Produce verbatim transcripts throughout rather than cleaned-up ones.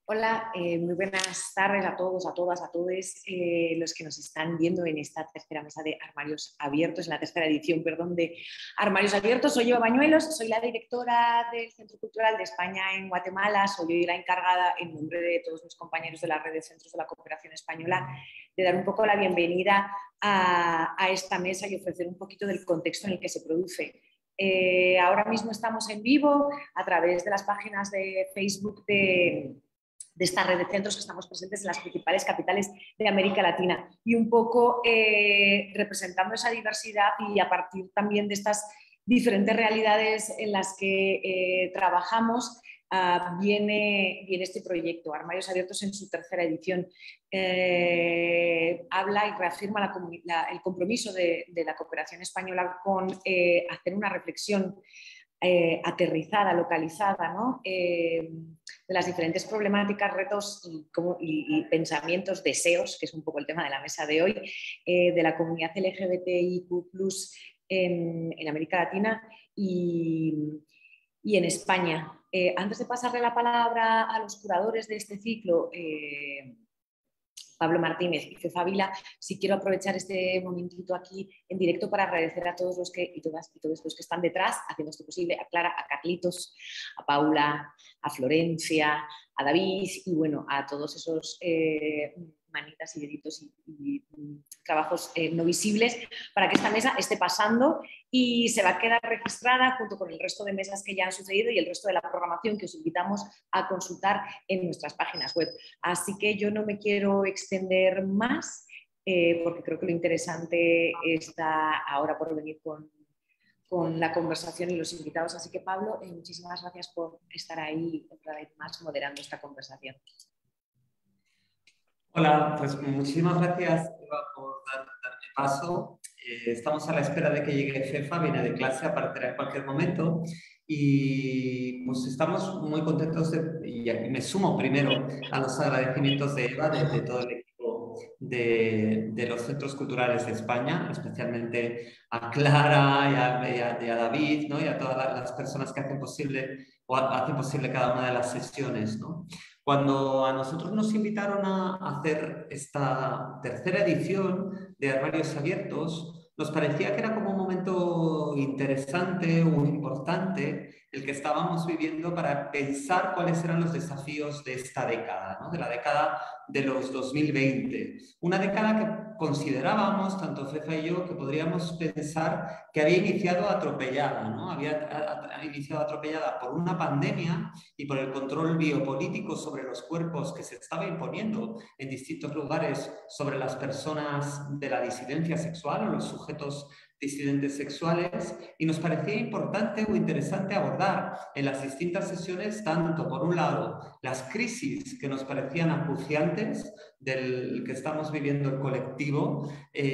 Hola, eh, muy buenas tardes a todos, a todas, a todos eh, los que nos están viendo en esta tercera mesa de Armarios Abiertos, en la tercera edición, perdón, de Armarios Abiertos. Soy Eva Bañuelos, soy la directora del Centro Cultural de España en Guatemala, soy hoy la encargada, en nombre de todos mis compañeros de la red de centros de la cooperación española, de dar un poco la bienvenida a, a esta mesa y ofrecer un poquito del contexto en el que se produce. Eh, ahora mismo estamos en vivo a través de las páginas de Facebook de... de esta red de centros que estamos presentes en las principales capitales de América Latina y un poco eh, representando esa diversidad y a partir también de estas diferentes realidades en las que eh, trabajamos uh, viene, viene este proyecto, Armarios Abiertos en su tercera edición. Eh, habla y reafirma la, la, el compromiso de, de la cooperación española con eh, hacer una reflexión Eh, aterrizada, localizada, ¿no? eh, de las diferentes problemáticas, retos y, como, y, y pensamientos, deseos, que es un poco el tema de la mesa de hoy, eh, de la comunidad L G B T I Q plus en, en América Latina y, y en España. Eh, antes de pasarle la palabra a los curadores de este ciclo, eh, Pablo Martínez y Fefa Vila, sí quiero aprovechar este momentito aquí en directo para agradecer a todos los que y todas y todos los que están detrás haciendo esto posible, a Clara, a Carlitos, a Paula, a Florencia, a David y bueno, a todos esos eh, manitas y deditos y, y, y trabajos eh, no visibles para que esta mesa esté pasando y se va a quedar registrada junto con el resto de mesas que ya han sucedido y el resto de la programación que os invitamos a consultar en nuestras páginas web. Así que yo no me quiero extender más eh, porque creo que lo interesante está ahora por venir con, con la conversación y los invitados. Así que Pablo, eh, muchísimas gracias por estar ahí otra vez más moderando esta conversación. Hola, pues muchísimas gracias, Eva, por dar, darme paso. Eh, estamos a la espera de que llegue Fefa, viene de clase, aparecerá en cualquier momento. Y pues estamos muy contentos de, y me sumo primero a los agradecimientos de Eva, de, de todo el equipo de, de los centros culturales de España, especialmente a Clara y a, y a, y a David, ¿no? Y a todas las personas que hacen posible, o hacen posible cada una de las sesiones, ¿no? Cuando a nosotros nos invitaron a hacer esta tercera edición de Armarios Abiertos, nos parecía que era como un momento interesante o importante el que estábamos viviendo para pensar cuáles eran los desafíos de esta década, ¿no? De la década de los dos mil veinte. Una década que considerábamos, tanto Fefa y yo, que podríamos pensar que había iniciado atropellada, ¿no? Había a, a, iniciado atropellada por una pandemia y por el control biopolítico sobre los cuerpos que se estaba imponiendo en distintos lugares sobre las personas de la disidencia sexual o los sujetos disidentes sexuales, y nos parecía importante o interesante abordar en las distintas sesiones tanto, por un lado, las crisis que nos parecían acuciantes del que estamos viviendo el colectivo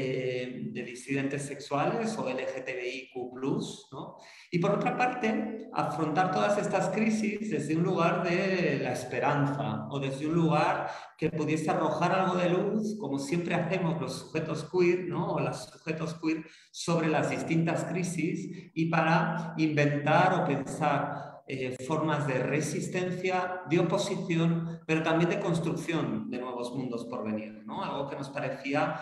eh, de disidentes sexuales o L G T B I Q plus, ¿no? Y por otra parte, afrontar todas estas crisis desde un lugar de la esperanza o desde un lugar que pudiese arrojar algo de luz, como siempre hacemos los sujetos queer, ¿no? O los sujetos queer sobre las distintas crisis y para inventar o pensar eh, formas de resistencia, de oposición, pero también de construcción de nuevos mundos por venir, ¿no? Algo que nos parecía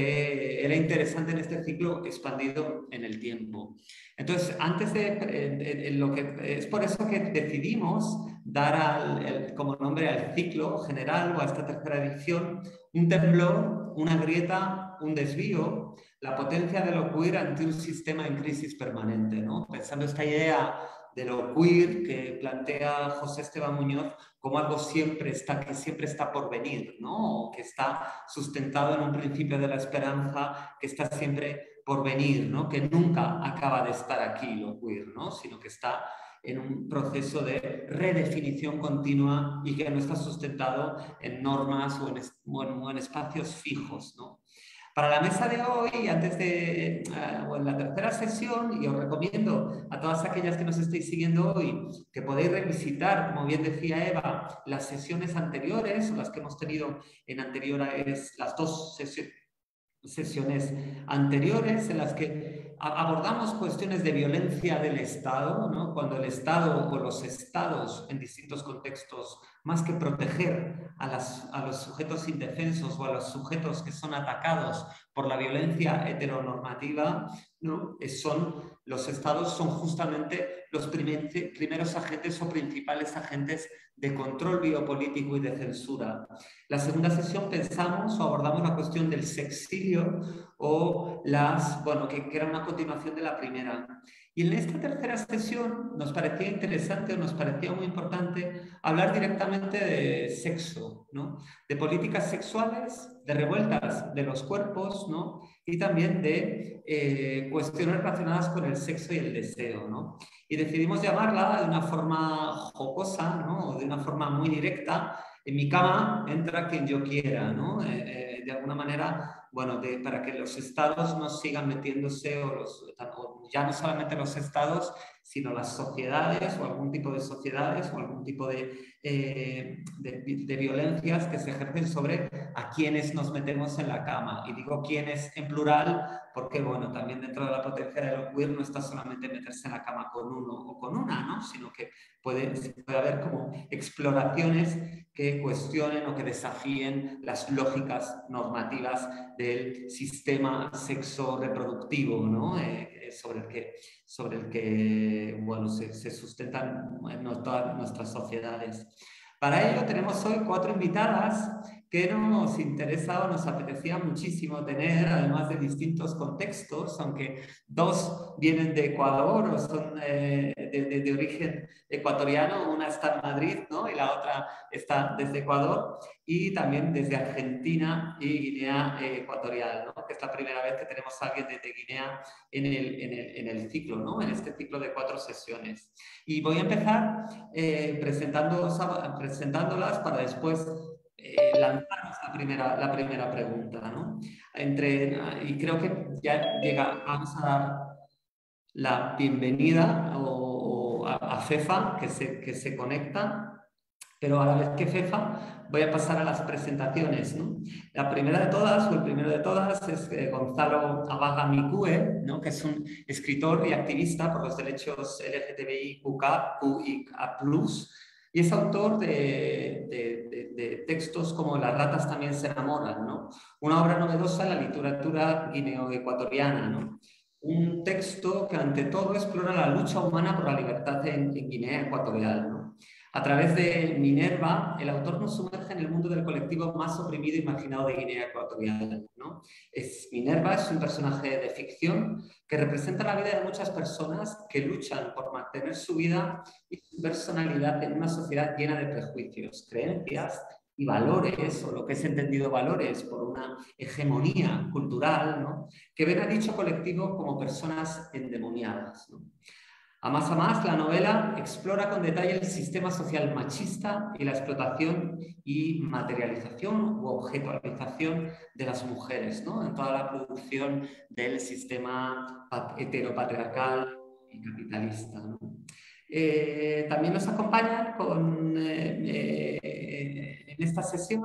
que era interesante en este ciclo expandido en el tiempo. Entonces, antes de, eh, eh, lo que, es por eso que decidimos dar al, el, como nombre al ciclo general o a esta tercera edición un temblor, una grieta, un desvío, la potencia de lo queer ante un sistema en crisis permanente, ¿no? Pensando esta idea de lo queer que plantea José Esteban Muñoz como algo siempre está, que siempre está por venir, ¿no? O que está sustentado en un principio de la esperanza que está siempre por venir, ¿no? Que nunca acaba de estar aquí lo queer, ¿no? Sino que está en un proceso de redefinición continua y que no está sustentado en normas o en, o en espacios fijos, ¿no? Para la mesa de hoy, antes de, uh, o en la tercera sesión, y os recomiendo a todas aquellas que nos estéis siguiendo hoy, que podéis revisitar, como bien decía Eva, las sesiones anteriores, o las que hemos tenido en anteriores, las dos sesiones, sesiones anteriores en las que abordamos cuestiones de violencia del Estado, ¿no? Cuando el Estado o los Estados en distintos contextos, más que proteger a, las, a los sujetos indefensos o a los sujetos que son atacados por la violencia heteronormativa, ¿no? Son, los Estados son justamente los primer, primeros agentes o principales agentes de control biopolítico y de censura. La segunda sesión pensamos o abordamos la cuestión del sexilio o las, bueno, que, que era una continuación de la primera. Y en esta tercera sesión nos parecía interesante o nos parecía muy importante hablar directamente de sexo, ¿no? De políticas sexuales, de revueltas de los cuerpos, ¿no? Y también de eh, cuestiones relacionadas con el sexo y el deseo, ¿no? Y decidimos llamarla de una forma jocosa, ¿no? O de una forma muy directa: en mi cama entra quien yo quiera, ¿no? Eh, eh, de alguna manera, bueno, de, para que los estados no sigan metiéndose, o, los, o ya no solamente los estados, sino las sociedades o algún tipo de sociedades o algún tipo de, eh, de, de violencias que se ejercen sobre a quienes nos metemos en la cama. Y digo quienes en plural porque, bueno, también dentro de la potencia de lo queer no está solamente meterse en la cama con uno o con una, ¿no? Sino que puede, puede haber como exploraciones que cuestionen o que desafíen las lógicas normativas del sistema sexo-reproductivo, ¿no? Eh, sobre el que, sobre el que bueno, se, se sustentan bueno, todas nuestras sociedades. Para ello tenemos hoy cuatro invitadas que nos interesa o nos apetecía muchísimo tener, además de distintos contextos, aunque dos vienen de Ecuador o son eh, de, de, de origen ecuatoriano. Una está en Madrid, ¿no? Y la otra está desde Ecuador, y también desde Argentina y Guinea eh, Ecuatorial, ¿no? Que es la primera vez que tenemos a alguien desde Guinea en el, en el, en el ciclo, ¿no? En este ciclo de cuatro sesiones. Y voy a empezar eh, presentándolas para después Eh, lanzarnos la primera, la primera pregunta, ¿no? Entre, y creo que ya llega, vamos a dar la bienvenida o, o a, a Fefa, que se, que se conecta, pero a la vez que Fefa voy a pasar a las presentaciones, ¿no? La primera de todas, o el primero de todas, es eh, Gonzalo Abaga Micue, ¿no? Que es un escritor y activista por los derechos L G T B I Q I A plus, y es autor de, de, de, de textos como Las ratas también se enamoran, ¿no? Una obra novedosa en la literatura guineo-ecuatoriana, ¿no? Un texto que ante todo explora la lucha humana por la libertad en, en Guinea Ecuatorial, ¿no? A través de Minerva, el autor nos sumerge en el mundo del colectivo más oprimido y marginado de Guinea Ecuatorial, ¿no? Es, Minerva es un personaje de ficción que representa la vida de muchas personas que luchan por mantener su vida y su personalidad en una sociedad llena de prejuicios, creencias y valores, o lo que es entendido valores por una hegemonía cultural, ¿no? Que ven a dicho colectivo como personas endemoniadas, ¿no? A más a más, la novela explora con detalle el sistema social machista y la explotación y materialización u objetualización de las mujeres, ¿no? En toda la producción del sistema heteropatriarcal y capitalista, ¿no? Eh, también nos acompañan con, eh, eh, en esta sesión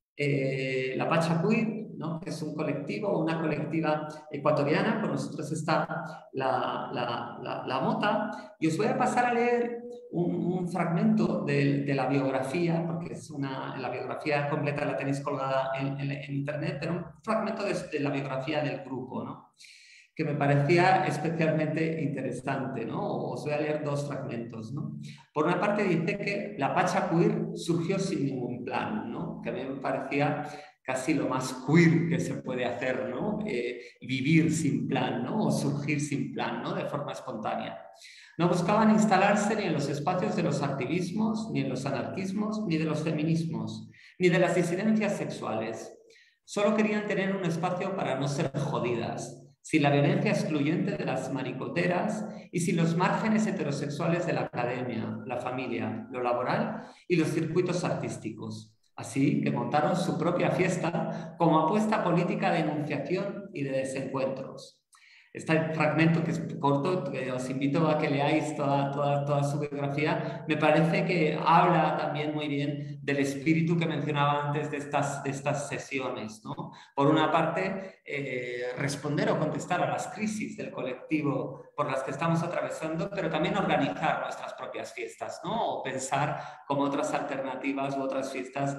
eh, la Pacha Queer, ¿no? Que es un colectivo, una colectiva ecuatoriana. Con nosotros está la, la, la, la Mota, y os voy a pasar a leer un, un fragmento de, de la biografía, porque es una, la biografía completa la tenéis colgada en, en, en internet, pero un fragmento de, de la biografía del grupo, ¿no? Que me parecía especialmente interesante, ¿no? Os voy a leer dos fragmentos, ¿no? Por una parte dice que la Pacha Queer surgió sin ningún plan, ¿no? Que a mí me parecía casi lo más queer que se puede hacer, ¿no? Eh, vivir sin plan, ¿no? O surgir sin plan, ¿no? De forma espontánea. No buscaban instalarse ni en los espacios de los activismos, ni en los anarquismos, ni de los feminismos, ni de las disidencias sexuales. Solo querían tener un espacio para no ser jodidas, sin la violencia excluyente de las maricoteras y sin los márgenes heterosexuales de la academia, la familia, lo laboral y los circuitos artísticos. Así que montaron su propia fiesta como apuesta política de enunciación y de desencuentros. este fragmento, que es corto, que os invito a que leáis toda, toda, toda su biografía, me parece que habla también muy bien del espíritu que mencionaba antes de estas, de estas sesiones, ¿no? Por una parte, eh, responder o contestar a las crisis del colectivo por las que estamos atravesando, pero también organizar nuestras propias fiestas, ¿no? O pensar como otras alternativas u otras fiestas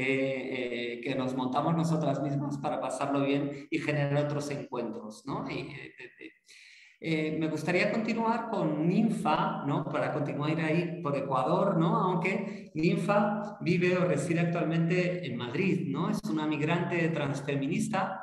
que, eh, que nos montamos nosotras mismas para pasarlo bien y generar otros encuentros, ¿no? Y, eh, eh, eh, me gustaría continuar con Ninfa, ¿no? Para continuar ahí por Ecuador, ¿no? Aunque Ninfa vive o reside actualmente en Madrid, ¿no? Es una migrante transfeminista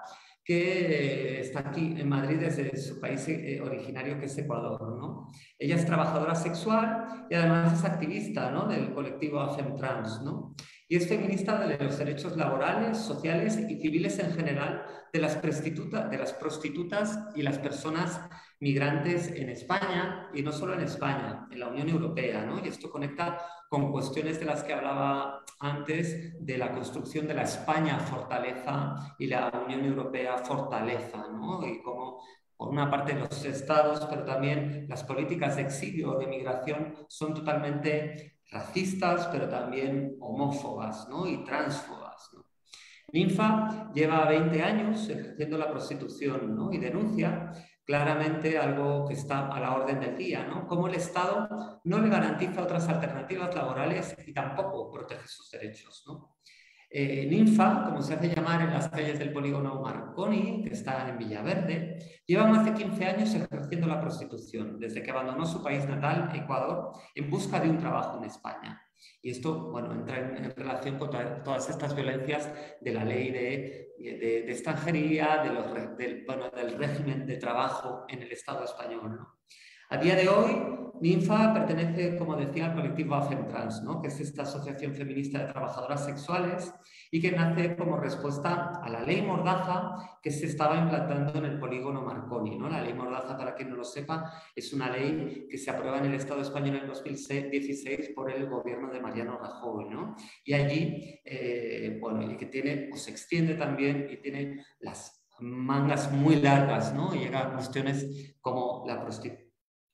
que está aquí en Madrid desde su país eh, originario, que es Ecuador, ¿no? Ella es trabajadora sexual y además es activista, ¿no? Del colectivo AFEMTRANS, ¿no? Y es feminista de los derechos laborales, sociales y civiles en general de las, prostituta, de las prostitutas y las personas migrantes en España, y no solo en España, en la Unión Europea, ¿no? Y esto conecta con cuestiones de las que hablaba antes, de la construcción de la España fortaleza y la Unión Europea fortaleza, ¿no? Y cómo, por una parte, los estados, pero también las políticas de exilio o de migración son totalmente racistas, pero también homófobas, ¿no? Y transfobas, ¿no? Ninfa lleva veinte años ejerciendo la prostitución, ¿no? Y denuncia claramente algo que está a la orden del día, ¿no? Cómo el Estado no le garantiza otras alternativas laborales y tampoco protege sus derechos, ¿no? Eh, Ninfa, como se hace llamar en las calles del polígono Marconi, que está en Villaverde, lleva más de quince años ejerciendo la prostitución, desde que abandonó su país natal, Ecuador, en busca de un trabajo en España. Y esto, bueno, entra en, en relación con toda, todas estas violencias de la ley de, de, de extranjería, de los, del, bueno, del régimen de trabajo en el Estado español, ¿no? A día de hoy, Ninfa pertenece, como decía, al colectivo AFEMTRANS, ¿no? Que es esta asociación feminista de trabajadoras sexuales y que nace como respuesta a la ley Mordaza que se estaba implantando en el polígono Marconi, ¿no? La ley Mordaza, para quien no lo sepa, es una ley que se aprueba en el Estado español en dos mil dieciséis por el gobierno de Mariano Rajoy, ¿no? Y allí, eh, bueno, y que tiene, o se extiende también y tiene las mangas muy largas, ¿no? Y llega a cuestiones como la prostitución.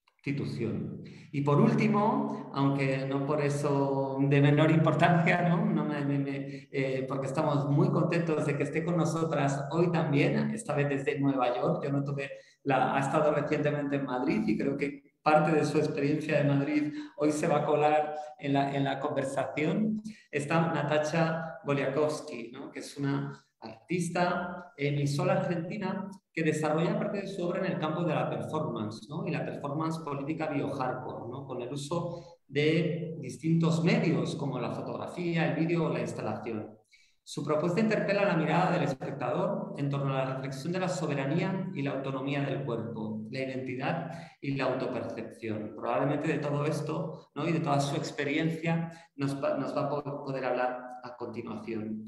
Y por último, aunque no por eso de menor importancia, ¿no? No me, me, me, eh, porque estamos muy contentos de que esté con nosotras hoy también, esta vez desde Nueva York. Yo no tuve la, ha estado recientemente en Madrid y creo que parte de su experiencia de Madrid hoy se va a colar en la, en la conversación. Está Natasha Goliakowski, ¿no? Que es una artista emisora argentina que desarrolla parte de su obra en el campo de la performance, ¿no? Y la performance política bio-hardcore, ¿no? Con el uso de distintos medios como la fotografía, el vídeo o la instalación. Su propuesta interpela la mirada del espectador en torno a la reflexión de la soberanía y la autonomía del cuerpo, la identidad y la autopercepción. Probablemente de todo esto, ¿no? Y de toda su experiencia nos va, nos va a poder hablar a continuación.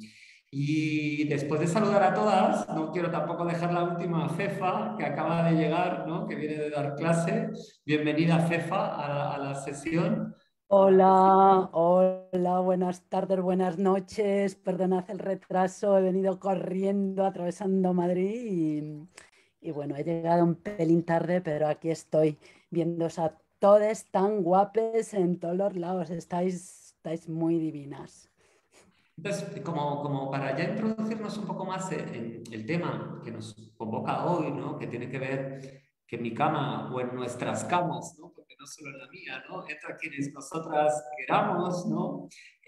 Y después de saludar a todas, no quiero tampoco dejar la última, Fefa, que acaba de llegar, ¿no? Que viene de dar clase. Bienvenida, Fefa, a la, a la sesión. Hola, hola, buenas tardes, buenas noches. Perdonad el retraso, he venido corriendo, atravesando Madrid y, y bueno, he llegado un pelín tarde, pero aquí estoy viéndoos a todos tan guapes en todos los lados. Estáis, estáis muy divinas. Entonces, como, como para ya introducirnos un poco más en el tema que nos convoca hoy, ¿no? Que tiene que ver que en mi cama o en nuestras camas, ¿no? Porque no solo en la mía, ¿no? Entra quienes nosotras queramos, ¿no?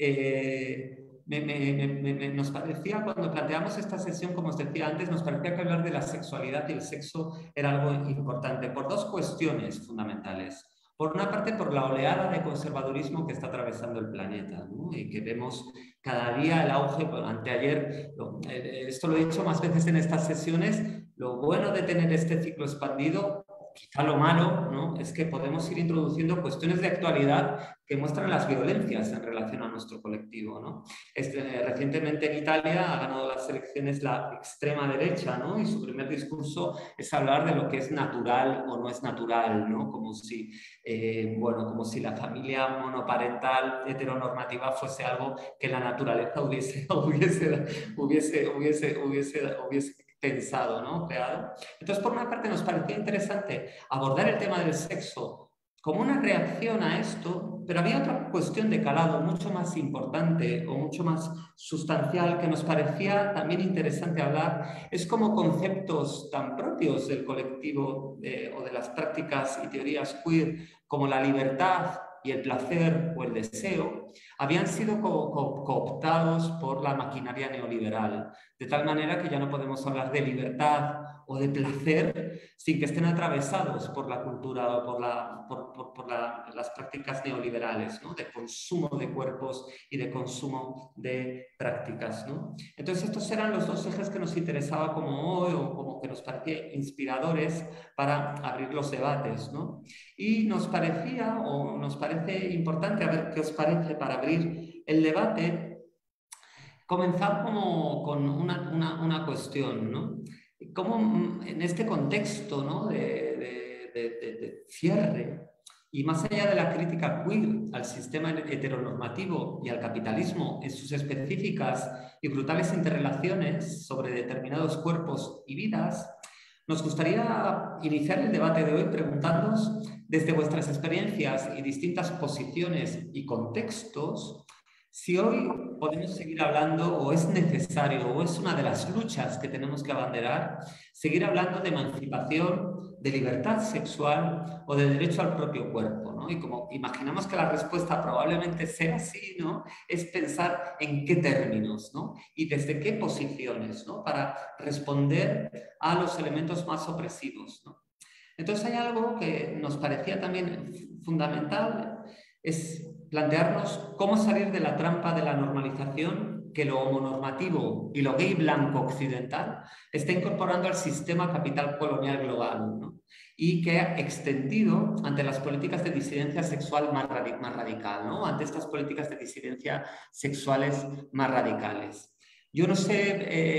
Eh, me, me, me, me, nos parecía, cuando planteamos esta sesión, como os decía antes, nos parecía que hablar de la sexualidad y el sexo era algo importante por dos cuestiones fundamentales. Por una parte, por la oleada de conservadurismo que está atravesando el planeta, ¿no? Y que vemos cada día el auge. Anteayer, esto lo he dicho más veces en estas sesiones, lo bueno de tener este ciclo expandido, quizá lo malo, ¿no? Es que podemos ir introduciendo cuestiones de actualidad que muestran las violencias en relación a nuestro colectivo, ¿no? Este, recientemente en Italia ha ganado las elecciones la extrema derecha, ¿no? Y su primer discurso es hablar de lo que es natural o no es natural, ¿no? Como si, eh, bueno, como si la familia monoparental heteronormativa fuese algo que la naturaleza hubiese, hubiese, hubiese, hubiese, hubiese, hubiese pensado, ¿no? Creado. Entonces, por una parte, nos parecía interesante abordar el tema del sexo como una reacción a esto, pero había otra cuestión de calado mucho más importante o mucho más sustancial que nos parecía también interesante hablar, es como conceptos tan propios del colectivo eh, o de las prácticas y teorías queer como la libertad y el placer o el deseo, habían sido co co cooptados por la maquinaria neoliberal, de tal manera que ya no podemos hablar de libertad o de placer sin que estén atravesados por la cultura o por, la, por, por, por la, las prácticas neoliberales, ¿no? De consumo de cuerpos y de consumo de prácticas, ¿no? Entonces estos eran los dos ejes que nos interesaba como hoy o como que nos parecía inspiradores para abrir los debates, ¿no? Y nos parecía o nos parece importante, a ver qué os parece para abrir el debate, comenzar como con una, una, una cuestión, ¿no? Cómo en este contexto, ¿no? de, de, de, de, de cierre y más allá de la crítica queer al sistema heteronormativo y al capitalismo en sus específicas y brutales interrelaciones sobre determinados cuerpos y vidas, nos gustaría iniciar el debate de hoy preguntándoos desde vuestras experiencias y distintas posiciones y contextos si hoy podemos seguir hablando o es necesario o es una de las luchas que tenemos que abanderar, seguir hablando de emancipación, de libertad sexual o de derecho al propio cuerpo, ¿no? Y como imaginamos que la respuesta probablemente sea así, ¿no? Es pensar en qué términos, ¿no? Y desde qué posiciones, ¿no? Para responder a los elementos más opresivos, ¿no? Entonces hay algo que nos parecía también fundamental, es plantearnos cómo salir de la trampa de la normalización que lo homonormativo y lo gay blanco occidental está incorporando al sistema capital colonial global, ¿no? Y que ha extendido ante las políticas de disidencia sexual más, radic más radical, ¿no? Ante estas políticas de disidencia sexuales más radicales. Yo no sé,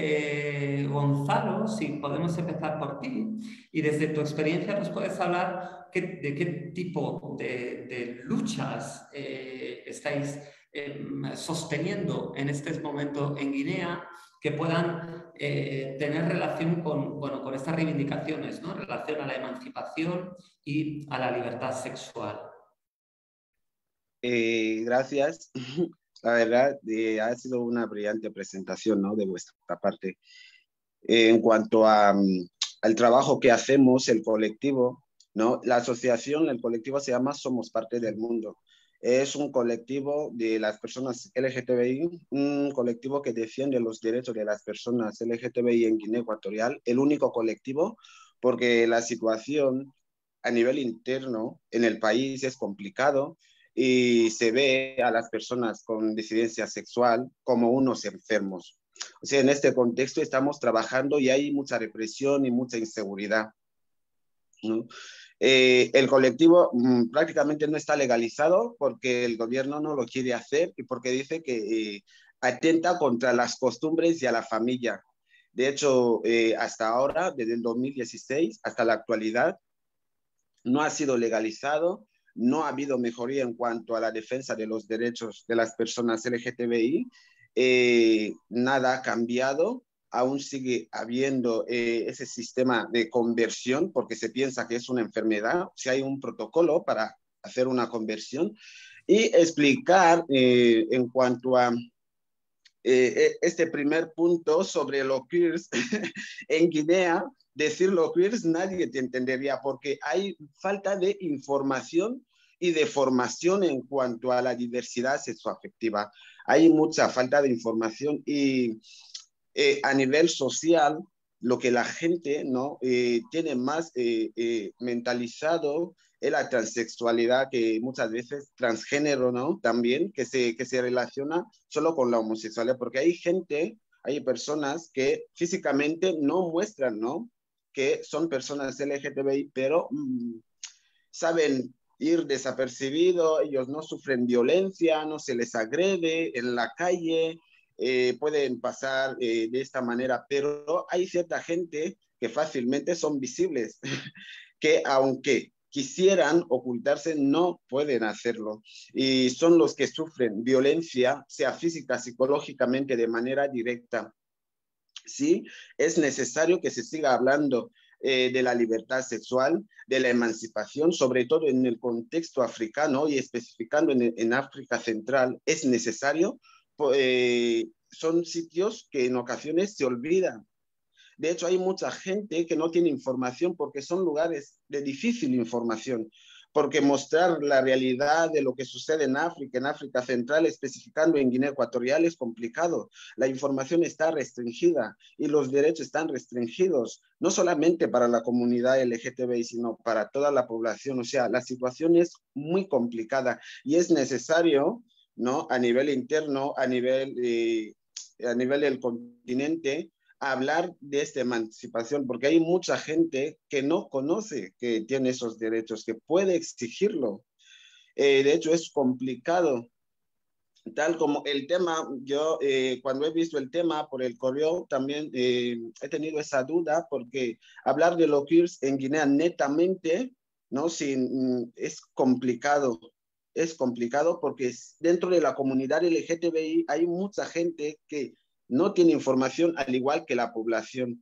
eh, Gonzalo, si podemos empezar por ti y desde tu experiencia nos puedes hablar qué, de qué tipo de, de luchas eh, estáis eh, sosteniendo en este momento en Guinea que puedan eh, tener relación con, bueno, con estas reivindicaciones, ¿no? En relación a la emancipación y a la libertad sexual. Eh, gracias. La verdad, eh, ha sido una brillante presentación, ¿no? De vuestra parte. Eh, en cuanto a, um, al trabajo que hacemos, el colectivo, ¿no? La asociación, el colectivo se llama Somos Parte del Mundo. Es un colectivo de las personas L G T B I, un colectivo que defiende los derechos de las personas L G T B I en Guinea Ecuatorial, el único colectivo, porque la situación a nivel interno en el país es complicado y se ve a las personas con disidencia sexual como unos enfermos. O sea, en este contexto estamos trabajando y hay mucha represión y mucha inseguridad, ¿no? Eh, el colectivo mmm, prácticamente no está legalizado porque el gobierno no lo quiere hacer y porque dice que eh, atenta contra las costumbres y a la familia. De hecho, eh, hasta ahora, desde el dos mil dieciséis hasta la actualidad, no ha sido legalizado, no ha habido mejoría en cuanto a la defensa de los derechos de las personas L G T B I, eh, nada ha cambiado, aún sigue habiendo eh, ese sistema de conversión porque se piensa que es una enfermedad, si hay un protocolo para hacer una conversión y explicar eh, en cuanto a eh, este primer punto sobre los queers en Guinea. Decir los queers nadie te entendería porque hay falta de información y de formación en cuanto a la diversidad sexoafectiva. Hay mucha falta de información y eh, a nivel social lo que la gente no eh, tiene más eh, eh, mentalizado es la transexualidad, que muchas veces transgénero, ¿no? También que se, que se relaciona solo con la homosexualidad, porque hay gente, hay personas que físicamente no muestran, ¿no? Que son personas L G T B I, pero mmm, saben ir desapercibido, ellos no sufren violencia, no se les agrede en la calle, eh, pueden pasar eh, de esta manera, pero hay cierta gente que fácilmente son visibles, que aunque quisieran ocultarse, no pueden hacerlo. Y son los que sufren violencia, sea física, psicológicamente, de manera directa. sí, es necesario que se siga hablando eh, de la libertad sexual, de la emancipación, sobre todo en el contexto africano y especificando en, en África Central, es necesario, eh, son sitios que en ocasiones se olvidan. De hecho, hay mucha gente que no tiene información porque son lugares de difícil información, porque mostrar la realidad de lo que sucede en África, en África Central, especificando en Guinea Ecuatorial, es complicado. La información está restringida y los derechos están restringidos, no solamente para la comunidad L G T B I, sino para toda la población. O sea, la situación es muy complicada y es necesario, ¿no? A nivel interno, a nivel, eh, a nivel del continente, hablar de esta emancipación, porque hay mucha gente que no conoce que tiene esos derechos, que puede exigirlo. Eh, de hecho, es complicado. Tal como el tema, yo eh, cuando he visto el tema por el correo, también eh, he tenido esa duda, porque hablar de los queers en Guinea netamente, ¿no? Sin, es complicado. Es complicado porque dentro de la comunidad L G T B I hay mucha gente que no tiene información, al igual que la población.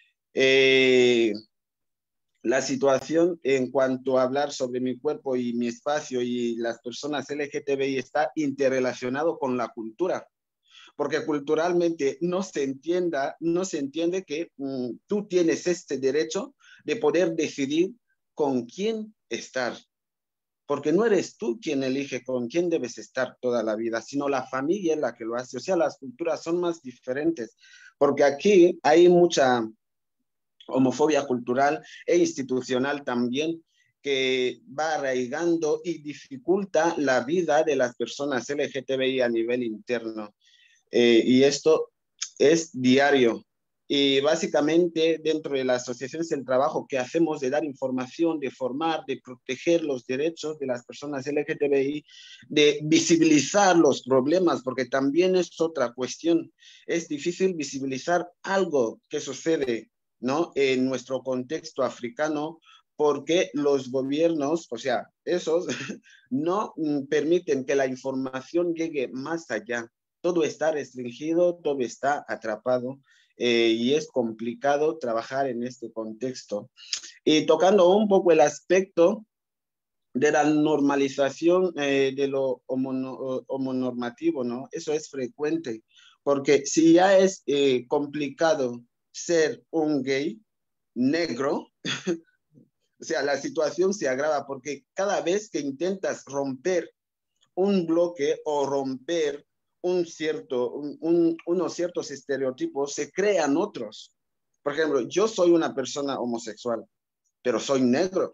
Eh, la situación en cuanto a hablar sobre mi cuerpo y mi espacio y las personas L G T B I está interrelacionado con la cultura, porque culturalmente no se entienda, no se entiende que mm, tú tienes este derecho de poder decidir con quién estar. Porque no eres tú quien elige con quién debes estar toda la vida, sino la familia es la que lo hace. O sea, las culturas son más diferentes, porque aquí hay mucha homofobia cultural e institucional también, que va arraigando y dificulta la vida de las personas L G T B I a nivel interno. Eh, y esto es diario. Y básicamente dentro de las asociaciones el trabajo que hacemos de dar información, de formar, de proteger los derechos de las personas L G T B I, de visibilizar los problemas, porque también es otra cuestión. Es difícil visibilizar algo que sucede, ¿no? En nuestro contexto africano, porque los gobiernos, o sea, esos no permiten que la información llegue más allá. Todo está restringido, todo está atrapado eh, y es complicado trabajar en este contexto. Y tocando un poco el aspecto de la normalización eh, de lo homo, homonormativo, ¿no? Eso es frecuente, porque si ya es eh, complicado ser un gay negro, o sea, la situación se agrava porque cada vez que intentas romper un bloque o romper un cierto, un, un, unos ciertos estereotipos, se crean otros. Por ejemplo, yo soy una persona homosexual, pero soy negro.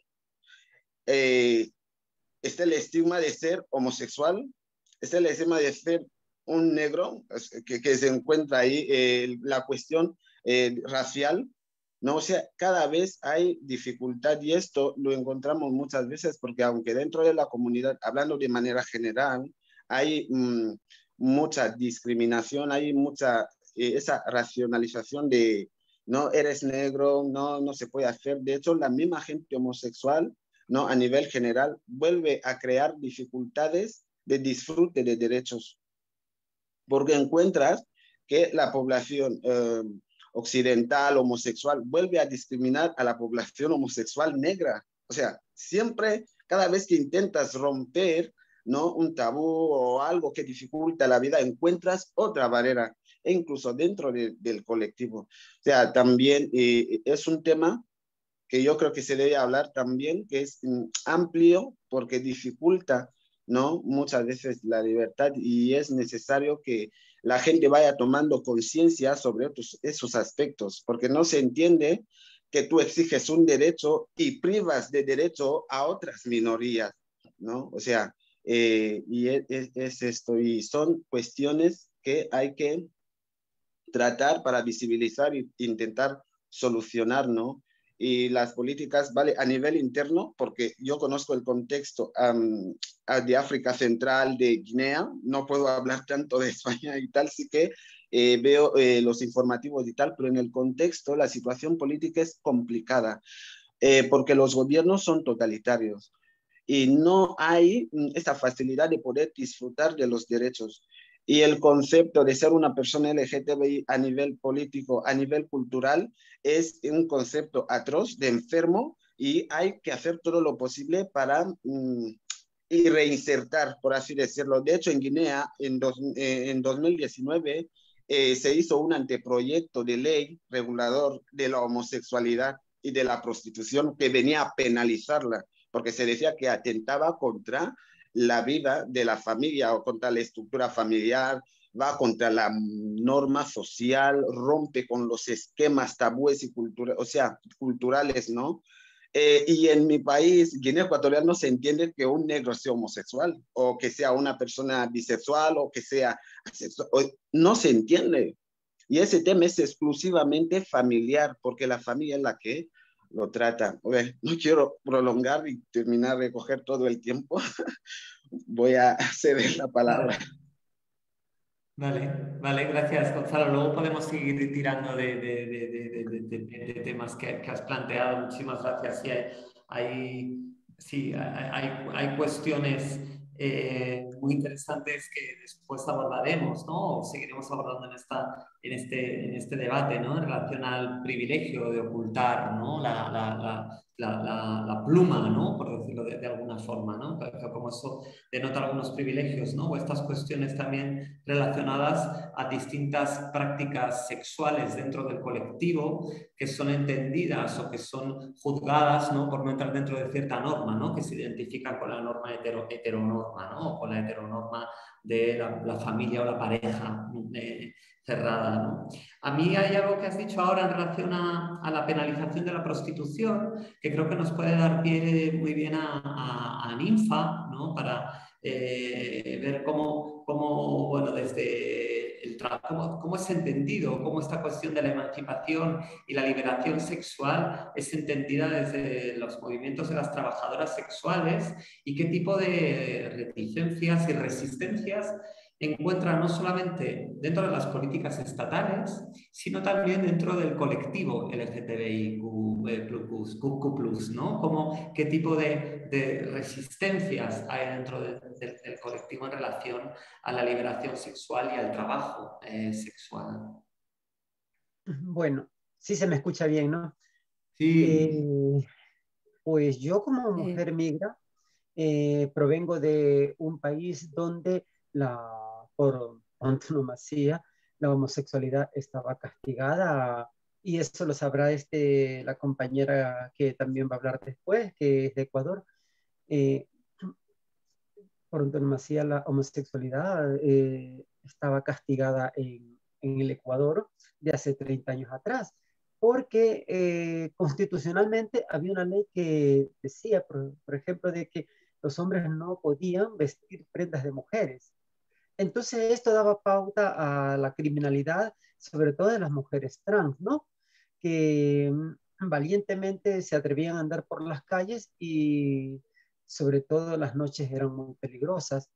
Eh, está el estigma de ser homosexual, está el estigma de ser un negro, que, que se encuentra ahí eh, la cuestión eh, racial, ¿no? O sea, cada vez hay dificultad y esto lo encontramos muchas veces porque aunque dentro de la comunidad, hablando de manera general, hay mmm, mucha discriminación, hay mucha, eh, esa racionalización de no eres negro, no, no se puede hacer. De hecho, la misma gente homosexual, ¿no? A nivel general, vuelve a crear dificultades de disfrute de derechos, porque encuentras que la población eh, occidental, homosexual, vuelve a discriminar a la población homosexual negra. O sea, siempre, cada vez que intentas romper, ¿no? Un tabú o algo que dificulta la vida, encuentras otra barrera, e incluso dentro de, del colectivo. O sea, también eh, es un tema que yo creo que se debe hablar también, que es mm, amplio porque dificulta, ¿no? Muchas veces la libertad y es necesario que la gente vaya tomando conciencia sobre otros, esos aspectos, porque no se entiende que tú exiges un derecho y privas de derecho a otras minorías, ¿no? O sea, eh, y es, es esto, y son cuestiones que hay que tratar para visibilizar e intentar solucionar, ¿no? Y las políticas, vale, a nivel interno, porque yo conozco el contexto um, de África Central, de Guinea, no puedo hablar tanto de España y tal, sí que eh, veo eh, los informativos y tal, pero en el contexto la situación política es complicada, eh, porque los gobiernos son totalitarios y no hay esta facilidad de poder disfrutar de los derechos. Y el concepto de ser una persona L G T B I a nivel político, a nivel cultural, es un concepto atroz de enfermo y hay que hacer todo lo posible para mm, y reinsertar, por así decirlo. De hecho, en Guinea, en, dos, eh, en dos mil diecinueve, eh, se hizo un anteproyecto de ley regulador de la homosexualidad y de la prostitución que venía a penalizarla, porque se decía que atentaba contra la vida de la familia o contra la estructura familiar, va contra la norma social, rompe con los esquemas tabúes y cultura, o sea, culturales, ¿no? Eh, y en mi país, Guinea Ecuatorial, no se entiende que un negro sea homosexual o que sea una persona bisexual o que sea asexual. No se entiende. Y ese tema es exclusivamente familiar, porque la familia es la que lo trata. Oye, no quiero prolongar y terminar de coger todo el tiempo. Voy a ceder la palabra. Vale, vale, gracias Gonzalo. Luego podemos seguir tirando de, de, de, de, de, de, de temas que, que has planteado. Muchísimas gracias. Sí, hay, hay, sí, hay, hay cuestiones eh, muy interesantes que después abordaremos, ¿no? O seguiremos abordando en, esta, en, este, en este debate, ¿no? En relación al privilegio de ocultar, ¿no? la, la, la, la, la, la pluma, ¿no? Por decirlo de, de alguna forma, ¿no? Como eso denota algunos privilegios, ¿no? O estas cuestiones también relacionadas a distintas prácticas sexuales dentro del colectivo que son entendidas o que son juzgadas, ¿no? Por no entrar dentro de cierta norma, ¿no? Que se identifican con la norma hetero, heteronorma, ¿no? O con la heteronorma de la, la familia o la pareja eh, cerrada, ¿no? A mí hay algo que has dicho ahora en relación a, a la penalización de la prostitución que creo que nos puede dar pie muy bien a, a, a Ninfa, ¿no? Para eh, ver cómo, cómo, bueno, desde el cómo, cómo es entendido, cómo esta cuestión de la emancipación y la liberación sexual es entendida desde los movimientos de las trabajadoras sexuales y qué tipo de reticencias y resistencias encuentra no solamente dentro de las políticas estatales, sino también dentro del colectivo L G T B I Q plus, ¿no? Como, ¿qué tipo de, de resistencias hay dentro de, de, del colectivo en relación a la liberación sexual y al trabajo eh, sexual? Bueno, sí se me escucha bien, ¿no? Sí. Eh, pues yo como mujer migra eh, provengo de un país donde la, por antonomasia la homosexualidad estaba castigada y eso lo sabrá este, la compañera que también va a hablar después, que es de Ecuador. Eh, por antonomasia la homosexualidad eh, estaba castigada en, en el Ecuador de hace treinta años atrás porque eh, constitucionalmente había una ley que decía, por, por ejemplo, de que los hombres no podían vestir prendas de mujeres. Entonces esto daba pauta a la criminalidad, sobre todo de las mujeres trans, ¿no? Que mm, valientemente se atrevían a andar por las calles y sobre todo las noches eran muy peligrosas.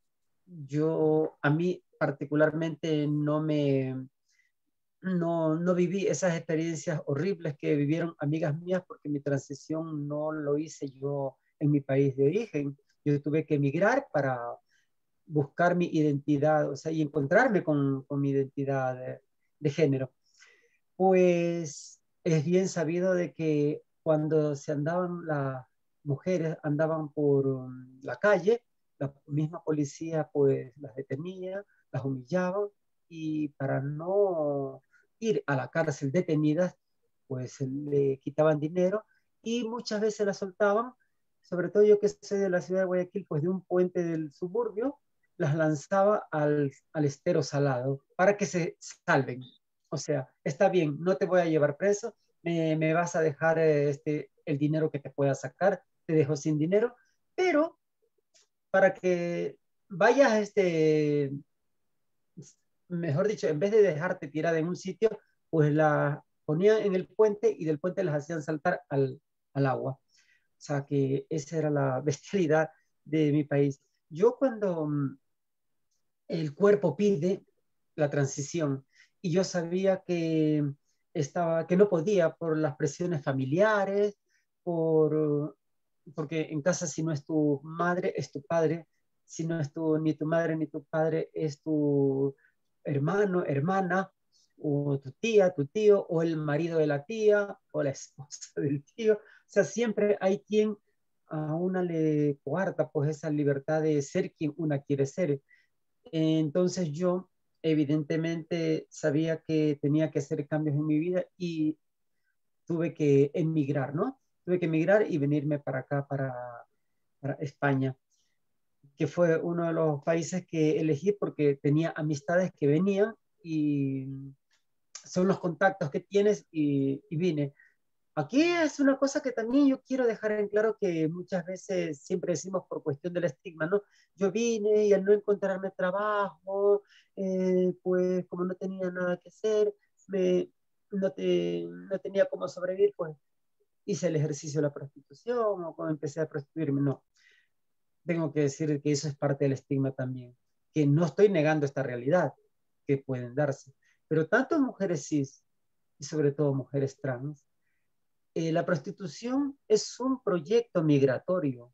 Yo, a mí particularmente no me, no, no viví esas experiencias horribles que vivieron amigas mías porque mi transición no lo hice yo en mi país de origen. Yo tuve que emigrar para buscar mi identidad, o sea, y encontrarme con, con mi identidad de, de género. Pues es bien sabido de que cuando se andaban las mujeres, andaban por um, la calle, la misma policía pues las detenía, las humillaban y para no ir a la cárcel detenidas, pues le quitaban dinero y muchas veces las soltaban, sobre todo yo que soy de la ciudad de Guayaquil, pues de un puente del suburbio, las lanzaba al, al estero salado para que se salven. O sea, está bien, no te voy a llevar preso, me, me vas a dejar eh, este, el dinero que te pueda sacar, te dejo sin dinero, pero para que vayas, este, mejor dicho, en vez de dejarte tirada en un sitio, pues la ponían en el puente y del puente las hacían saltar al, al agua. O sea, que esa era la bestialidad de mi país. Yo cuando um, el cuerpo pide la transición y yo sabía que estaba, que no podía por las presiones familiares, por, porque en casa si no es tu madre, es tu padre, si no es tu, ni tu madre ni tu padre, es tu hermano, hermana, o tu tía, tu tío, o el marido de la tía, o la esposa del tío. O sea, siempre hay quien a una le coarta pues esa libertad de ser quien una quiere ser. Entonces yo evidentemente sabía que tenía que hacer cambios en mi vida y tuve que emigrar, ¿no? Tuve que emigrar y venirme para acá, para, para España, que fue uno de los países que elegí porque tenía amistades que venían y son los contactos que tienes y, y vine. Aquí es una cosa que también yo quiero dejar en claro que muchas veces siempre decimos por cuestión del estigma, ¿no? Yo vine y al no encontrarme trabajo, eh, pues como no tenía nada que hacer, me, no, te, no tenía cómo sobrevivir, pues hice el ejercicio de la prostitución o cuando empecé a prostituirme, no. Tengo que decir que eso es parte del estigma también, que no estoy negando esta realidad que pueden darse, pero tanto mujeres cis y sobre todo mujeres trans, eh, la prostitución es un proyecto migratorio.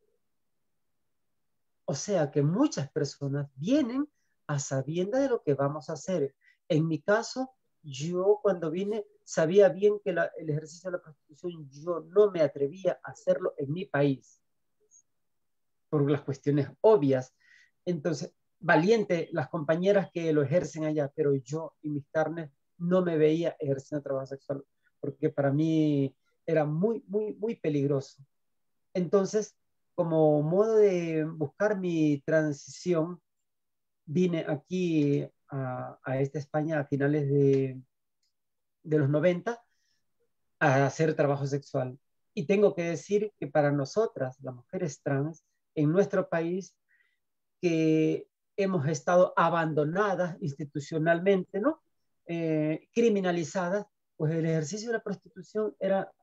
O sea que muchas personas vienen a sabienda de lo que vamos a hacer. En mi caso, yo cuando vine sabía bien que la, el ejercicio de la prostitución yo no me atrevía a hacerlo en mi país por las cuestiones obvias. Entonces, valiente las compañeras que lo ejercen allá, pero yo y mis carnes no me veía ejerciendo trabajo sexual porque para mí era muy, muy, muy peligroso. Entonces, como modo de buscar mi transición, vine aquí a, a esta España a finales de, de los noventa a hacer trabajo sexual. Y tengo que decir que para nosotras, las mujeres trans, en nuestro país, que hemos estado abandonadas institucionalmente, ¿no? Eh, criminalizadas, pues el ejercicio de la prostitución era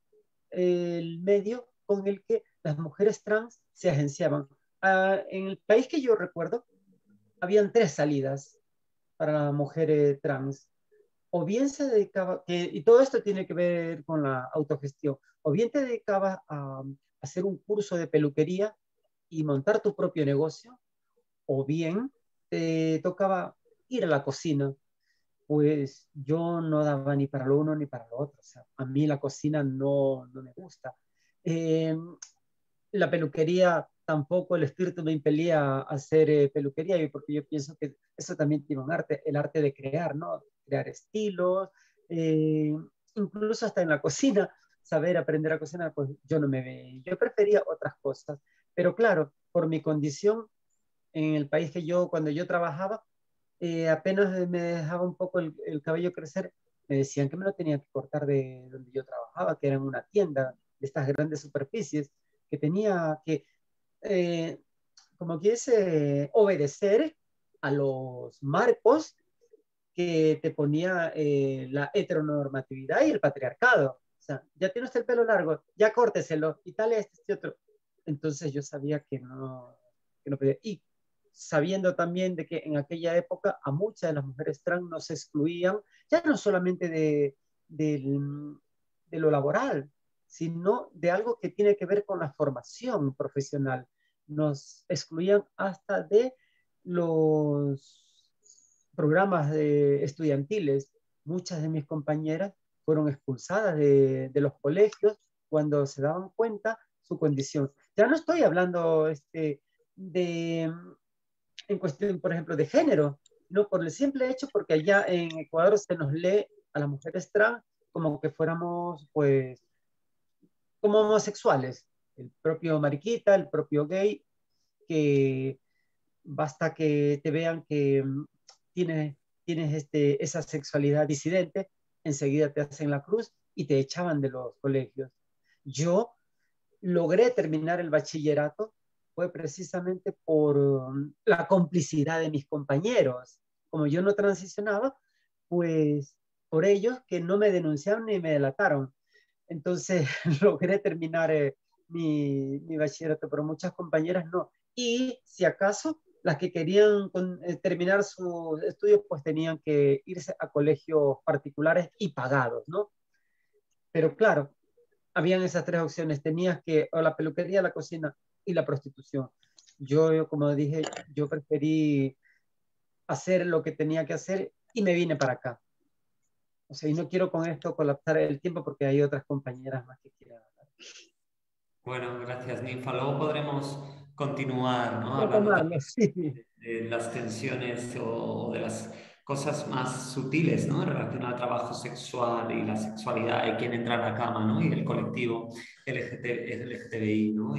el medio con el que las mujeres trans se agenciaban. Uh, en el país que yo recuerdo, habían tres salidas para la mujer trans. O bien se dedicaba, que, y todo esto tiene que ver con la autogestión, o bien te dedicabas a, a hacer un curso de peluquería y montar tu propio negocio, o bien te tocaba ir a la cocina. Pues yo no daba ni para lo uno ni para lo otro. O sea, a mí la cocina no, no me gusta. Eh, la peluquería tampoco, el espíritu me impelía a hacer eh, peluquería, porque yo pienso que eso también tiene un arte, el arte de crear, ¿no? Crear estilos, eh, incluso hasta en la cocina, saber aprender a cocinar, pues yo no me veía. Yo prefería otras cosas, pero claro, por mi condición en el país que yo, cuando yo trabajaba, eh, apenas me dejaba un poco el, el cabello crecer, me decían que me lo tenía que cortar de donde yo trabajaba, que era en una tienda de estas grandes superficies, que tenía que, eh, como que dice, obedecer a los marcos que te ponía eh, la heteronormatividad y el patriarcado. O sea, ya tiene usted el pelo largo, ya córteselo, y tal, este, este otro. Entonces yo sabía que no, que no podía. Y sabiendo también de que en aquella época a muchas de las mujeres trans nos excluían, ya no solamente de, de, de lo laboral, sino de algo que tiene que ver con la formación profesional. Nos excluían hasta de los programas de estudiantiles. Muchas de mis compañeras fueron expulsadas de, de los colegios cuando se daban cuenta su condición. Ya no estoy hablando este, de, en cuestión, por ejemplo, de género, no por el simple hecho porque allá en Ecuador se nos lee a las mujeres trans como que fuéramos, pues, como homosexuales. El propio mariquita, el propio gay, que basta que te vean que tienes, tienes este, esa sexualidad disidente, enseguida te hacen la cruz y te echaban de los colegios. Yo logré terminar el bachillerato fue precisamente por um, la complicidad de mis compañeros. Como yo no transicionaba, pues por ellos que no me denunciaron ni me delataron. Entonces logré terminar eh, mi, mi bachillerato, pero muchas compañeras no. Y si acaso, las que querían con, eh, terminar sus estudios, pues tenían que irse a colegios particulares y pagados, ¿no? Pero claro, habían esas tres opciones. Tenías que, o la peluquería, la cocina y la prostitución. yo, yo, como dije, yo preferí hacer lo que tenía que hacer y me vine para acá. O sea, y no quiero con esto colapsar el tiempo porque hay otras compañeras más que quieran hablar. Bueno, gracias, Ninfa. Luego podremos continuar, ¿no? Hablando Retomarlo, sí. de, de las tensiones o de las cosas más sutiles, ¿no? En relación al trabajo sexual y la sexualidad y quién entra a la cama, ¿no? Y el colectivo L G T B I, ¿no?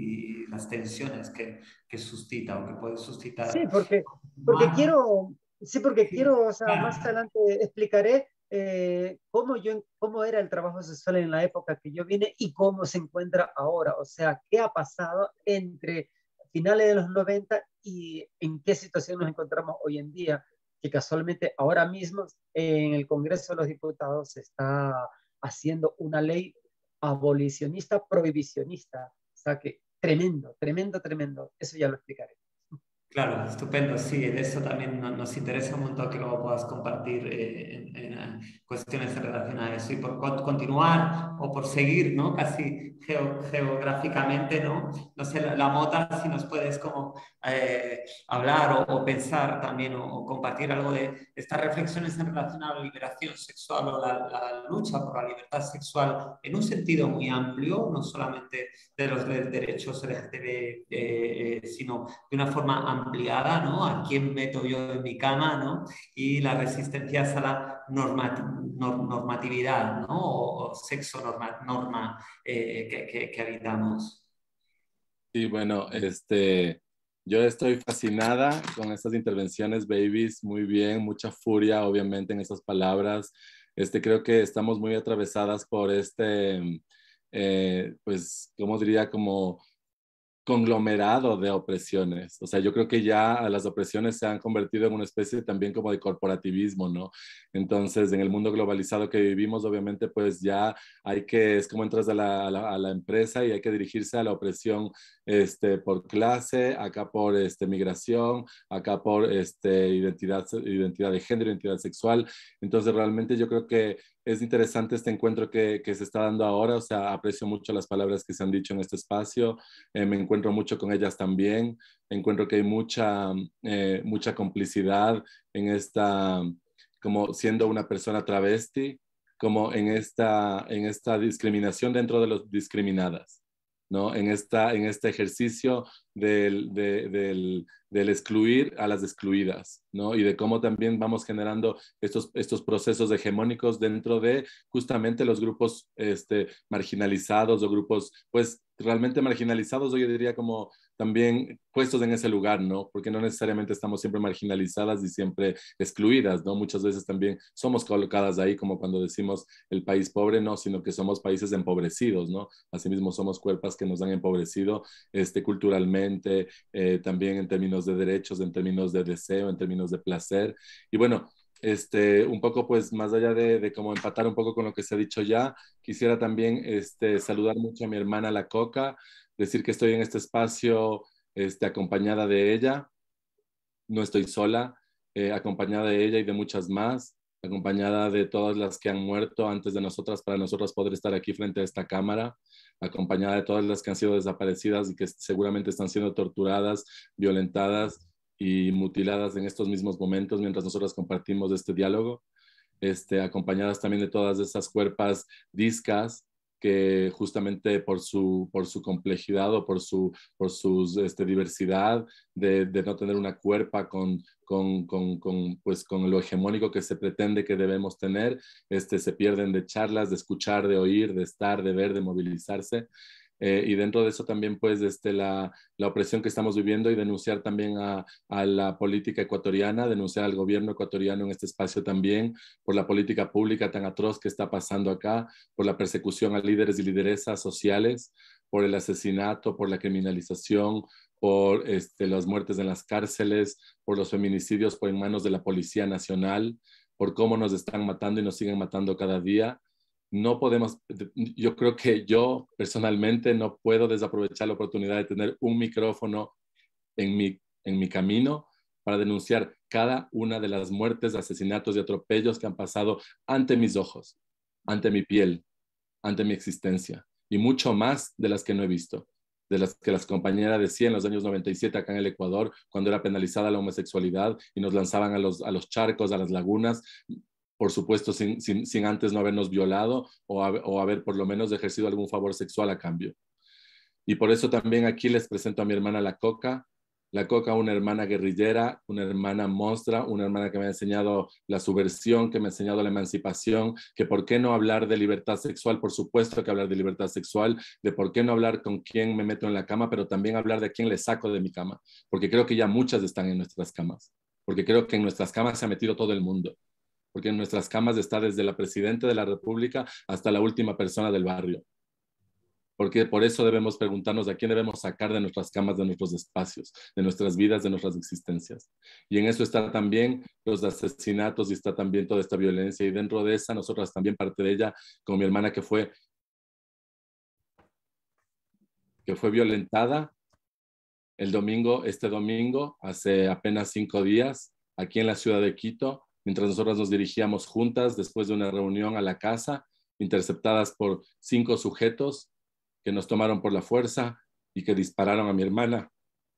Y las tensiones que, que suscita o que puede suscitar. Sí, porque, porque quiero, sí, porque quiero, o sea, más adelante explicaré eh, cómo, yo, cómo era el trabajo sexual en la época que yo vine y cómo se encuentra ahora. O sea, qué ha pasado entre finales de los noventa y en qué situación nos encontramos hoy en día, que casualmente ahora mismo en el Congreso de los Diputados se está haciendo una ley abolicionista, prohibicionista. O sea, que tremendo, tremendo, tremendo. Eso ya lo explicaré. Claro, estupendo. Sí, de eso también no, nos interesa un montón que luego puedas compartir eh, en, en, en cuestiones en relación a eso. Y por continuar o por seguir, ¿no? Casi geo, geográficamente, ¿no? No sé, la, la Mota, si nos puedes como eh, hablar o, o pensar también o, o compartir algo de estas reflexiones en relación a la liberación sexual o la, la lucha por la libertad sexual en un sentido muy amplio, no solamente de los de derechos L G T B, eh, eh, sino de una forma ampliada, ¿no? A quién meto yo en mi cama, ¿no? Y las resistencias a la normati normatividad, ¿no? O, o sexo norma, norma eh, que, que, que habitamos. Sí, bueno, este, yo estoy fascinada con estas intervenciones, babies, muy bien, mucha furia, obviamente, en estas palabras. Este, creo que estamos muy atravesadas por este, eh, pues, ¿cómo diría? Como conglomerado de opresiones. O sea, yo creo que ya las opresiones se han convertido en una especie también como de corporativismo, ¿no? Entonces, en el mundo globalizado que vivimos, obviamente, pues ya hay que, es como entras a la, a la, a la empresa y hay que dirigirse a la opresión este, por clase, acá por este, migración, acá por este, identidad, identidad de género, identidad sexual. Entonces, realmente yo creo que es interesante este encuentro que, que se está dando ahora, o sea, aprecio mucho las palabras que se han dicho en este espacio, eh, me encuentro mucho con ellas también, encuentro que hay mucha, eh, mucha complicidad en esta, como siendo una persona travesti, como en esta, en esta discriminación dentro de los discriminadas, ¿no? En, esta, en este ejercicio del, de, del, del excluir a las excluidas, ¿no? Y de cómo también vamos generando estos, estos procesos hegemónicos dentro de justamente los grupos este, marginalizados o grupos, pues, realmente marginalizados, o yo diría como también puestos en ese lugar, ¿no? Porque no necesariamente estamos siempre marginalizadas y siempre excluidas, ¿no? Muchas veces también somos colocadas ahí, como cuando decimos el país pobre, no, sino que somos países empobrecidos, ¿no? Asimismo somos cuerpos que nos han empobrecido este, culturalmente, eh, también en términos de derechos, en términos de deseo, en términos de placer. Y bueno, este, un poco pues más allá de, de como empatar un poco con lo que se ha dicho ya, quisiera también este, saludar mucho a mi hermana La Coca, decir que estoy en este espacio este, acompañada de ella, no estoy sola, eh, acompañada de ella y de muchas más, acompañada de todas las que han muerto antes de nosotras para nosotras poder estar aquí frente a esta cámara, acompañada de todas las que han sido desaparecidas y que seguramente están siendo torturadas, violentadas y mutiladas en estos mismos momentos mientras nosotras compartimos este diálogo, este, acompañadas también de todas esas cuerpas discas que justamente por su, por su complejidad o por su por sus, este, diversidad de, de, no tener una cuerpa con, con, con, con, pues, con lo hegemónico que se pretende que debemos tener, este, se pierden de charlas, de escuchar, de oír, de estar, de ver, de movilizarse. Eh, y dentro de eso también pues este, la, la opresión que estamos viviendo y denunciar también a, a la política ecuatoriana, denunciar al gobierno ecuatoriano en este espacio también por la política pública tan atroz que está pasando acá, por la persecución a líderes y lideresas sociales, por el asesinato, por la criminalización, por este, las muertes en las cárceles, por los feminicidios por en manos de la Policía Nacional, por cómo nos están matando y nos siguen matando cada día. No podemos, yo creo que yo personalmente no puedo desaprovechar la oportunidad de tener un micrófono en mi, en mi camino para denunciar cada una de las muertes, asesinatos y atropellos que han pasado ante mis ojos, ante mi piel, ante mi existencia, y mucho más de las que no he visto. de las que las compañeras decían en los años noventa y siete acá en el Ecuador, cuando era penalizada la homosexualidad y nos lanzaban a los, a los charcos, a las lagunas, por supuesto sin, sin, sin antes no habernos violado o, a, o haber por lo menos ejercido algún favor sexual a cambio. Y por eso también aquí les presento a mi hermana La Coca. La Coca, una hermana guerrillera, una hermana monstra, una hermana que me ha enseñado la subversión, que me ha enseñado la emancipación, que por qué no hablar de libertad sexual, por supuesto que hablar de libertad sexual, de por qué no hablar con quién me meto en la cama, pero también hablar de quién le saco de mi cama, porque creo que ya muchas están en nuestras camas, porque creo que en nuestras camas se ha metido todo el mundo, porque en nuestras camas está desde la presidenta de la República hasta la última persona del barrio. Porque por eso debemos preguntarnos a quién debemos sacar de nuestras camas, de nuestros espacios, de nuestras vidas, de nuestras existencias. Y en eso está también los asesinatos y está también toda esta violencia. Y dentro de esa, nosotras también parte de ella, con mi hermana que fue, que fue violentada el domingo, este domingo, hace apenas cinco días, aquí en la ciudad de Quito, mientras nosotras nos dirigíamos juntas después de una reunión a la casa, interceptadas por cinco sujetos que nos tomaron por la fuerza y que dispararon a mi hermana.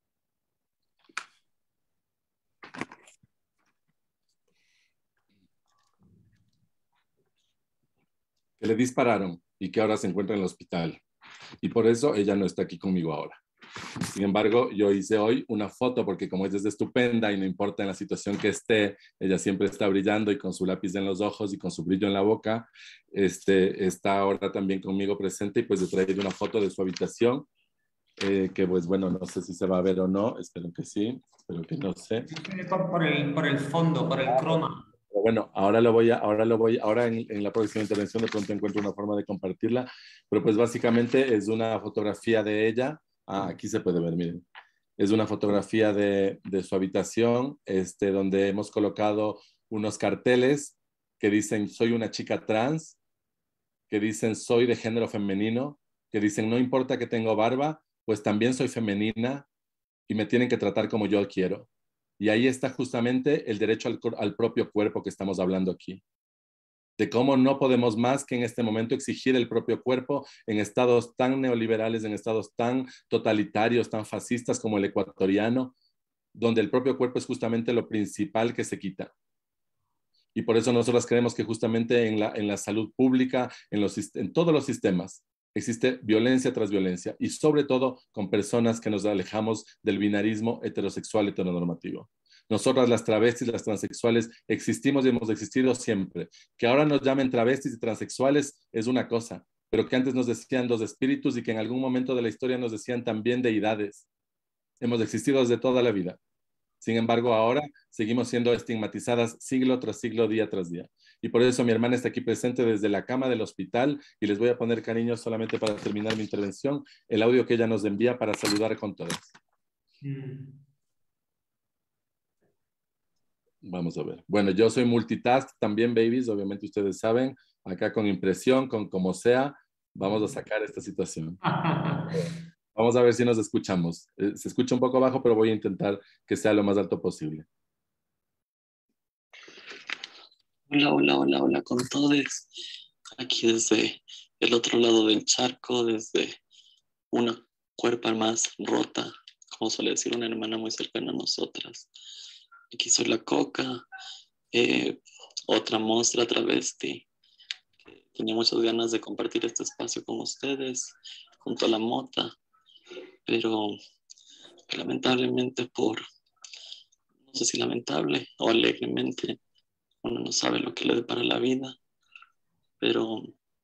Que le dispararon y que ahora se encuentra en el hospital. Y por eso ella no está aquí conmigo ahora. Sin embargo, yo hice hoy una foto porque como ella es estupenda y no importa en la situación que esté, ella siempre está brillando y con su lápiz en los ojos y con su brillo en la boca, este, está ahora también conmigo presente y pues le traído una foto de su habitación, eh, que pues bueno, no sé si se va a ver o no, espero que sí, espero que no sé. Por, por, el, por el fondo, por el croma. Pero bueno, ahora lo voy a, ahora lo voy, ahora en, en la próxima intervención de pronto encuentro una forma de compartirla, pero pues básicamente es una fotografía de ella. Ah, aquí se puede ver, miren. Es una fotografía de, de su habitación, este, donde hemos colocado unos carteles que dicen soy una chica trans, que dicen soy de género femenino, que dicen no importa que tengo barba, pues también soy femenina y me tienen que tratar como yo quiero. Y ahí está justamente el derecho al, al propio cuerpo que estamos hablando aquí. De cómo no podemos más que en este momento exigir el propio cuerpo en estados tan neoliberales, en estados tan totalitarios, tan fascistas como el ecuatoriano, donde el propio cuerpo es justamente lo principal que se quita. Y por eso nosotros creemos que justamente en la, en la salud pública, en, los, en todos los sistemas, existe violencia tras violencia y sobre todo con personas que nos alejamos del binarismo heterosexual heteronormativo. Nosotras las travestis, las transexuales, existimos y hemos existido siempre. Que ahora nos llamen travestis y transexuales es una cosa, pero que antes nos decían dos espíritus y que en algún momento de la historia nos decían también deidades. Hemos existido desde toda la vida. Sin embargo, ahora seguimos siendo estigmatizadas siglo tras siglo, día tras día. Y por eso mi hermana está aquí presente desde la cama del hospital y les voy a poner, cariño, solamente para terminar mi intervención, el audio que ella nos envía para saludar con todas. Mm. Vamos a ver. Bueno, yo soy multitask también, babies, obviamente ustedes saben, acá con impresión, con como sea, vamos a sacar esta situación. Vamos a ver si nos escuchamos. Se escucha un poco bajo, pero voy a intentar que sea lo más alto posible. Hola, hola, hola, hola con todos. Aquí desde el otro lado del charco, desde una cuerpa más rota, como suele decir una hermana muy cercana a nosotras. Aquí soy La Coca, eh, otra monstrua travesti. Tenía muchas ganas de compartir este espacio con ustedes, junto a la mota, pero lamentablemente por, no sé si lamentable o alegremente, uno no sabe lo que le depara la vida, pero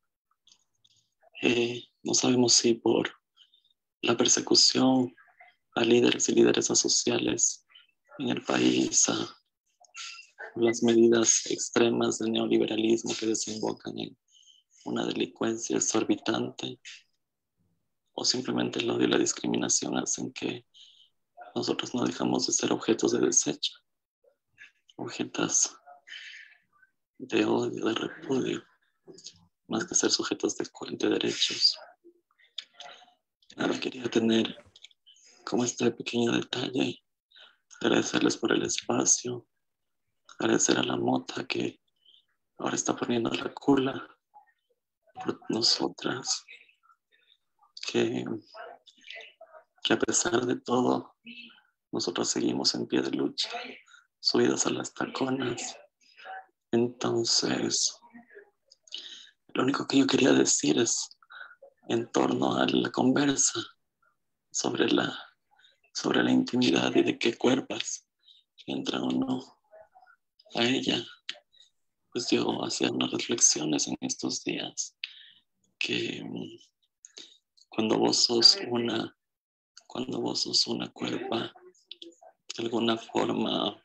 eh, no sabemos si por la persecución a líderes y lideresas sociales en el país, a las medidas extremas del neoliberalismo que desembocan en una delincuencia exorbitante, o simplemente el odio y la discriminación hacen que nosotros no dejamos de ser objetos de desecho, objetos de odio, de repudio, más que ser sujetos de, de derechos. Ahora quería tener como este pequeño detalle, agradecerles por el espacio, agradecer a la mota que ahora está poniendo la cola por nosotras, que que a pesar de todo, nosotros seguimos en pie de lucha, subidas a las taconas. Entonces, lo único que yo quería decir es en torno a la conversa sobre la, sobre la intimidad y de qué cuerpos entran o no a ella. Pues yo hacía unas reflexiones en estos días que cuando vos sos una, cuando vos sos una cuerpa, de alguna forma,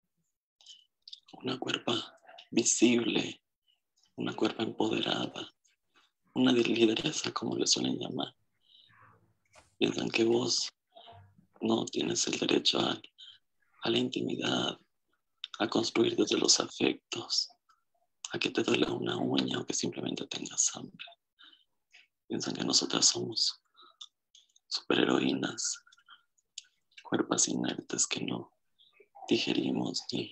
una cuerpa visible, una cuerpa empoderada, una lideresa, como le suelen llamar, piensan que vos no tienes el derecho a, a la intimidad, a construir desde los afectos, a que te duele una uña o que simplemente tengas hambre. Piensan que nosotras somos superheroínas, cuerpos inertes que no digerimos ni,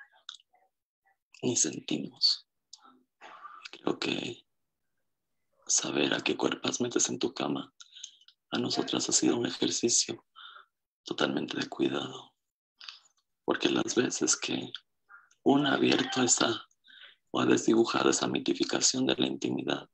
ni sentimos. Creo que saber a qué cuerpos metes en tu cama a nosotras ha sido un ejercicio totalmente de cuidado, porque las veces que uno ha abierto esa o ha desdibujado esa mitificación de la intimidad,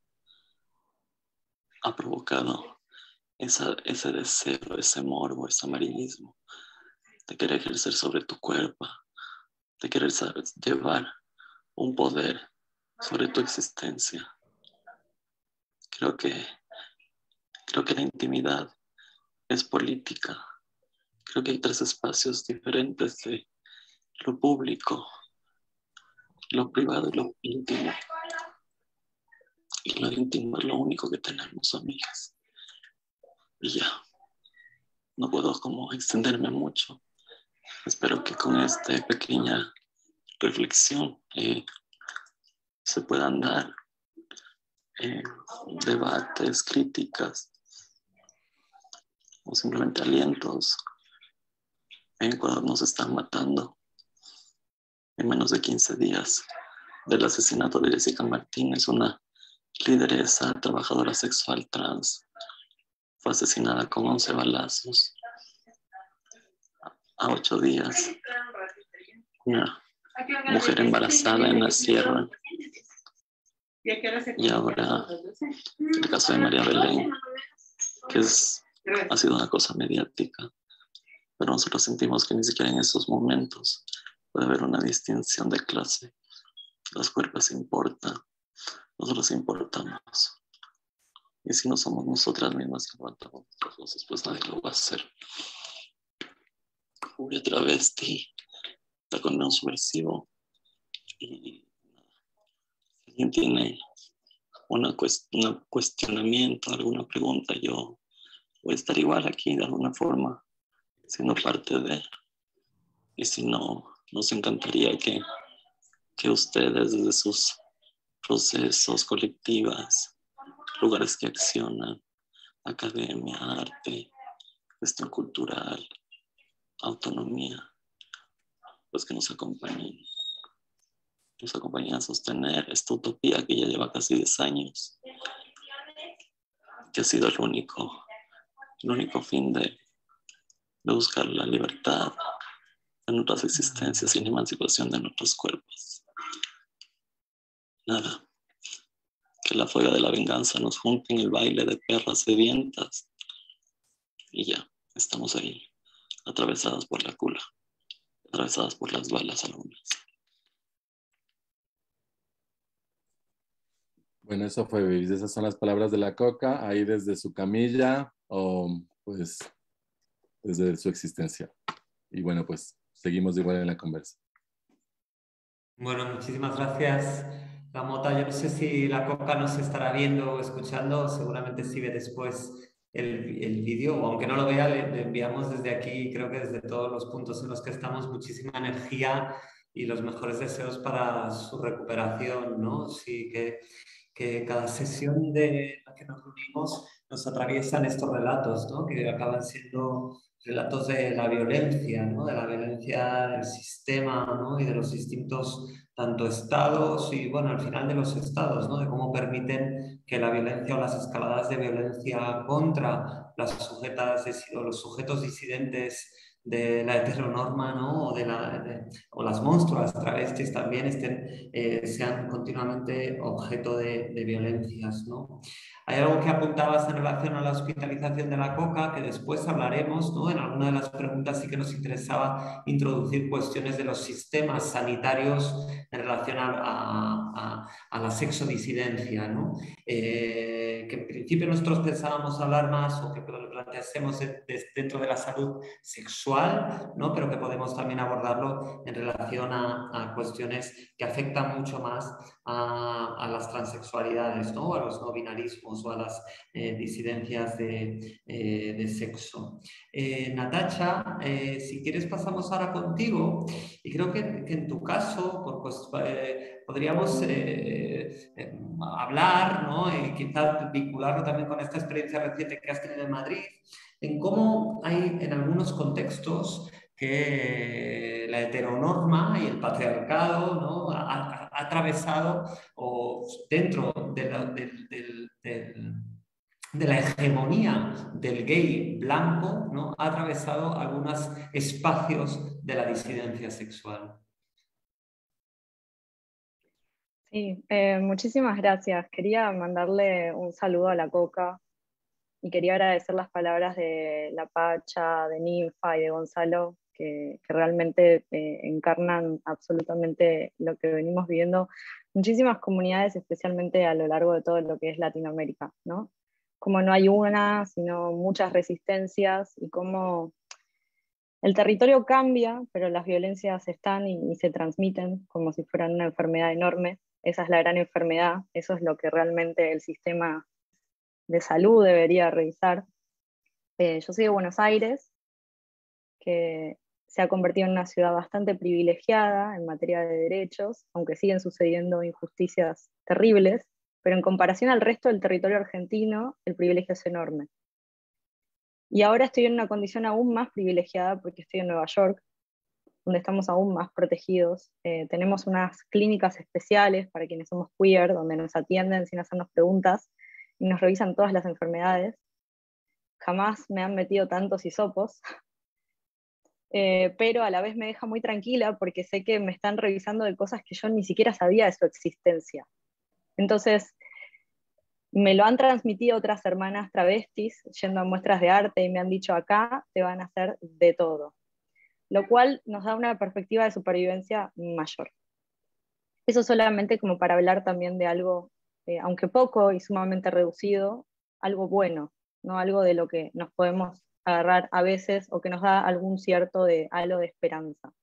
ha provocado esa, ese deseo, ese morbo, ese amarillismo de querer ejercer sobre tu cuerpo, de querer saber, llevar un poder sobre tu existencia. Creo que, creo que la intimidad es política. Creo que hay tres espacios diferentes de lo público, lo privado y lo íntimo. Y lo íntimo es lo único que tenemos, amigas. Y ya, no puedo como extenderme mucho. Espero que con esta pequeña reflexión eh, se puedan dar eh, debates, críticas o simplemente alientos. En Ecuador nos están matando en menos de quince días del asesinato de Jessica Martínez, una lideresa, trabajadora sexual trans. Fue asesinada con once balazos. A ocho días, una mujer embarazada en la sierra. Y ahora el caso de María Belén, que es, ha sido una cosa mediática, pero nosotros sentimos que ni siquiera en esos momentos puede haber una distinción de clase. Los cuerpos importan, nosotros importamos. Y si no somos nosotras mismas que aguantamos nuestras voces, pues nadie lo va a hacer. Furia travesti, taconeo subversivo. Y si alguien tiene una cuest un cuestionamiento, alguna pregunta, yo voy a estar igual aquí de alguna forma, siendo parte de. Y si no, nos encantaría que, que ustedes desde sus procesos, colectivas, lugares que accionan, academia, arte, gestión cultural, autonomía, pues que nos acompañen, nos acompañen a sostener esta utopía que ya lleva casi diez años, que ha sido el único, el único fin de, de buscar la libertad de nuestras existencias y la emancipación de nuestros cuerpos. Nada, que la fuega de la venganza nos junte en el baile de perras sedientas y ya, estamos ahí, atravesadas por la cula, atravesadas por las balas algunas. Bueno, eso fue, babies. Esas son las palabras de la Coca, ahí desde su camilla o pues desde su existencia. Y bueno, pues seguimos igual en la conversa. Bueno, muchísimas gracias, La Mota. Yo no sé si la Coca nos estará viendo o escuchando, seguramente si ve después el, el vídeo, o aunque no lo vea, le, le enviamos desde aquí, creo que desde todos los puntos en los que estamos, muchísima energía y los mejores deseos para su recuperación, ¿no? Sí, que, que cada sesión de la que nos reunimos nos atraviesan estos relatos, ¿no? Que acaban siendo relatos de la violencia, ¿no? De la violencia del sistema, ¿no? Y de los distintos, tanto estados y, bueno, al final de los estados, ¿no? De cómo permiten que la violencia o las escaladas de violencia contra las sujetas, o los sujetos disidentes de la heteronorma, ¿no? O, de la, de, o las monstruas travestis también estén, eh, sean continuamente objeto de, de violencias, ¿no? Hay algo que apuntabas en relación a la hospitalización de la coca, que después hablaremos, ¿no? En alguna de las preguntas sí que nos interesaba introducir cuestiones de los sistemas sanitarios en relación a, a, a la sexodisidencia, ¿no? Eh, que en principio nosotros pensábamos hablar más o que lo planteásemos dentro de la salud sexual, ¿no? Pero que podemos también abordarlo en relación a, a cuestiones que afectan mucho más a, a las transexualidades, ¿no? A los no binarismos o a las eh, disidencias de, eh, de sexo. Eh, Natacha, eh, si quieres pasamos ahora contigo y creo que, que en tu caso por, pues, eh, podríamos eh, eh, hablar, ¿no? Y quizás vincularlo también con esta experiencia reciente que has tenido en Madrid, en cómo hay en algunos contextos que la heteronorma y el patriarcado, ¿no? ha, ha, ha atravesado o dentro de la, del, del, del, de la hegemonía del gay blanco, ¿no? Ha atravesado algunos espacios de la disidencia sexual. Sí, eh, muchísimas gracias. Quería mandarle un saludo a la Coca y quería agradecer las palabras de la Pacha, de Ninfa y de Gonzalo, que, que realmente eh, encarnan absolutamente lo que venimos viviendo muchísimas comunidades, especialmente a lo largo de todo lo que es Latinoamérica, ¿no? Como no hay una, sino muchas resistencias y cómo el territorio cambia, pero las violencias están y, y se transmiten como si fueran una enfermedad enorme. Esa es la gran enfermedad, eso es lo que realmente el sistema de salud debería revisar. Eh, yo soy de Buenos Aires, que se ha convertido en una ciudad bastante privilegiada en materia de derechos, aunque siguen sucediendo injusticias terribles, pero en comparación al resto del territorio argentino, el privilegio es enorme. Y ahora estoy en una condición aún más privilegiada porque estoy en Nueva York, donde estamos aún más protegidos. Eh, tenemos unas clínicas especiales para quienes somos queer, donde nos atienden sin hacernos preguntas y nos revisan todas las enfermedades. Jamás me han metido tantos hisopos, eh, pero a la vez me deja muy tranquila porque sé que me están revisando de cosas que yo ni siquiera sabía de su existencia. Entonces, me lo han transmitido otras hermanas travestis yendo a muestras de arte y me han dicho acá te van a hacer de todo, lo cual nos da una perspectiva de supervivencia mayor. Eso solamente como para hablar también de algo, eh, aunque poco y sumamente reducido, algo bueno, ¿no? Algo de lo que nos podemos agarrar a veces o que nos da algún cierto de halo de esperanza.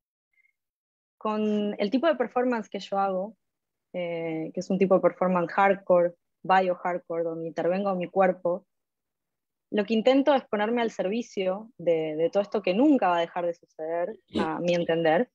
Con el tipo de performance que yo hago, eh, que es un tipo de performance hardcore, bio-hardcore, donde intervengo mi cuerpo, lo que intento es ponerme al servicio de, de todo esto que nunca va a dejar de suceder, a mi entender,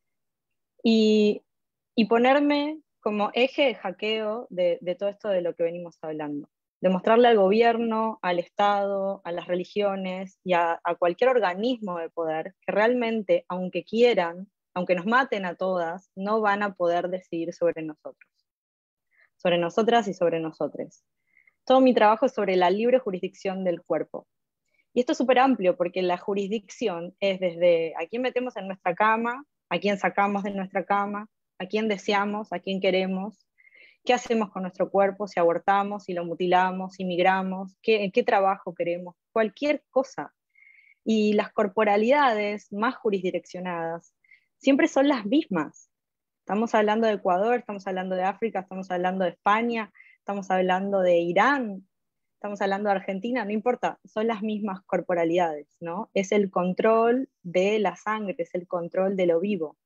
y, y ponerme como eje de hackeo de, de todo esto de lo que venimos hablando. Demostrarle al gobierno, al Estado, a las religiones y a, a cualquier organismo de poder que realmente, aunque quieran, aunque nos maten a todas, no van a poder decidir sobre nosotros, sobre nosotras y sobre nosotros. Todo mi trabajo es sobre la libre jurisdicción del cuerpo. Y esto es súper amplio porque la jurisdicción es desde a quién metemos en nuestra cama, a quién sacamos de nuestra cama, a quién deseamos, a quién queremos, qué hacemos con nuestro cuerpo, si abortamos, si lo mutilamos, si migramos, qué, qué trabajo queremos, cualquier cosa. Y las corporalidades más jurisdiccionadas siempre son las mismas. Estamos hablando de Ecuador, estamos hablando de África, estamos hablando de España, estamos hablando de Irán, estamos hablando de Argentina, no importa, son las mismas corporalidades, ¿no? Es el control de la sangre, es el control de lo vivo.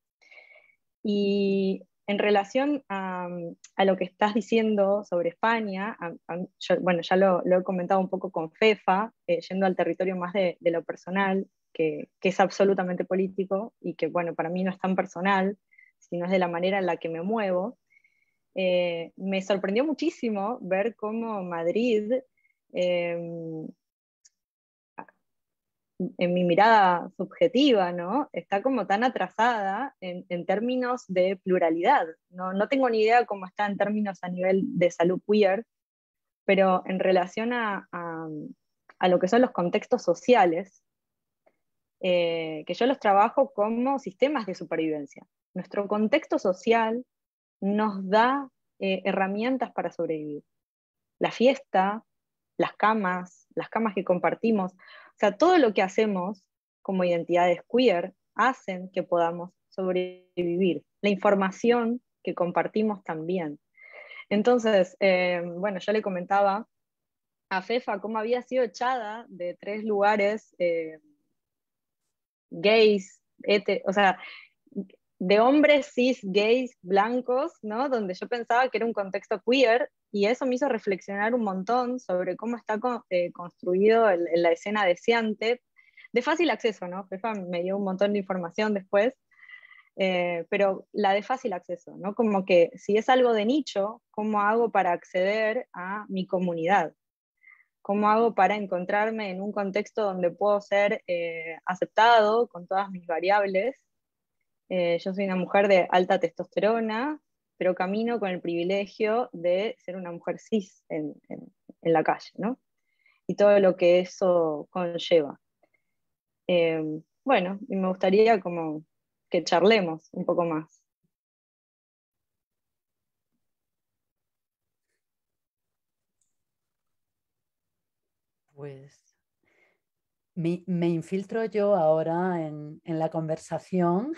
Y en relación a, a lo que estás diciendo sobre España, a, a, yo, bueno, ya lo, lo he comentado un poco con Fefa, eh, yendo al territorio más de, de lo personal, que, que es absolutamente político y que, bueno, para mí no es tan personal, sino es de la manera en la que me muevo. Eh, me sorprendió muchísimo ver cómo Madrid eh, en mi mirada subjetiva, ¿no? Está como tan atrasada en, en términos de pluralidad. ¿no? no tengo ni idea cómo está en términos a nivel de salud queer, pero en relación a, a, a lo que son los contextos sociales, eh, que yo los trabajo como sistemas de supervivencia. Nuestro contexto social nos da eh, herramientas para sobrevivir. La fiesta, las camas, las camas que compartimos, o sea, todo lo que hacemos como identidades queer hacen que podamos sobrevivir. La información que compartimos también. Entonces, eh, bueno, yo le comentaba a Fefa cómo había sido echada de tres lugares eh, gays, hetero, o sea, de hombres cis, gays, blancos, ¿no? Donde yo pensaba que era un contexto queer, y eso me hizo reflexionar un montón sobre cómo está eh, construido el, el, la escena deseante, de fácil acceso, ¿no? Fefa me dio un montón de información después, eh, pero la de fácil acceso, ¿no? Como que si es algo de nicho, ¿cómo hago para acceder a mi comunidad? ¿Cómo hago para encontrarme en un contexto donde puedo ser eh, aceptado con todas mis variables? Eh, yo soy una mujer de alta testosterona, pero camino con el privilegio de ser una mujer cis en, en, en la calle, ¿no? Y todo lo que eso conlleva. Eh, bueno, y me gustaría como que charlemos un poco más. Pues me, me infiltro yo ahora en, en la conversación.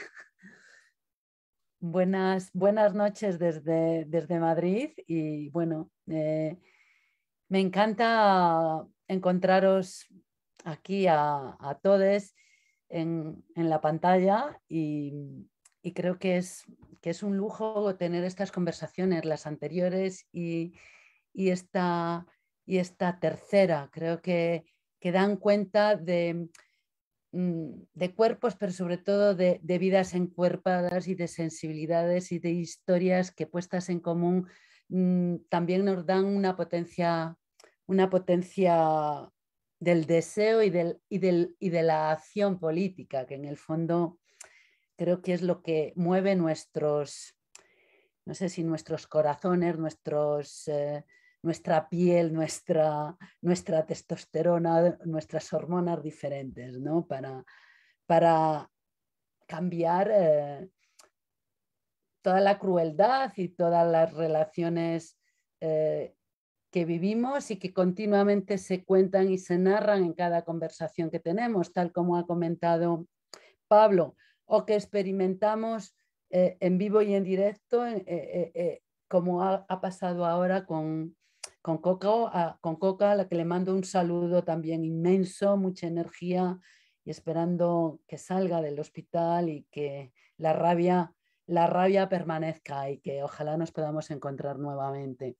Buenas, buenas noches desde, desde Madrid y bueno, eh, me encanta encontraros aquí a, a todos en, en la pantalla y, y creo que es, que es un lujo tener estas conversaciones, las anteriores y, y, esta, y esta tercera. Creo que, que dan cuenta de... de cuerpos, pero sobre todo de, de vidas encuerpadas y de sensibilidades y de historias que puestas en común mmm, también nos dan una potencia, una potencia del deseo y, del, y, del, y de la acción política, que en el fondo creo que es lo que mueve nuestros, no sé si nuestros corazones, nuestros... Eh, nuestra piel, nuestra, nuestra testosterona, nuestras hormonas diferentes, ¿no? Para, para cambiar eh, toda la crueldad y todas las relaciones eh, que vivimos y que continuamente se cuentan y se narran en cada conversación que tenemos, tal como ha comentado Pablo, o que experimentamos eh, en vivo y en directo, eh, eh, eh, como ha, ha pasado ahora con... Con Coca, a, con Coca, a la que le mando un saludo también inmenso, mucha energía y esperando que salga del hospital y que la rabia, la rabia permanezca y que ojalá nos podamos encontrar nuevamente.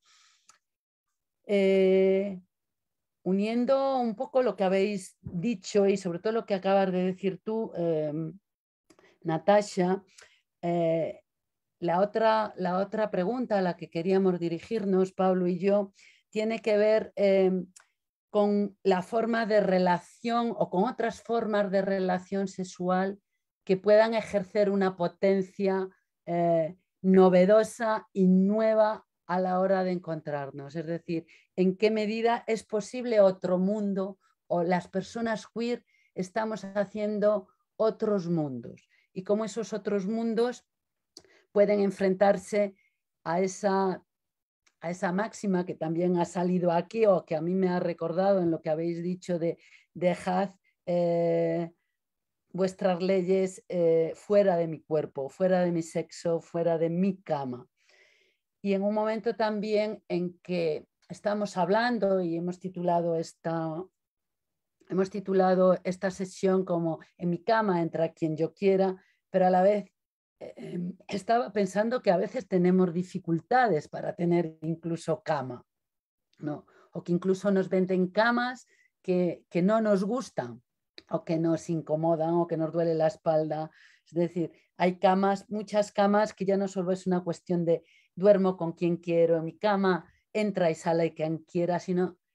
Eh, uniendo un poco lo que habéis dicho y sobre todo lo que acabas de decir tú, eh, Natasha, eh, la otra, la otra pregunta a la que queríamos dirigirnos, Pablo y yo, tiene que ver eh, con la forma de relación o con otras formas de relación sexual que puedan ejercer una potencia eh, novedosa y nueva a la hora de encontrarnos. Es decir, en qué medida es posible otro mundo o las personas queer estamos haciendo otros mundos y cómo esos otros mundos pueden enfrentarse a esa, a esa máxima que también ha salido aquí o que a mí me ha recordado en lo que habéis dicho de dejad eh, vuestras leyes eh, fuera de mi cuerpo, fuera de mi sexo, fuera de mi cama. Y en un momento también en que estamos hablando y hemos titulado esta, hemos titulado esta sesión como En mi cama entra quien yo quiera, pero a la vez estaba pensando que a veces tenemos dificultades para tener incluso cama, ¿no? O que incluso nos venden camas que, que no nos gustan o que nos incomodan o que nos duele la espalda. Es decir, hay camas, muchas camas que ya no solo es una cuestión de duermo con quien quiero, en mi cama entra y sale quien quiera, sino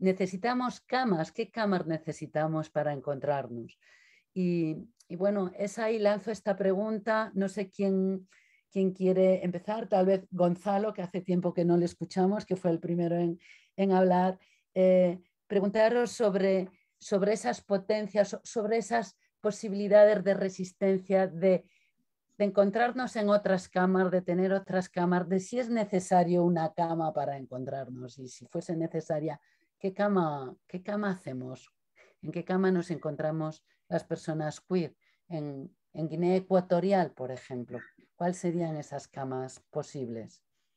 necesitamos camas. ¿Qué camas necesitamos para encontrarnos? Y, y bueno, es ahí lanzo esta pregunta. No sé quién, quién quiere empezar. Tal vez Gonzalo, que hace tiempo que no le escuchamos, que fue el primero en, en hablar. Eh, preguntaros sobre, sobre esas potencias, sobre esas posibilidades de resistencia, de, de encontrarnos en otras camas, de tener otras camas, de si es necesario una cama para encontrarnos y si fuese necesaria, ¿qué cama, qué cama hacemos? ¿En qué cama nos encontramos las personas queer? En, en Guinea Ecuatorial, por ejemplo, ¿cuáles serían esas camas posibles?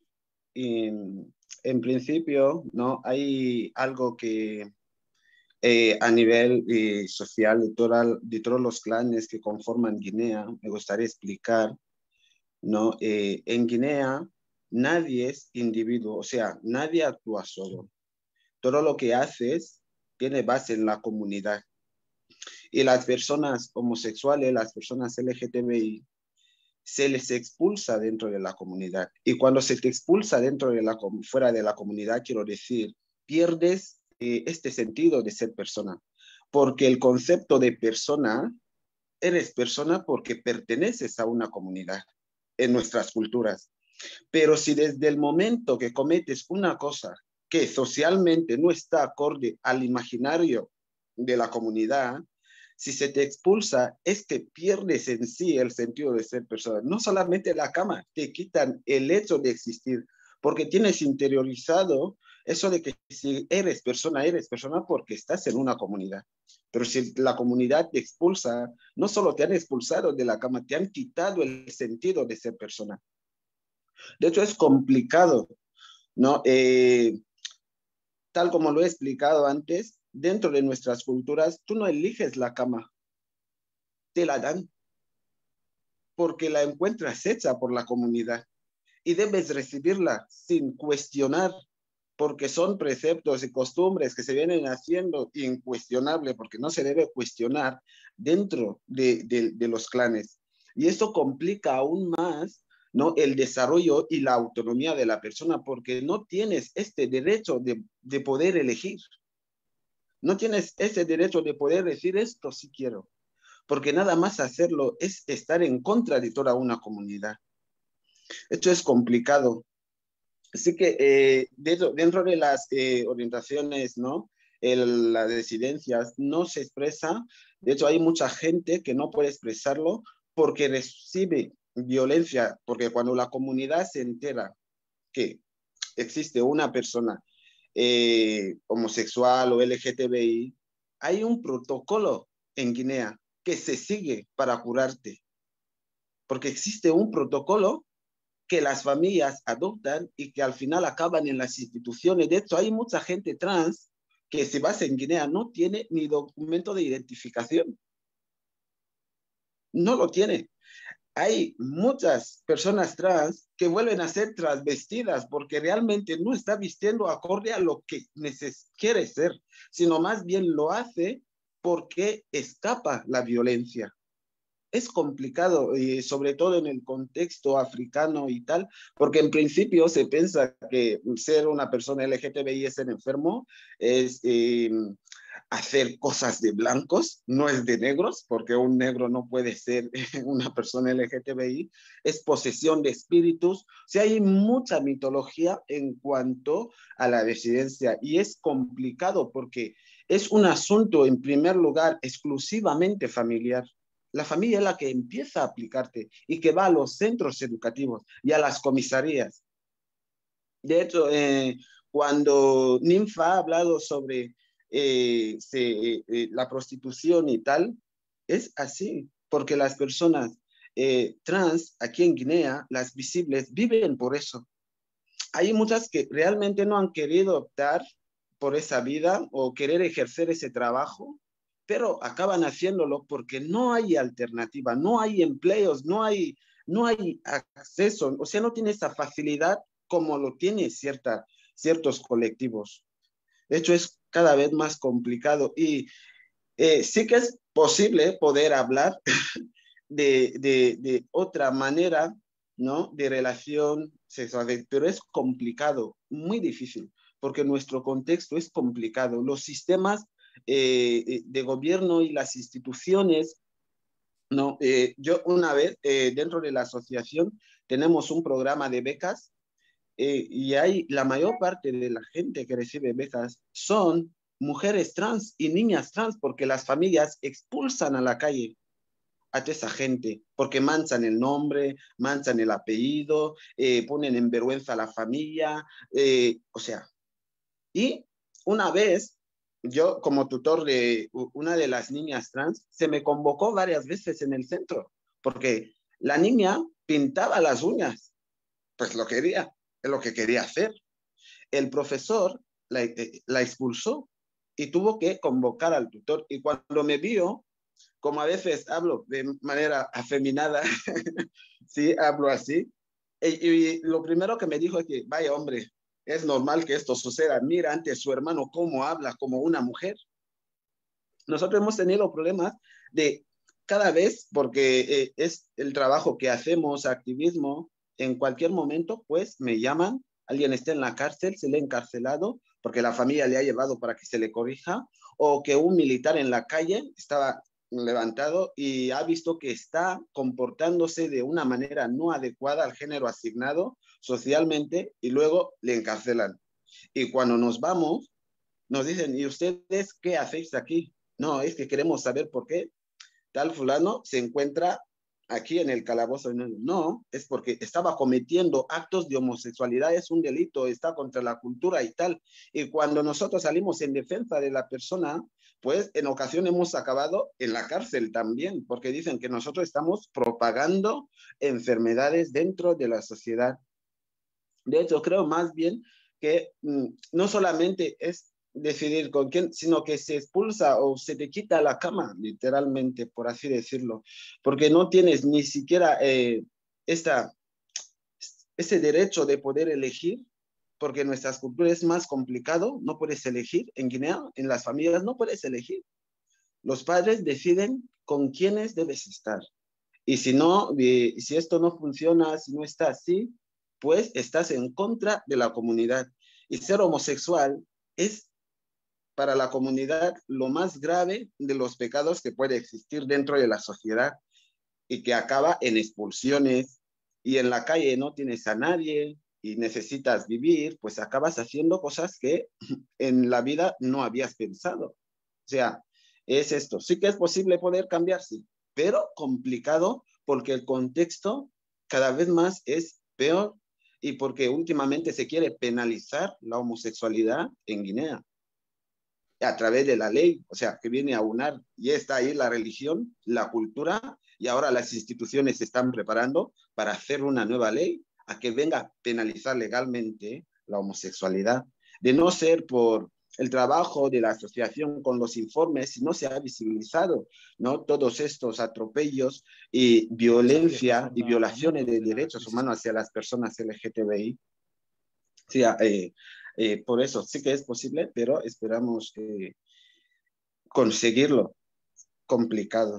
En, en principio, ¿no? Hay algo que eh, a nivel eh, social de, toda, de todos los clanes que conforman Guinea, me gustaría explicar, ¿no? Eh, en Guinea nadie es individuo, o sea, nadie actúa solo. Todo lo que haces tiene base en la comunidad. Y las personas homosexuales, las personas L G T B I, se les expulsa dentro de la comunidad. Y cuando se te expulsa dentro de la, fuera de la comunidad, quiero decir, pierdes eh, este sentido de ser persona. Porque el concepto de persona, eres persona porque perteneces a una comunidad en nuestras culturas. Pero si desde el momento que cometes una cosa que socialmente no está acorde al imaginario de la comunidad, si se te expulsa, es que pierdes en sí el sentido de ser persona. No solamente la cama, te quitan el hecho de existir, porque tienes interiorizado eso de que si eres persona, eres persona porque estás en una comunidad. Pero si la comunidad te expulsa, no solo te han expulsado de la cama, te han quitado el sentido de ser persona. De hecho, es complicado, ¿no? Eh, tal como lo he explicado antes, dentro de nuestras culturas, tú no eliges la cama, te la dan, porque la encuentras hecha por la comunidad y debes recibirla sin cuestionar, porque son preceptos y costumbres que se vienen haciendo incuestionables, porque no se debe cuestionar dentro de, de, de los clanes. Y esto complica aún más, ¿no?, el desarrollo y la autonomía de la persona, porque no tienes este derecho de, de poder elegir. No tienes ese derecho de poder decir esto sí quiero, porque nada más hacerlo es estar en contra de toda una comunidad. Esto es complicado. Así que eh, dentro, dentro de las eh, orientaciones, ¿no?, el, las disidencias no se expresa. De hecho, hay mucha gente que no puede expresarlo porque recibe violencia, porque cuando la comunidad se entera que existe una persona eh, homosexual o L G T B I, hay un protocolo en Guinea que se sigue para curarte, porque existe un protocolo que las familias adoptan y que al final acaban en las instituciones. De hecho, hay mucha gente trans que si vas en Guinea no tiene ni documento de identificación. No lo tiene. Hay muchas personas trans que vuelven a ser transvestidas porque realmente no está vistiendo acorde a lo que quiere ser, sino más bien lo hace porque escapa la violencia. Es complicado, y sobre todo en el contexto africano y tal, porque en principio se piensa que ser una persona L G T B I es ser enfermo, es eh, hacer cosas de blancos, no es de negros, porque un negro no puede ser una persona L G T B I, es posesión de espíritus. O sea, hay mucha mitología en cuanto a la disidencia y es complicado porque es un asunto, en primer lugar, exclusivamente familiar. La familia es la que empieza a aplicarte y que va a los centros educativos y a las comisarías. De hecho, eh, cuando Ninfa ha hablado sobre eh, se, eh, la prostitución y tal, es así, porque las personas eh, trans aquí en Guinea, las visibles, viven por eso. Hay muchas que realmente no han querido optar por esa vida o querer ejercer ese trabajo, pero acaban haciéndolo porque no hay alternativa, no hay empleos, no hay, no hay acceso, o sea, no tiene esa facilidad como lo tienen cierta, ciertos colectivos. De hecho, es cada vez más complicado y eh, sí que es posible poder hablar de, de, de otra manera, ¿no?, de relación sexual, pero es complicado, muy difícil, porque nuestro contexto es complicado. Los sistemas eh, de gobierno y las instituciones, no, eh, yo una vez eh, dentro de la asociación tenemos un programa de becas eh, y hay la mayor parte de la gente que recibe becas son mujeres trans y niñas trans, porque las familias expulsan a la calle a toda esa gente, porque manchan el nombre, manchan el apellido, eh, ponen en vergüenza a la familia, eh, o sea, y una vez, yo como tutor de una de las niñas trans, se me convocó varias veces en el centro, porque la niña pintaba las uñas, pues lo quería, es lo que quería hacer. El profesor la, eh, la expulsó y tuvo que convocar al tutor. Y cuando me vio, como a veces hablo de manera afeminada, sí, hablo así, y, y lo primero que me dijo es que, vaya hombre, es normal que esto suceda. Mira ante su hermano cómo habla como una mujer. Nosotros hemos tenido problemas de cada vez, porque eh, es el trabajo que hacemos, activismo, en cualquier momento, pues me llaman, alguien está en la cárcel, se le ha encarcelado, porque la familia le ha llevado para que se le corrija, o que un militar en la calle estaba levantado y ha visto que está comportándose de una manera no adecuada al género asignado socialmente y luego le encarcelan. Y cuando nos vamos, nos dicen, ¿y ustedes qué hacéis aquí? No, es que queremos saber por qué tal fulano se encuentra aquí en el calabozo. No, es porque estaba cometiendo actos de homosexualidad, es un delito, está contra la cultura y tal. Y cuando nosotros salimos en defensa de la persona, pues en ocasión hemos acabado en la cárcel también, porque dicen que nosotros estamos propagando enfermedades dentro de la sociedad. De hecho, creo más bien que mmm, no solamente es decidir con quién, sino que se expulsa o se te quita la cama, literalmente, por así decirlo, porque no tienes ni siquiera eh, esta, ese derecho de poder elegir, porque en nuestras culturas es más complicado, no puedes elegir. En Guinea, en las familias, no puedes elegir. Los padres deciden con quiénes debes estar. Y si no, eh, si esto no funciona, si no está así, pues estás en contra de la comunidad. Y ser homosexual es para la comunidad lo más grave de los pecados que puede existir dentro de la sociedad y que acaba en expulsiones, y en la calle no tienes a nadie y necesitas vivir, pues acabas haciendo cosas que en la vida no habías pensado. O sea, es esto. Sí que es posible poder cambiarse, pero complicado porque el contexto cada vez más es peor y porque últimamente se quiere penalizar la homosexualidad en Guinea a través de la ley, o sea, que viene a unar, y está ahí la religión, la cultura, y ahora las instituciones se están preparando para hacer una nueva ley a que venga a penalizar legalmente la homosexualidad. De no ser por el trabajo de la asociación con los informes, si no se ha visibilizado, ¿no?, todos estos atropellos y violencia y violaciones de derechos humanos hacia las personas L G T B I. Sí, eh, eh, por eso sí que es posible, pero esperamos eh, conseguirlo. Complicado.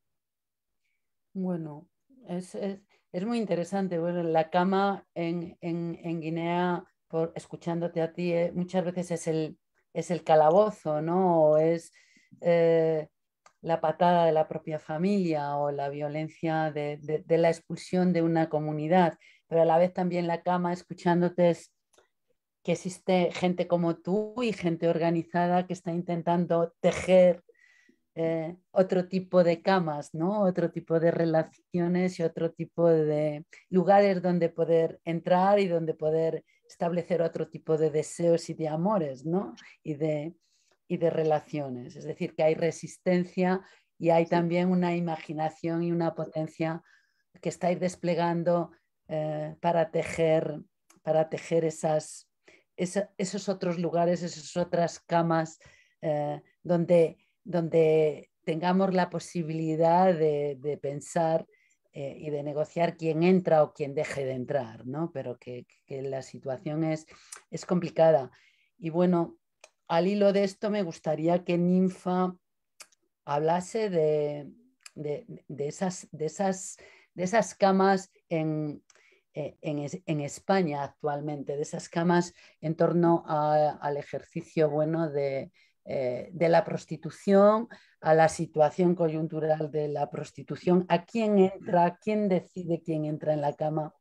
Bueno, es, es, es muy interesante. Bueno, la cama en, en, en Guinea, por, escuchándote a ti, eh, muchas veces es el, es el calabozo, ¿no? O es eh, la patada de la propia familia o la violencia de, de, de la expulsión de una comunidad. Pero a la vez también la cama, escuchándote, es que existe gente como tú y gente organizada que está intentando tejer eh, otro tipo de camas, ¿no? Otro tipo de relaciones y otro tipo de lugares donde poder entrar y donde poder establecer otro tipo de deseos y de amores, ¿no? Y de, y de relaciones. Es decir, que hay resistencia y hay también una imaginación y una potencia que estáis desplegando eh, para tejer, para tejer esas, esa, esos otros lugares, esas otras camas eh, donde, donde tengamos la posibilidad de, de pensar eh, y de negociar quién entra o quién deje de entrar, ¿no? Pero que, que la situación es, es complicada. Y bueno, al hilo de esto me gustaría que Ninfa hablase de, de, de, esas, de, esas, de esas camas en, eh, en, es, en España actualmente, de esas camas en torno a, al ejercicio bueno de, eh, de la prostitución, a la situación coyuntural de la prostitución, a quién entra, quién decide quién entra en la cama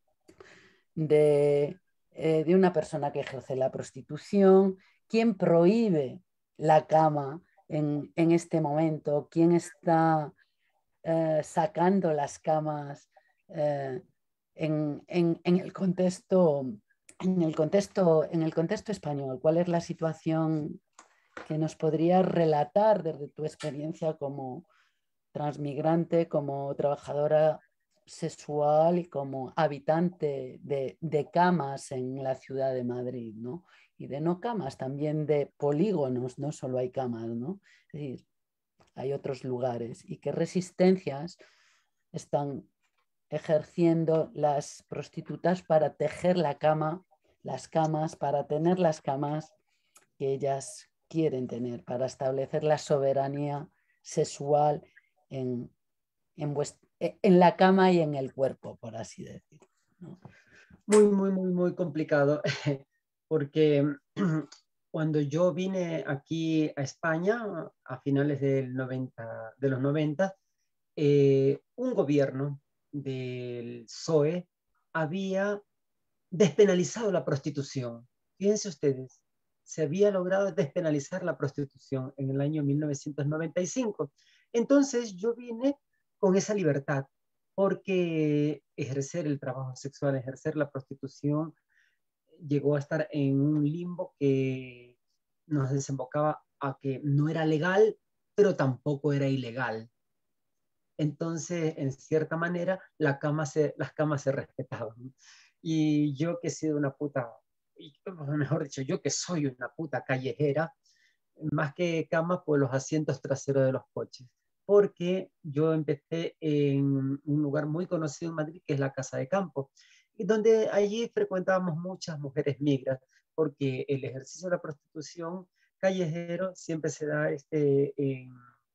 de, eh, de una persona que ejerce la prostitución, quién prohíbe la cama en, en este momento, quién está eh, sacando las camas eh, en, en, en, el contexto, en, el contexto, en el contexto español. ¿Cuál es la situación que nos podrías relatar desde tu experiencia como transmigrante, como trabajadora sexual y como habitante de, de camas en la ciudad de Madrid, ¿no? Y de no camas, también de polígonos, no solo hay camas, ¿no? Es decir, hay otros lugares y qué resistencias están ejerciendo las prostitutas para tejer la cama, las camas, para tener las camas que ellas quieren tener, para establecer la soberanía sexual en, en, en la cama y en el cuerpo, por así decirlo, ¿no? Muy, muy, muy, muy complicado, porque cuando yo vine aquí a España a finales del noventa, de los noventa, eh, un gobierno del P S O E había despenalizado la prostitución. Fíjense ustedes, se había logrado despenalizar la prostitución en el año mil novecientos noventa y cinco. Entonces yo vine con esa libertad, porque ejercer el trabajo sexual, ejercer la prostitución, llegó a estar en un limbo que nos desembocaba a que no era legal, pero tampoco era ilegal. Entonces, en cierta manera, la cama se, las camas se respetaban. Y yo que he sido una puta, mejor dicho, yo que soy una puta callejera, más que cama, pues los asientos traseros de los coches. Porque yo empecé en un lugar muy conocido en Madrid, que es la Casa de Campo, y donde allí frecuentábamos muchas mujeres migras, porque el ejercicio de la prostitución callejero siempre se da este, en,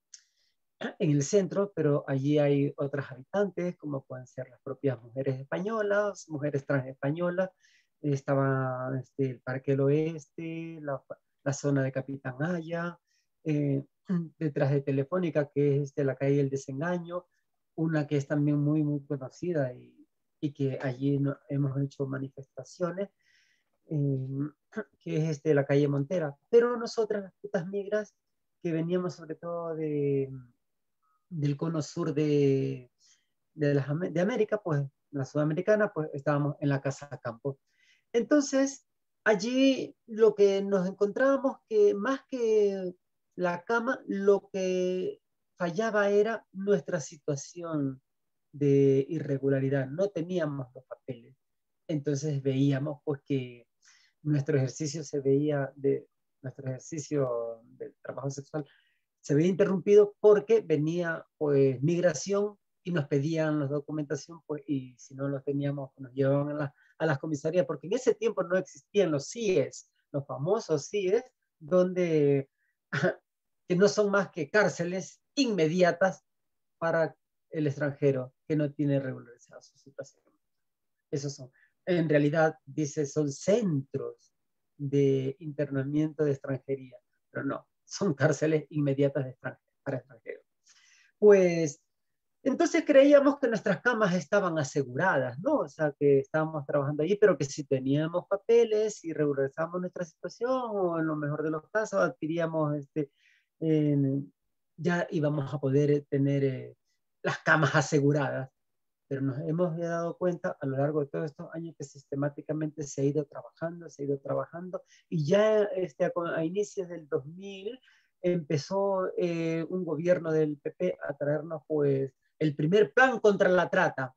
en el centro, pero allí hay otras habitantes, como pueden ser las propias mujeres españolas, mujeres transespañolas. Estaba este, el Parque del Oeste, la, la zona de Capitán Haya, eh, detrás de Telefónica, que es este, la calle del Desengaño, una que es también muy, muy conocida y, y que allí no, hemos hecho manifestaciones, eh, que es este, la calle Montera. Pero nosotras, las putas migras, que veníamos sobre todo de, del cono sur de, de, las, de América, pues la sudamericana, pues estábamos en la Casa Campo. Entonces, allí lo que nos encontrábamos que más que la cama, lo que fallaba era nuestra situación de irregularidad. No teníamos los papeles. Entonces veíamos pues que nuestro ejercicio se veía de nuestro ejercicio del trabajo sexual se veía interrumpido porque venía pues migración y nos pedían la documentación, pues, y si no los teníamos, nos llevaban a, la, a las comisarías, porque en ese tiempo no existían los C I E S, los famosos C I E S, donde que no son más que cárceles inmediatas para el extranjero que no tiene regularizada su situación. Esos son, en realidad, dice, son centros de internamiento de extranjería, pero no, son cárceles inmediatas de extranjeros, para extranjeros. Pues entonces creíamos que nuestras camas estaban aseguradas, ¿no? O sea, que estábamos trabajando allí, pero que si teníamos papeles y regularizamos nuestra situación, o en lo mejor de los casos, adquiríamos, este, eh, ya íbamos a poder tener eh, las camas aseguradas. Pero nos hemos dado cuenta a lo largo de todos estos años que sistemáticamente se ha ido trabajando, se ha ido trabajando, y ya este, a, a inicios del dos mil empezó eh, un gobierno del P P a traernos pues el primer plan contra la trata,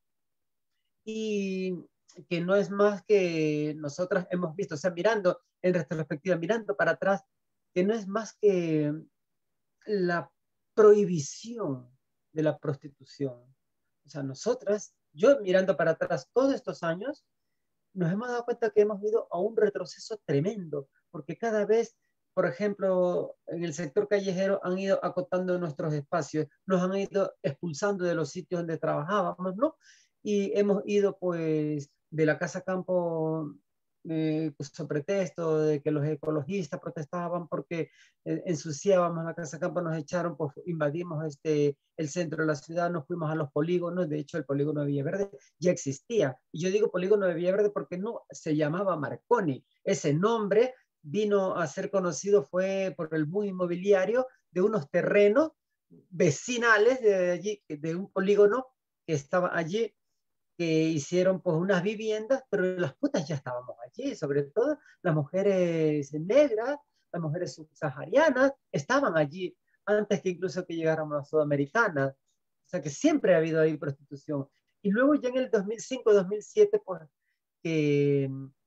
y que no es más que nosotras hemos visto, o sea, mirando en retrospectiva, mirando para atrás, que no es más que la prohibición de la prostitución. O sea, nosotras, yo mirando para atrás todos estos años, nos hemos dado cuenta que hemos ido a un retroceso tremendo, porque cada vez, por ejemplo, en el sector callejero han ido acotando nuestros espacios, nos han ido expulsando de los sitios donde trabajábamos, ¿no? Y hemos ido pues de la Casa Campo eh, puso pretexto de que los ecologistas protestaban porque eh, ensuciábamos la Casa Campo, nos echaron, pues invadimos este, el centro de la ciudad, nos fuimos a los polígonos. De hecho el polígono de Villaverde ya existía, y yo digo polígono de Villaverde porque no se llamaba Marconi. Ese nombre vino a ser conocido fue por el boom inmobiliario de unos terrenos vecinales de allí, de un polígono que estaba allí, que hicieron pues unas viviendas, pero las putas ya estábamos allí, sobre todo las mujeres negras, las mujeres subsaharianas, estaban allí antes que incluso que llegáramos a Sudamericanas. O sea que siempre ha habido ahí prostitución. Y luego ya en el dos mil cinco, dos mil siete, pues que,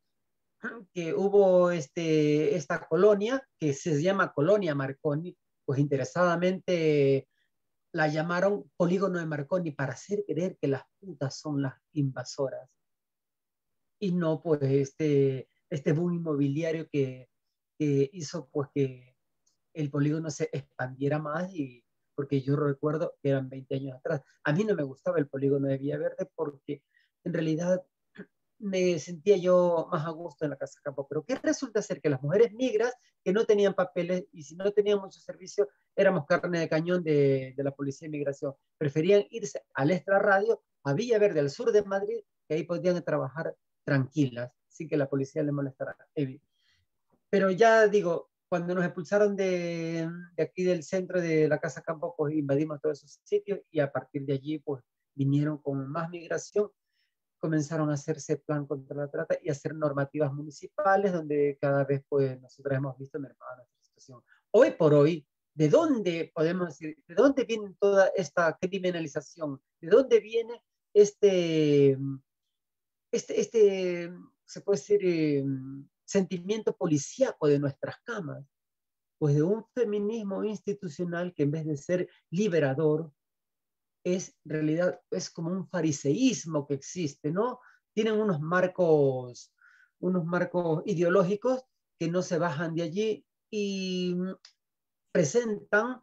que hubo este, esta colonia, que se llama Colonia Marconi, pues interesadamente la llamaron Polígono de Marconi para hacer creer que las putas son las invasoras. Y no, pues, este, este boom inmobiliario que, que hizo, pues, que el polígono se expandiera más, y porque yo recuerdo que eran veinte años atrás. A mí no me gustaba el polígono de Villaverde porque, en realidad, me sentía yo más a gusto en la Casa Campo. Pero ¿qué resulta ser? Que las mujeres migras que no tenían papeles, y si no tenían mucho servicio, éramos carne de cañón de, de la Policía de Inmigración. Preferían irse al extrarradio, a Villaverde, al sur de Madrid, que ahí podían trabajar tranquilas, sin que la policía les molestara. Pero ya digo, cuando nos expulsaron de, de aquí del centro de la Casa Campo, pues invadimos todos esos sitios, y a partir de allí, pues vinieron con más migración. Comenzaron a hacerse plan contra la trata y a hacer normativas municipales, donde cada vez pues nosotros hemos visto mermada nuestra situación. Hoy por hoy, ¿de dónde podemos decir, de dónde viene toda esta criminalización? ¿De dónde viene este, este, este se puede decir, eh, sentimiento policíaco de nuestras camas? Pues de un feminismo institucional que, en vez de ser liberador, es en realidad es como un fariseísmo que existe, ¿no? Tienen unos marcos, unos marcos ideológicos que no se bajan de allí, y presentan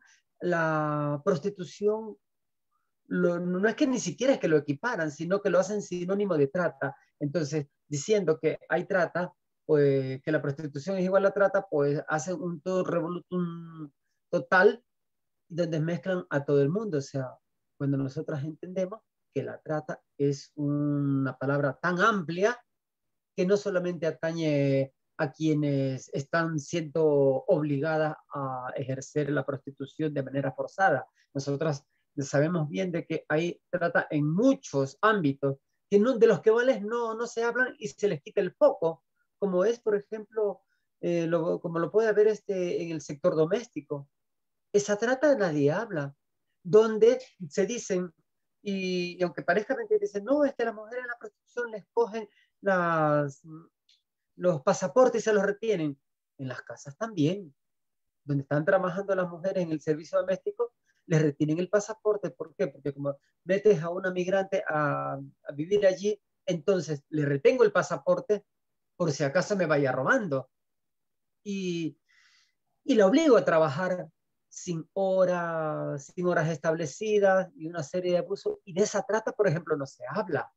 la prostitución, lo, no es que ni siquiera es que lo equiparan, sino que lo hacen sinónimo de trata. Entonces, diciendo que hay trata, pues que la prostitución es igual a trata, pues hacen un todo revolutum total, donde mezclan a todo el mundo. O sea, cuando nosotras entendemos que la trata es una palabra tan amplia que no solamente atañe a quienes están siendo obligadas a ejercer la prostitución de manera forzada. Nosotras sabemos bien de que hay trata en muchos ámbitos, que no, de los que vales no, no se hablan y se les quita el foco, como es, por ejemplo, eh, lo, como lo puede haber este, en el sector doméstico. Esa trata nadie habla, donde se dicen, y, y aunque parezca mentira, dicen, no, es que las mujeres en la prostitución les cogen las, los pasaportes y se los retienen. En las casas también, donde están trabajando las mujeres en el servicio doméstico, les retienen el pasaporte. ¿Por qué? Porque como metes a una migrante a, a vivir allí, entonces le retengo el pasaporte por si acaso me vaya robando. Y, y la obligo a trabajar sin horas, sin horas establecidas, y una serie de abusos. Y de esa trata, por ejemplo, no se habla.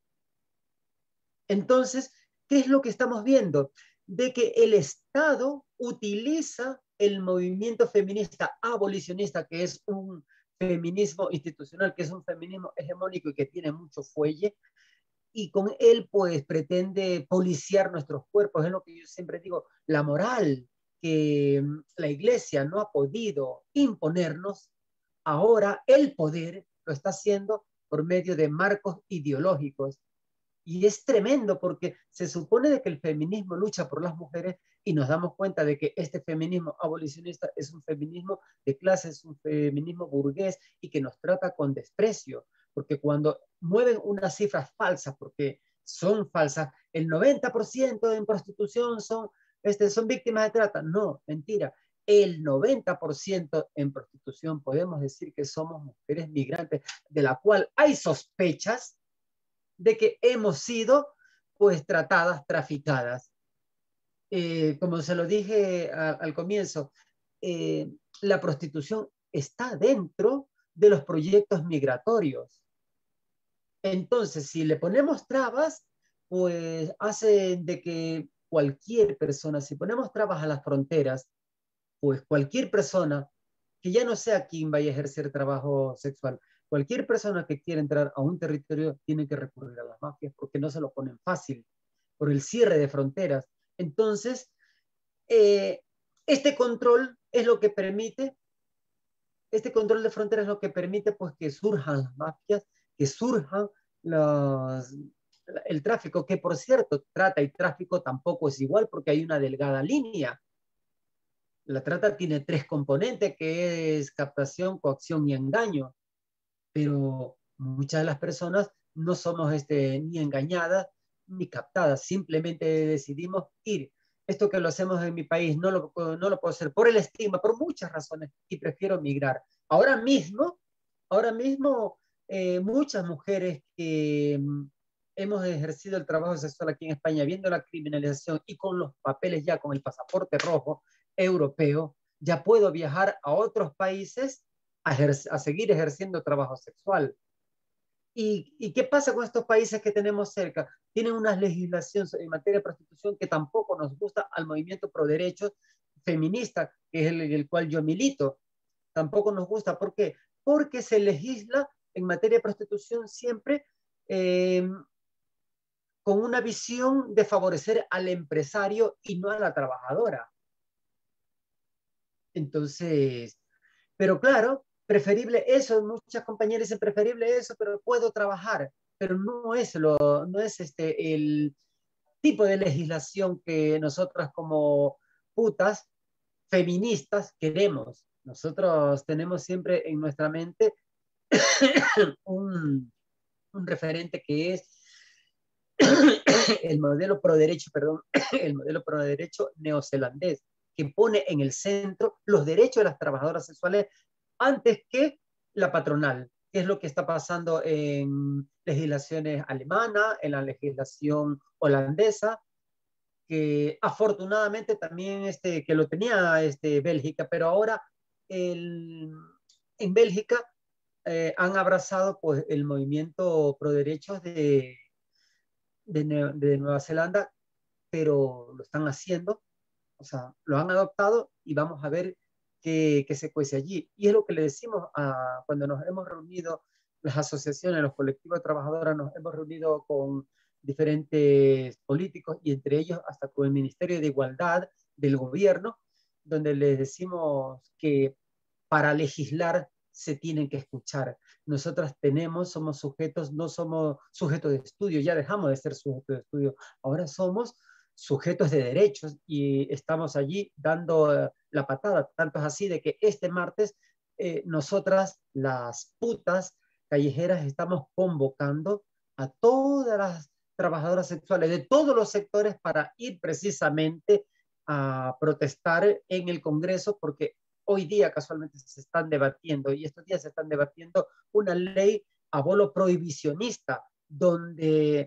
Entonces, ¿qué es lo que estamos viendo? De que el Estado utiliza el movimiento feminista abolicionista, que es un feminismo institucional, que es un feminismo hegemónico y que tiene mucho fuelle, y con él pues pretende policiar nuestros cuerpos. Es lo que yo siempre digo, la moral que la Iglesia no ha podido imponernos, ahora el poder lo está haciendo por medio de marcos ideológicos. Y es tremendo porque se supone de que el feminismo lucha por las mujeres, y nos damos cuenta de que este feminismo abolicionista es un feminismo de clase, es un feminismo burgués, y que nos trata con desprecio, porque cuando mueven unas cifras falsas, porque son falsas, el noventa por ciento en prostitución son, este, son víctimas de trata. No, mentira. El noventa por ciento en prostitución podemos decir que somos mujeres migrantes, de la cual hay sospechas de que hemos sido pues tratadas, traficadas. Eh, como se lo dije a, al comienzo, eh, la prostitución está dentro de los proyectos migratorios. Entonces, si le ponemos trabas, pues hace de que cualquier persona, si ponemos trabas a las fronteras, pues cualquier persona que ya no sea quien vaya a ejercer trabajo sexual, cualquier persona que quiera entrar a un territorio tiene que recurrir a las mafias porque no se lo ponen fácil por el cierre de fronteras. Entonces, eh, este control es lo que permite, este control de fronteras es lo que permite pues que surjan las mafias, que surjan los, el tráfico, que por cierto, trata y tráfico tampoco es igual porque hay una delgada línea. La trata tiene tres componentes, que es captación, coacción y engaño. Pero muchas de las personas no somos este, ni engañadas ni captadas, simplemente decidimos ir. Esto que lo hacemos en mi país no lo, no lo puedo hacer por el estigma, por muchas razones, y prefiero migrar. Ahora mismo, ahora mismo eh, muchas mujeres que mm, hemos ejercido el trabajo sexual aquí en España, viendo la criminalización y con los papeles ya, con el pasaporte rojo europeo, ya puedo viajar a otros países a, a seguir ejerciendo trabajo sexual. ¿Y, ¿Y qué pasa con estos países que tenemos cerca? Tienen una legislación en materia de prostitución que tampoco nos gusta al movimiento pro derechos feminista, que es el, el cual yo milito. Tampoco nos gusta. ¿Por qué? Porque se legisla en materia de prostitución siempre eh, con una visión de favorecer al empresario y no a la trabajadora. Entonces, pero claro, preferible eso, muchas compañeras dicen preferible eso, pero puedo trabajar, pero no es, lo, no es este, el tipo de legislación que nosotras como putas feministas queremos. Nosotros tenemos siempre en nuestra mente un, un referente que es el modelo pro derecho, perdón, el modelo pro derecho neozelandés, que pone en el centro los derechos de las trabajadoras sexuales antes que la patronal, que es lo que está pasando en legislaciones alemanas, en la legislación holandesa, que afortunadamente también este, que lo tenía este, Bélgica, pero ahora el, en Bélgica eh, han abrazado pues, el movimiento pro derechos de, de, de Nueva Zelanda, pero lo están haciendo, o sea, lo han adoptado y vamos a ver qué, qué se cuece allí. Y es lo que le decimos a, cuando nos hemos reunido, las asociaciones, los colectivos de trabajadoras, nos hemos reunido con diferentes políticos y entre ellos hasta con el Ministerio de Igualdad del gobierno, donde les decimos que para legislar se tienen que escuchar. Nosotras tenemos, somos sujetos, no somos sujetos de estudio, ya dejamos de ser sujetos de estudio, ahora somos sujetos de derechos y estamos allí dando uh, la patada. Tanto es así de que este martes eh, nosotras, las putas callejeras, estamos convocando a todas las trabajadoras sexuales de todos los sectores para ir precisamente a protestar en el Congreso, porque hoy día casualmente se están debatiendo y estos días se están debatiendo una ley a bolo prohibicionista, donde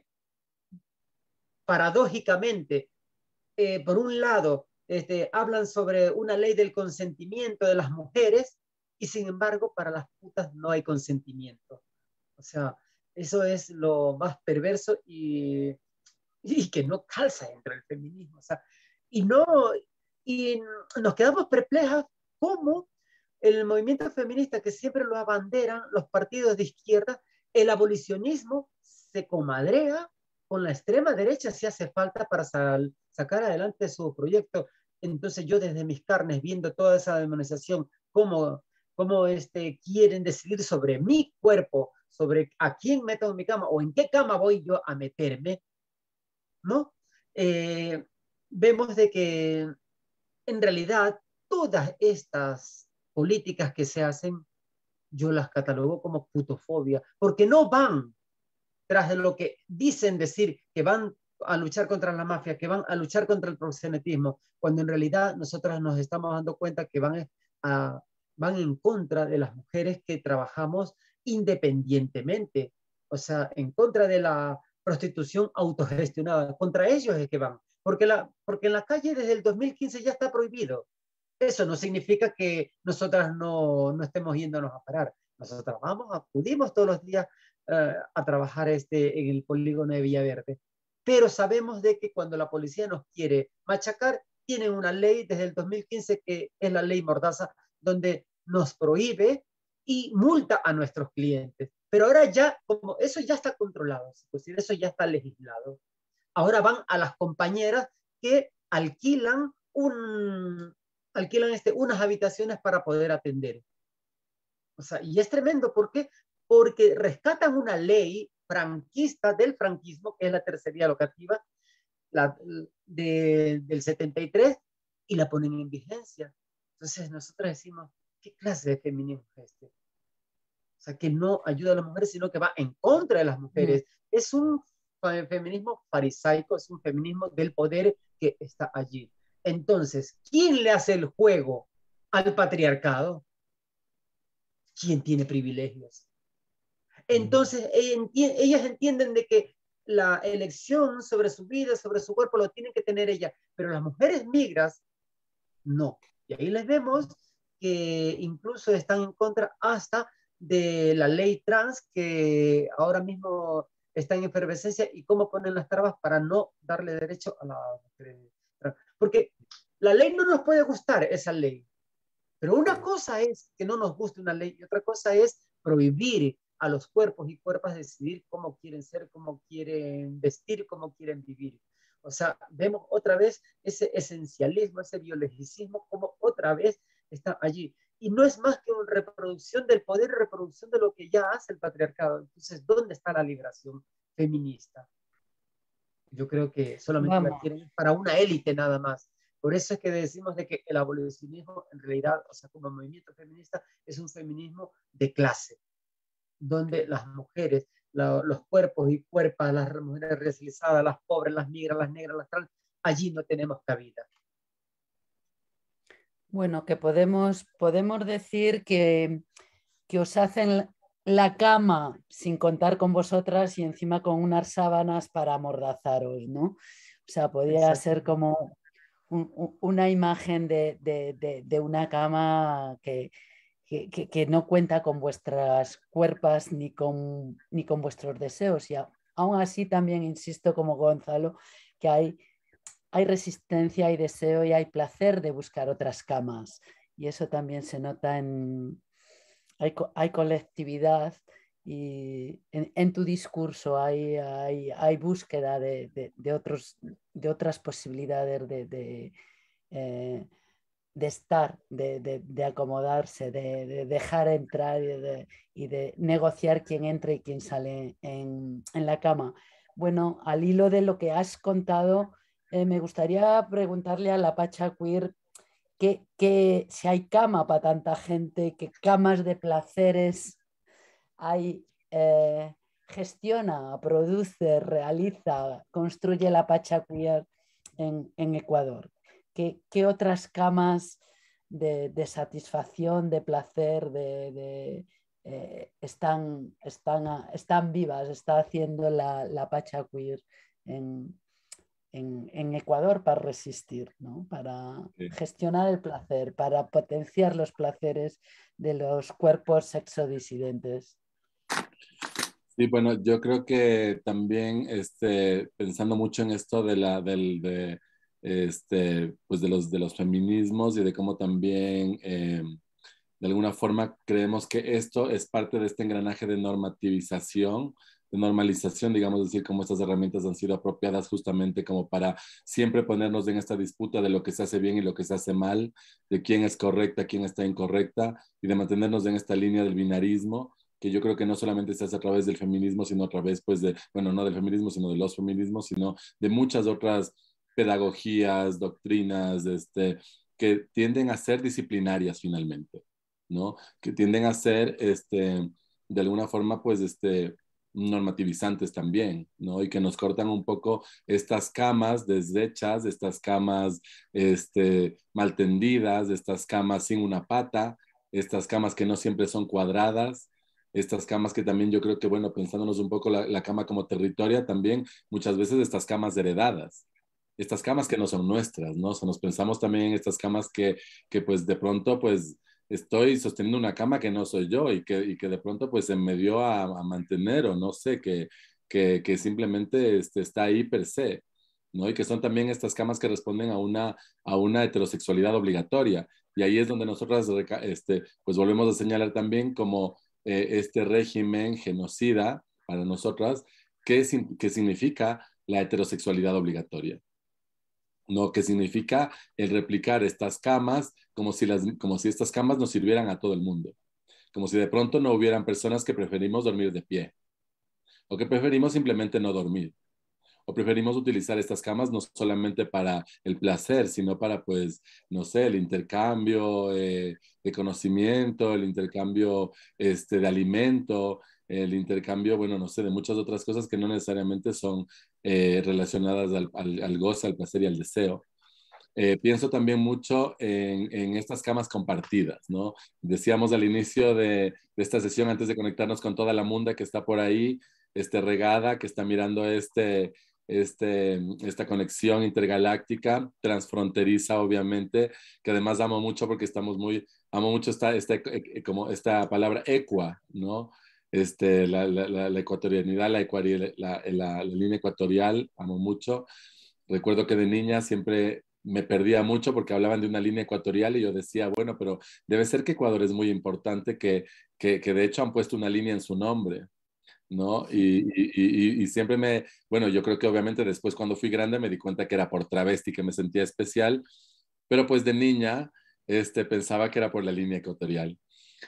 paradójicamente, eh, por un lado, este, hablan sobre una ley del consentimiento de las mujeres y sin embargo para las putas no hay consentimiento. O sea, eso es lo más perverso y, y que no calza dentro del feminismo. O sea, y, no, y nos quedamos perplejas cómo el movimiento feminista, que siempre lo abanderan los partidos de izquierda, el abolicionismo se comadrea con la extrema derecha si hace falta para sal, sacar adelante su proyecto. Entonces yo desde mis carnes, viendo toda esa demonización, cómo, cómo este, quieren decidir sobre mi cuerpo, sobre a quién meto en mi cama o en qué cama voy yo a meterme, ¿no? Eh, vemos de que en realidad todas estas políticas que se hacen, yo las catalogo como putofobia, porque no van tras de lo que dicen decir, que van a luchar contra la mafia, que van a luchar contra el proxenetismo, cuando en realidad nosotros nos estamos dando cuenta que van, a, van en contra de las mujeres que trabajamos independientemente, o sea, en contra de la prostitución autogestionada, contra ellos es que van, porque, la, porque en la calle desde el dos mil quince ya está prohibido. Eso no significa que nosotras no, no estemos yéndonos a parar. Nosotras vamos, acudimos todos los días uh, a trabajar este, en el polígono de Villaverde. pero sabemos de que cuando la policía nos quiere machacar, tienen una ley desde el dos mil quince que es la ley Mordaza, donde nos prohíbe y multa a nuestros clientes. Pero ahora ya, como eso ya está controlado, pues eso ya está legislado, ahora van a las compañeras que alquilan, un, alquilan este, unas habitaciones para poder atender. O sea, y es tremendo, ¿por qué? Porque rescatan una ley franquista del franquismo, que es la tercería locativa, la, de, del setenta y tres, y la ponen en vigencia. Entonces nosotros decimos, ¿qué clase de feminismo es este? O sea, que no ayuda a las mujeres, sino que va en contra de las mujeres. Mm. Es un feminismo farisaico, es un feminismo del poder que está allí. Entonces, ¿quién le hace el juego al patriarcado? ¿Quién tiene privilegios? Entonces, ellas entienden de que la elección sobre su vida, sobre su cuerpo, lo tienen que tener ellas, pero las mujeres migras, no. Y ahí les vemos que incluso están en contra hasta de la ley trans, que ahora mismo está en efervescencia, y cómo ponen las trabas para no darle derecho a la mujer trans. Porque la ley no nos puede gustar, esa ley, pero una cosa es que no nos guste una ley y otra cosa es prohibir a los cuerpos y cuerpas decidir cómo quieren ser, cómo quieren vestir, cómo quieren vivir. O sea, vemos otra vez ese esencialismo, ese biologicismo, como otra vez está allí. Y no es más que una reproducción del poder y reproducción de lo que ya hace el patriarcado. Entonces, ¿dónde está la liberación feminista? Yo creo que solamente Vamos. la quieren para una élite nada más. Por eso es que decimos de que el abolicionismo, en realidad, o sea, como movimiento feminista, es un feminismo de clase, donde las mujeres, la, los cuerpos y cuerpas, las mujeres racializadas, las pobres, las migras, las negras, las trans, allí no tenemos cabida. Bueno, que podemos, podemos decir que, que os hacen la cama sin contar con vosotras y encima con unas sábanas para amordazaros, ¿no? O sea, podría ser como un, un, una imagen de, de, de, de una cama que, que, que, que no cuenta con vuestras cuerpas ni con, ni con vuestros deseos. Y a, aún así también insisto como Gonzalo que hay, hay resistencia, hay deseo y hay placer de buscar otras camas. Y eso también se nota en... Hay, hay colectividad y en, en tu discurso hay, hay, hay búsqueda de, de, de, otros, de otras posibilidades de, de, eh, de estar, de, de, de acomodarse, de, de dejar entrar y de, y de negociar quién entra y quién sale en, en la cama. Bueno, al hilo de lo que has contado, eh, me gustaría preguntarle a la Pacha Queer que, que si hay cama para tanta gente, qué camas de placeres hay, eh, gestiona, produce, realiza, construye la Pacha Queer en, en Ecuador. ¿Qué, qué otras camas de, de satisfacción, de placer, de, de, eh, están, están, están vivas, está haciendo la, la Pacha Queer en, en, en Ecuador para resistir, ¿no? Para sí. gestionar el placer, para potenciar los placeres de los cuerpos sexodisidentes? Sí, bueno, yo creo que también este, pensando mucho en esto de, la, del, de, este, pues de, los, de los feminismos y de cómo también eh, de alguna forma creemos que esto es parte de este engranaje de normativización, de normalización, digamos, decir, cómo estas herramientas han sido apropiadas justamente como para siempre ponernos en esta disputa de lo que se hace bien y lo que se hace mal, de quién es correcta, quién está incorrecta, y de mantenernos en esta línea del binarismo, que yo creo que no solamente se hace a través del feminismo, sino a través, pues, de, bueno, no del feminismo, sino de los feminismos, sino de muchas otras pedagogías, doctrinas, este, que tienden a ser disciplinarias finalmente, ¿no? Que tienden a ser, este, de alguna forma, pues, este, normativizantes también, ¿no? Y que nos cortan un poco estas camas deshechas, estas camas este, mal tendidas, estas camas sin una pata, estas camas que no siempre son cuadradas, estas camas que también yo creo que, bueno, pensándonos un poco la, la cama como territoria, también muchas veces estas camas heredadas, estas camas que no son nuestras, ¿no? O sea, nos pensamos también en estas camas que, que pues de pronto, pues, estoy sosteniendo una cama que no soy yo y que, y que de pronto pues se me dio a, a mantener o no sé, que, que, que simplemente este, está ahí per se, ¿no? Y que son también estas camas que responden a una, a una heterosexualidad obligatoria. Y ahí es donde nosotras este, pues volvemos a señalar también como eh, este régimen genocida para nosotras, ¿qué, qué significa la heterosexualidad obligatoria? ¿No? Que significa el replicar estas camas como si, las, como si estas camas nos sirvieran a todo el mundo. Como si de pronto no hubieran personas que preferimos dormir de pie o que preferimos simplemente no dormir. O preferimos utilizar estas camas no solamente para el placer, sino para, pues, no sé, el intercambio eh, de conocimiento, el intercambio este, de alimento, el intercambio, bueno, no sé, de muchas otras cosas que no necesariamente son eh, relacionadas al, al, al goce, al placer y al deseo. Eh, pienso también mucho en, en, estas camas compartidas, ¿no? Decíamos al inicio de, de esta sesión, antes de conectarnos con toda la munda que está por ahí, este, regada, que está mirando este, este, esta conexión intergaláctica, transfronteriza, obviamente, que además amo mucho porque estamos muy, amo mucho esta, esta, como esta palabra equa, ¿no? Este, la, la, la, la ecuatorianidad, la, ecuari, la, la, la línea ecuatorial, amo mucho. Recuerdo que de niña siempre me perdía mucho porque hablaban de una línea ecuatorial y yo decía, bueno, pero debe ser que Ecuador es muy importante, que, que, que de hecho han puesto una línea en su nombre, ¿no? Y, y, y, y siempre me, bueno, yo creo que obviamente después cuando fui grande me di cuenta que era por travesti, que me sentía especial, pero pues de niña este, pensaba que era por la línea ecuatorial.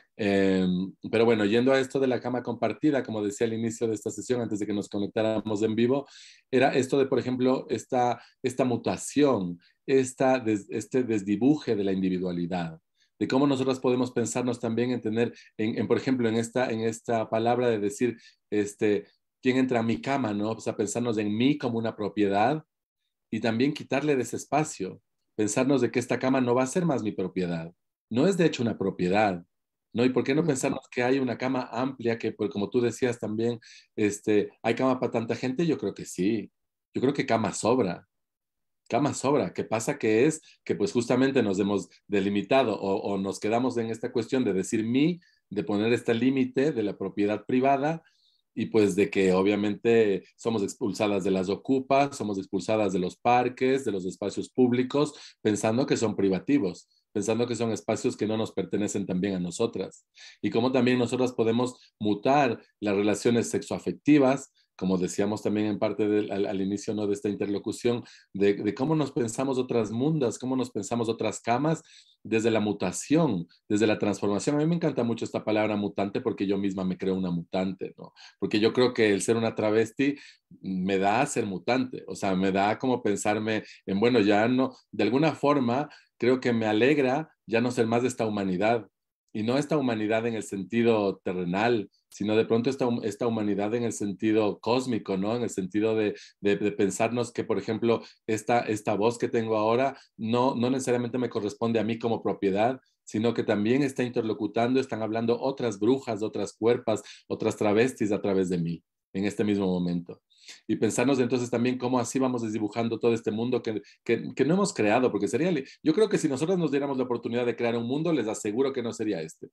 Eh, pero bueno, yendo a esto de la cama compartida, como decía al inicio de esta sesión, antes de que nos conectáramos en vivo, era esto de, por ejemplo, esta, esta mutación, esta, des, este desdibuje de la individualidad, de cómo nosotros podemos pensarnos también en tener, en, en, por ejemplo, en esta, en esta palabra de decir, este, ¿quién entra a mi cama? ¿No? O sea, pensarnos en mí como una propiedad y también quitarle de ese espacio, pensarnos de que esta cama no va a ser más mi propiedad, no es de hecho una propiedad. ¿No? ¿Y por qué no pensarnos que hay una cama amplia que, pues, como tú decías también, este, hay cama para tanta gente? Yo creo que sí. Yo creo que cama sobra. Cama sobra. ¿Qué pasa? Que es que pues justamente nos hemos delimitado o, o nos quedamos en esta cuestión de decir mí, de poner este límite de la propiedad privada y pues de que obviamente somos expulsadas de las ocupas, somos expulsadas de los parques, de los espacios públicos, pensando que son privativos, pensando que son espacios que no nos pertenecen también a nosotras. Y cómo también nosotras podemos mutar las relaciones sexoafectivas, como decíamos también en parte del, al, al inicio, ¿no?, de esta interlocución, de, de cómo nos pensamos otras mundas, cómo nos pensamos otras camas desde la mutación, desde la transformación. A mí me encanta mucho esta palabra mutante porque yo misma me creo una mutante, ¿no? Porque yo creo que el ser una travesti me da a ser mutante, o sea, me da como pensarme en, bueno, ya no, de alguna forma, creo que me alegra ya no ser más de esta humanidad, y no esta humanidad en el sentido terrenal, sino de pronto esta, esta humanidad en el sentido cósmico, ¿no? En el sentido de, de, de pensarnos que, por ejemplo, esta, esta voz que tengo ahora no, no necesariamente me corresponde a mí como propiedad, sino que también está interlocutando, están hablando otras brujas, otras cuerpas, otras travestis a través de mí en este mismo momento. Y pensarnos entonces también cómo así vamos desdibujando todo este mundo que, que, que no hemos creado, porque sería, yo creo que si nosotros nos diéramos la oportunidad de crear un mundo, les aseguro que no sería este.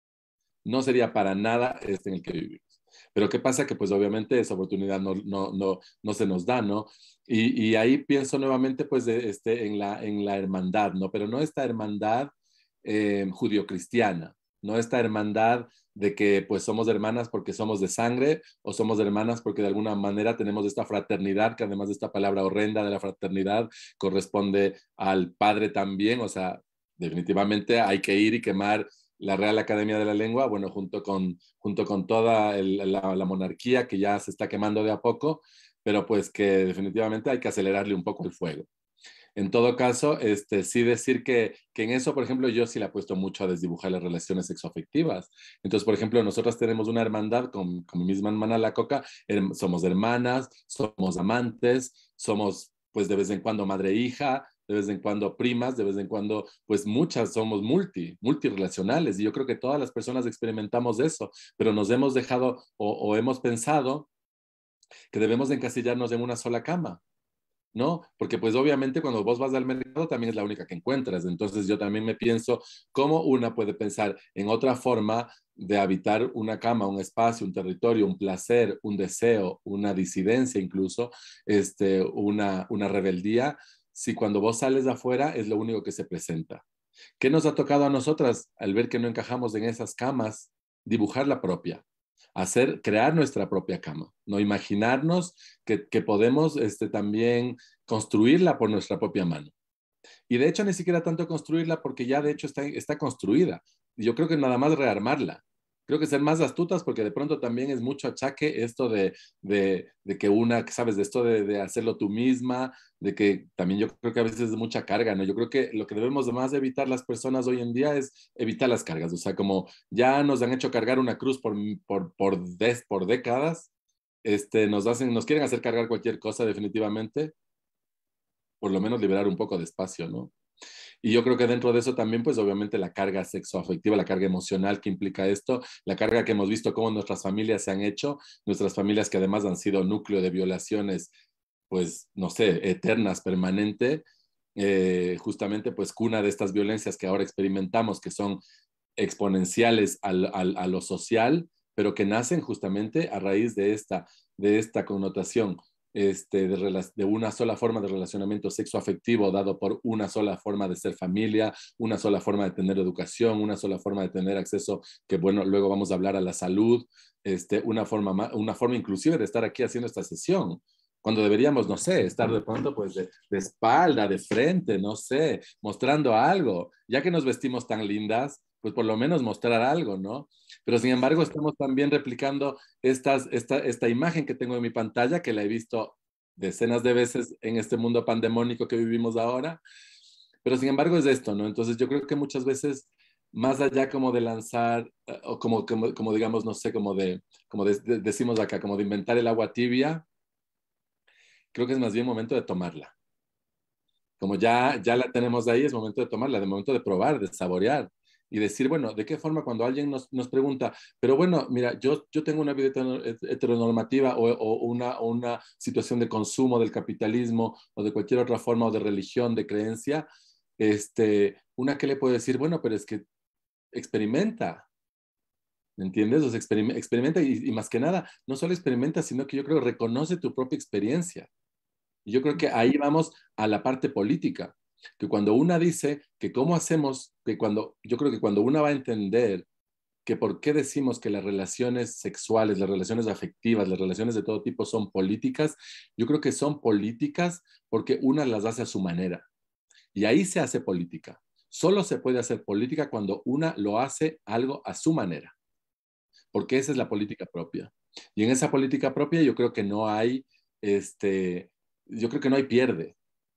No sería para nada este en el que vivimos. Pero ¿qué pasa? Que pues obviamente esa oportunidad no, no, no, no se nos da, ¿no? Y, y ahí pienso nuevamente pues de, este, en, la, en la hermandad, ¿no? Pero no esta hermandad eh, judio-cristiana, no esta hermandad de que pues somos hermanas porque somos de sangre o somos hermanas porque de alguna manera tenemos esta fraternidad, que además de esta palabra horrenda de la fraternidad corresponde al padre también, o sea, definitivamente hay que ir y quemar la Real Academia de la Lengua, bueno, junto con, junto con toda el, la, la monarquía que ya se está quemando de a poco, pero pues que definitivamente hay que acelerarle un poco el fuego. En todo caso, este, sí decir que, que en eso, por ejemplo, yo sí le apuesto mucho a desdibujar las relaciones sexoafectivas. Entonces, por ejemplo, nosotras tenemos una hermandad con, con mi misma hermana La Coca, her, somos hermanas, somos amantes, somos pues de vez en cuando madre e hija, de vez en cuando primas, de vez en cuando, pues muchas somos multi, multirelacionales. Y yo creo que todas las personas experimentamos eso, pero nos hemos dejado o, o hemos pensado que debemos de encasillarnos en una sola cama. ¿no? Porque pues obviamente cuando vos vas al mercado también es la única que encuentras. Entonces yo también me pienso cómo una puede pensar en otra forma de habitar una cama, un espacio, un territorio, un placer, un deseo, una disidencia incluso, este, una, una rebeldía, si cuando vos sales de afuera es lo único que se presenta. ¿Qué nos ha tocado a nosotras al ver que no encajamos en esas camas? Dibujar la propia. Hacer, crear nuestra propia cama, no imaginarnos que, que podemos este, también construirla por nuestra propia mano. Y de hecho ni siquiera tanto construirla porque ya de hecho está, está construida. Yo creo que nada más rearmarla. Creo que ser más astutas porque de pronto también es mucho achaque esto de, de, de que una, ¿sabes? De esto de, de hacerlo tú misma, de que también yo creo que a veces es mucha carga, ¿no? Yo creo que lo que debemos más evitar las personas hoy en día es evitar las cargas. O sea, como ya nos han hecho cargar una cruz por, por, por, des, por décadas, este, nos, hacen, nos quieren hacer cargar cualquier cosa definitivamente, por lo menos liberar un poco de espacio, ¿no? Y yo creo que dentro de eso también, pues obviamente la carga sexoafectiva, la carga emocional que implica esto, la carga que hemos visto cómo nuestras familias se han hecho, nuestras familias que además han sido núcleo de violaciones, pues, no sé, eternas, permanente, eh, justamente pues cuna de estas violencias que ahora experimentamos, que son exponenciales al, al, a lo social, pero que nacen justamente a raíz de esta, de esta connotación este, de, de una sola forma de relacionamiento sexoafectivo dado por una sola forma de ser familia, una sola forma de tener educación, una sola forma de tener acceso, que bueno, luego vamos a hablar a la salud, este, una, forma, una forma inclusive de estar aquí haciendo esta sesión, cuando deberíamos, no sé, estar de pronto pues de, de espalda, de frente, no sé, mostrando algo, ya que nos vestimos tan lindas, pues por lo menos mostrar algo, ¿no? Pero sin embargo estamos también replicando estas, esta, esta imagen que tengo en mi pantalla, que la he visto decenas de veces en este mundo pandemónico que vivimos ahora, pero sin embargo es esto, ¿no? Entonces yo creo que muchas veces, más allá como de lanzar, o como, como, como digamos, no sé, como de, como de, de, decimos acá, como de inventar el agua tibia, creo que es más bien momento de tomarla. Como ya, ya la tenemos ahí, es momento de tomarla, de momento de probar, de saborear y decir, bueno, ¿de qué forma cuando alguien nos, nos pregunta, pero bueno, mira, yo, yo tengo una vida heteronormativa o, o una, o una situación de consumo del capitalismo o de cualquier otra forma o de religión, de creencia, este, una que le puede decir, bueno, pero es que experimenta, ¿me entiendes? O sea, experim experimenta y, y más que nada, no solo experimenta, sino que yo creo que reconoce tu propia experiencia. Y yo creo que ahí vamos a la parte política, que cuando una dice que cómo hacemos, que cuando, yo creo que cuando una va a entender que por qué decimos que las relaciones sexuales, las relaciones afectivas, las relaciones de todo tipo son políticas, yo creo que son políticas porque una las hace a su manera. Y ahí se hace política. Solo se puede hacer política cuando una lo hace algo a su manera, porque esa es la política propia. Y en esa política propia yo creo que no hay, este, yo creo que no hay pierde.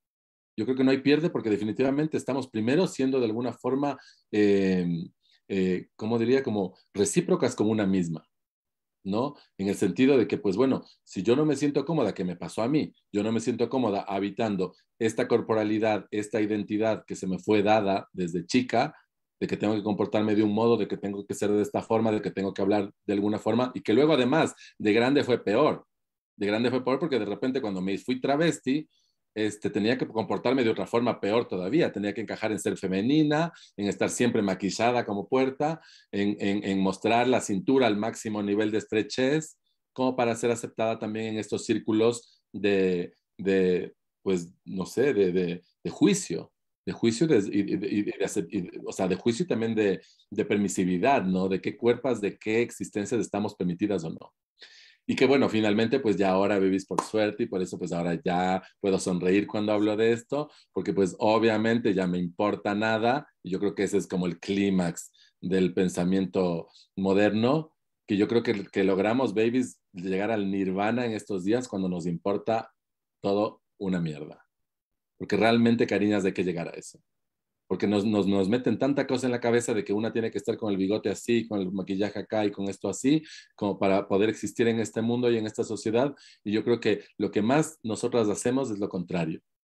Yo creo que no hay pierde porque definitivamente estamos primero siendo de alguna forma, eh, eh, ¿cómo diría? Como recíprocas con una misma, ¿no? En el sentido de que, pues bueno, si yo no me siento cómoda, que me pasó a mí, yo no me siento cómoda habitando esta corporalidad, esta identidad que se me fue dada desde chica, de que tengo que comportarme de un modo, de que tengo que ser de esta forma, de que tengo que hablar de alguna forma, y que luego además de grande fue peor. De grande fue peor porque de repente cuando me fui travesti, este, tenía que comportarme de otra forma peor todavía, tenía que encajar en ser femenina, en estar siempre maquillada como puerta, en, en, en mostrar la cintura al máximo nivel de estrechez, como para ser aceptada también en estos círculos de, de pues, no sé, de, de, de juicio, de juicio, de, y, y, y, y, o sea, de juicio y también de, de permisividad, ¿no? De qué cuerpos, de qué existencias estamos permitidas o no. Y que bueno, finalmente pues ya ahora vivís por suerte y por eso pues ahora ya puedo sonreír cuando hablo de esto, porque pues obviamente ya me importa nada y yo creo que ese es como el clímax del pensamiento moderno, que yo creo que, que logramos, babies, llegar al nirvana en estos días cuando nos importa todo una mierda. Porque realmente, cariñas, hay que llegar a eso. Porque nos, nos, nos meten tanta cosa en la cabeza de que una tiene que estar con el bigote así, con el maquillaje acá y con esto así, como para poder existir en este mundo y en esta sociedad. Y yo creo que lo que más nosotras hacemos es lo contrario.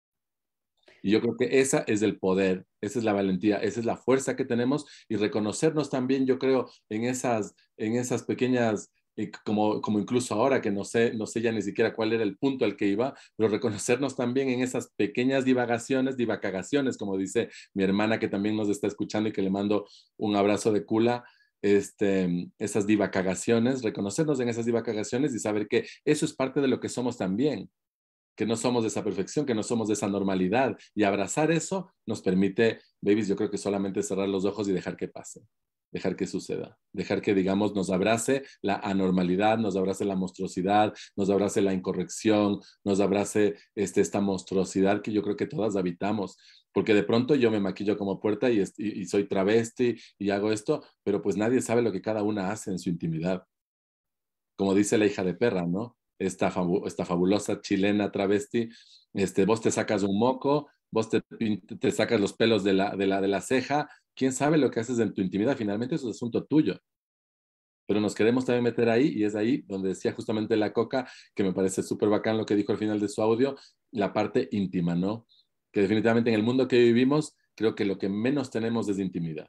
Y yo creo que esa es el poder, esa es la valentía, esa es la fuerza que tenemos y reconocernos también, yo creo, en esas, en esas pequeñas y como, como incluso ahora que no sé, no sé ya ni siquiera cuál era el punto al que iba, pero reconocernos también en esas pequeñas divagaciones, divacagaciones, como dice mi hermana que también nos está escuchando y que le mando un abrazo de cula, este, esas divacagaciones, reconocernos en esas divacagaciones y saber que eso es parte de lo que somos también, que no somos de esa perfección, que no somos de esa normalidad, y abrazar eso nos permite, babies, yo creo que solamente cerrar los ojos y dejar que pase, dejar que suceda, dejar que, digamos, nos abrace la anormalidad, nos abrace la monstruosidad, nos abrace la incorrección, nos abrace este, esta monstruosidad que yo creo que todas habitamos, porque de pronto yo me maquillo como puerta y, y, y soy travesti y hago esto, pero pues nadie sabe lo que cada una hace en su intimidad. Como dice la hija de perra, ¿no? Esta, fabu esta fabulosa chilena travesti, este, vos te sacas un moco, vos te, te sacas los pelos de la, de, la, de la ceja, quién sabe lo que haces en tu intimidad, finalmente eso es asunto tuyo. Pero nos queremos también meter ahí, y es ahí donde decía justamente la Coca, que me parece súper bacán lo que dijo al final de su audio, la parte íntima, ¿no? Que definitivamente en el mundo que vivimos, creo que lo que menos tenemos es intimidad.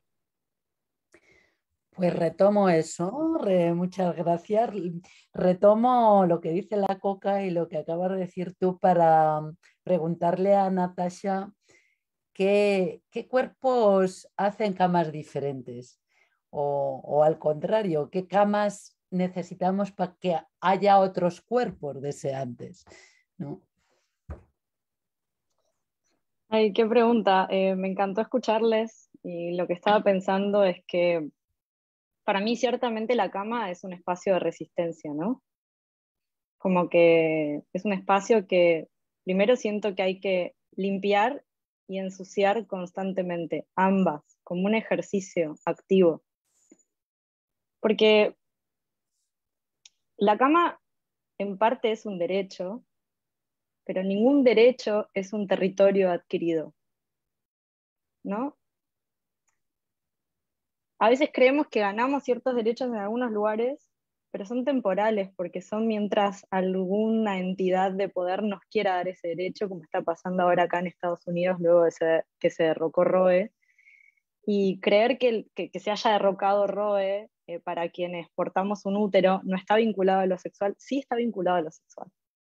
Pues retomo eso, re, muchas gracias. Retomo lo que dice la Coca y lo que acabas de decir tú para preguntarle a Natasha qué, qué cuerpos hacen camas diferentes o, o al contrario, qué camas necesitamos para que haya otros cuerpos deseantes, ¿no? Ay, qué pregunta. Eh, me encantó escucharles y lo que estaba pensando es que para mí ciertamente la cama es un espacio de resistencia, ¿no? Como que es un espacio que primero siento que hay que limpiar y ensuciar constantemente, ambas, como un ejercicio activo. Porque la cama en parte es un derecho, pero ningún derecho es un territorio adquirido, ¿no? A veces creemos que ganamos ciertos derechos en algunos lugares, pero son temporales, porque son mientras alguna entidad de poder nos quiera dar ese derecho, como está pasando ahora acá en Estados Unidos, luego de ese, que se derrocó Roe. Y creer que, que, que se haya derrocado Roe eh, para quienes portamos un útero no está vinculado a lo sexual, sí está vinculado a lo sexual.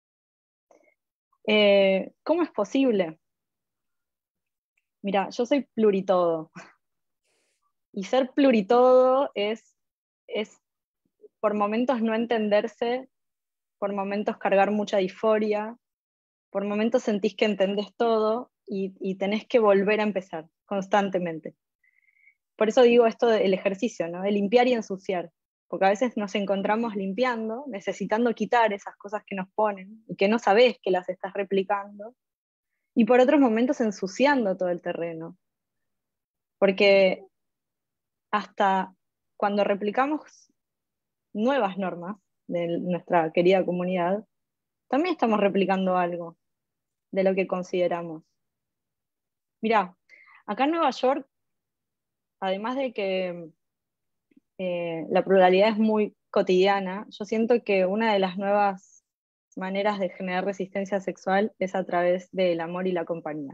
Eh, ¿Cómo es posible? Mira, yo soy pluritodo. Y ser pluritodo es, es por momentos no entenderse, por momentos cargar mucha disforia, por momentos sentís que entendés todo y, y tenés que volver a empezar constantemente. Por eso digo esto del ejercicio, ¿no? De limpiar y ensuciar, porque a veces nos encontramos limpiando, necesitando quitar esas cosas que nos ponen y que no sabés que las estás replicando, y por otros momentos ensuciando todo el terreno. Porque hasta cuando replicamos nuevas normas de nuestra querida comunidad, también estamos replicando algo de lo que consideramos. Mirá, acá en Nueva York, además de que eh, la pluralidad es muy cotidiana, yo siento que una de las nuevas maneras de generar resistencia sexual es a través del amor y la compañía.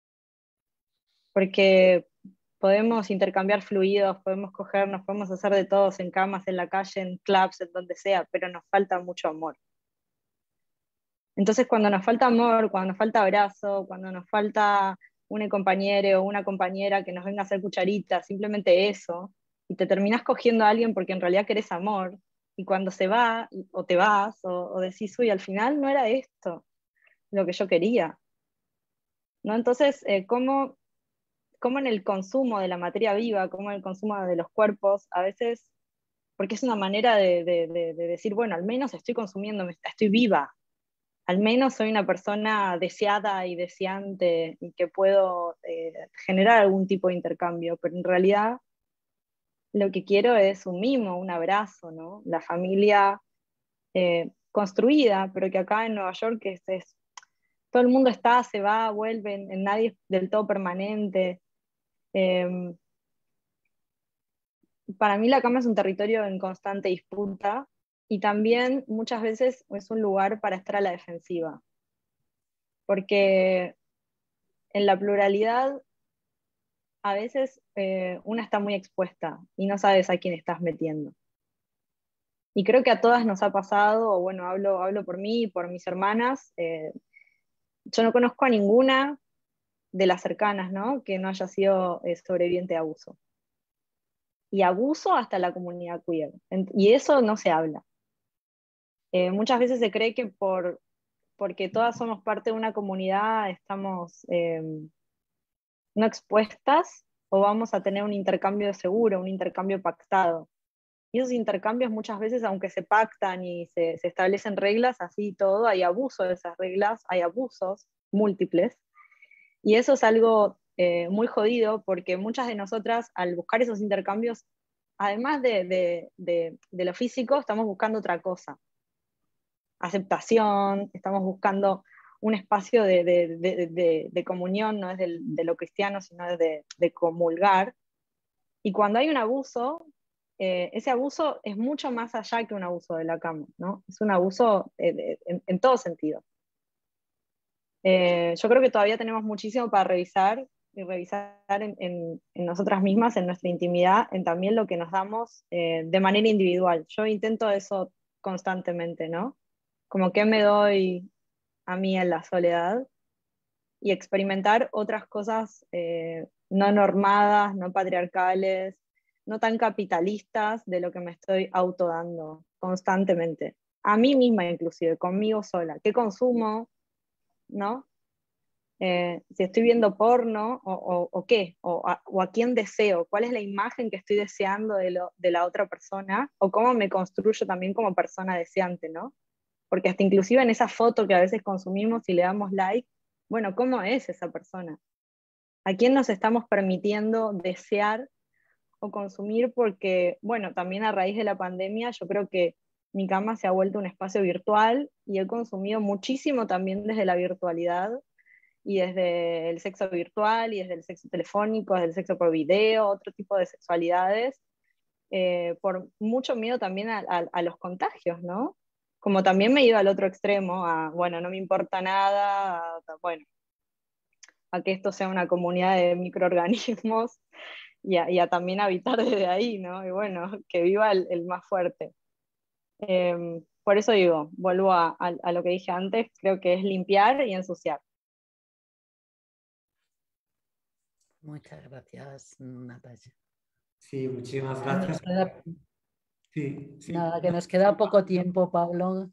Porque podemos intercambiar fluidos, podemos cogernos, podemos hacer de todos en camas, en la calle, en clubs, en donde sea, pero nos falta mucho amor. Entonces cuando nos falta amor, cuando nos falta abrazo, cuando nos falta un compañero o una compañera que nos venga a hacer cucharitas, simplemente eso, y te terminás cogiendo a alguien porque en realidad querés amor, y cuando se va, o te vas, o, o decís, uy, al final no era esto lo que yo quería, ¿no? Entonces, eh, ¿cómo, cómo en el consumo de la materia viva, cómo en el consumo de los cuerpos, a veces, porque es una manera de, de, de, de decir, bueno, al menos estoy consumiendo, estoy viva, al menos soy una persona deseada y deseante y que puedo eh, generar algún tipo de intercambio, pero en realidad lo que quiero es un mimo, un abrazo, ¿no? La familia eh, construida, pero que acá en Nueva York es, es, todo el mundo está, se va, vuelve, en nadie es del todo permanente. Eh, para mí la cama es un territorio en constante disputa y también muchas veces es un lugar para estar a la defensiva. Porque en la pluralidad a veces eh, una está muy expuesta y no sabes a quién estás metiendo. Y creo que a todas nos ha pasado, o bueno, hablo, hablo por mí y por mis hermanas. Eh, yo no conozco a ninguna de las cercanas, ¿no?, que no haya sido eh, sobreviviente de abuso. Y abuso hasta la comunidad queer. Y eso no se habla. Eh, muchas veces se cree que por, porque todas somos parte de una comunidad estamos eh, no expuestas o vamos a tener un intercambio seguro, un intercambio pactado. Y esos intercambios muchas veces, aunque se pactan y se, se establecen reglas, así y todo, hay abuso de esas reglas, hay abusos múltiples. Y eso es algo eh, muy jodido porque muchas de nosotras al buscar esos intercambios, además de, de, de, de lo físico, estamos buscando otra cosa. Aceptación, estamos buscando un espacio de, de, de, de, de comunión, no es de, de lo cristiano, sino de, de comulgar. Y cuando hay un abuso, eh, ese abuso es mucho más allá que un abuso de la cama, ¿no? Es un abuso eh, de, en, en todo sentido. Eh, yo creo que todavía tenemos muchísimo para revisar y revisar en, en, en nosotras mismas, en nuestra intimidad, en también lo que nos damos eh, de manera individual. Yo intento eso constantemente, ¿no? Como que me doy a mí en la soledad y experimentar otras cosas eh, no normadas, no patriarcales, no tan capitalistas de lo que me estoy autodando constantemente. A mí misma inclusive, conmigo sola. ¿Qué consumo? ¿No? Eh, si estoy viendo porno o, o, o qué, o a, o a quién deseo, cuál es la imagen que estoy deseando de, lo, de la otra persona, o cómo me construyo también como persona deseante, ¿no? Porque hasta inclusive en esa foto que a veces consumimos y le damos like, bueno, ¿cómo es esa persona? ¿A quién nos estamos permitiendo desear o consumir? Porque, bueno, también a raíz de la pandemia yo creo que mi cama se ha vuelto un espacio virtual y he consumido muchísimo también desde la virtualidad y desde el sexo virtual y desde el sexo telefónico, desde el sexo por video, otro tipo de sexualidades, eh, por mucho miedo también a, a, a los contagios, ¿no? Como también me he ido al otro extremo, a, bueno, no me importa nada, a, bueno, a que esto sea una comunidad de microorganismos y a, y a también habitar desde ahí, ¿no? Y bueno, que viva el, el más fuerte. Eh, por eso digo, vuelvo a, a, a lo que dije antes, creo que es limpiar y ensuciar. Muchas gracias, Natalia. Sí, muchísimas gracias. Queda, sí, sí. Nada, que nos queda poco tiempo, Pablo,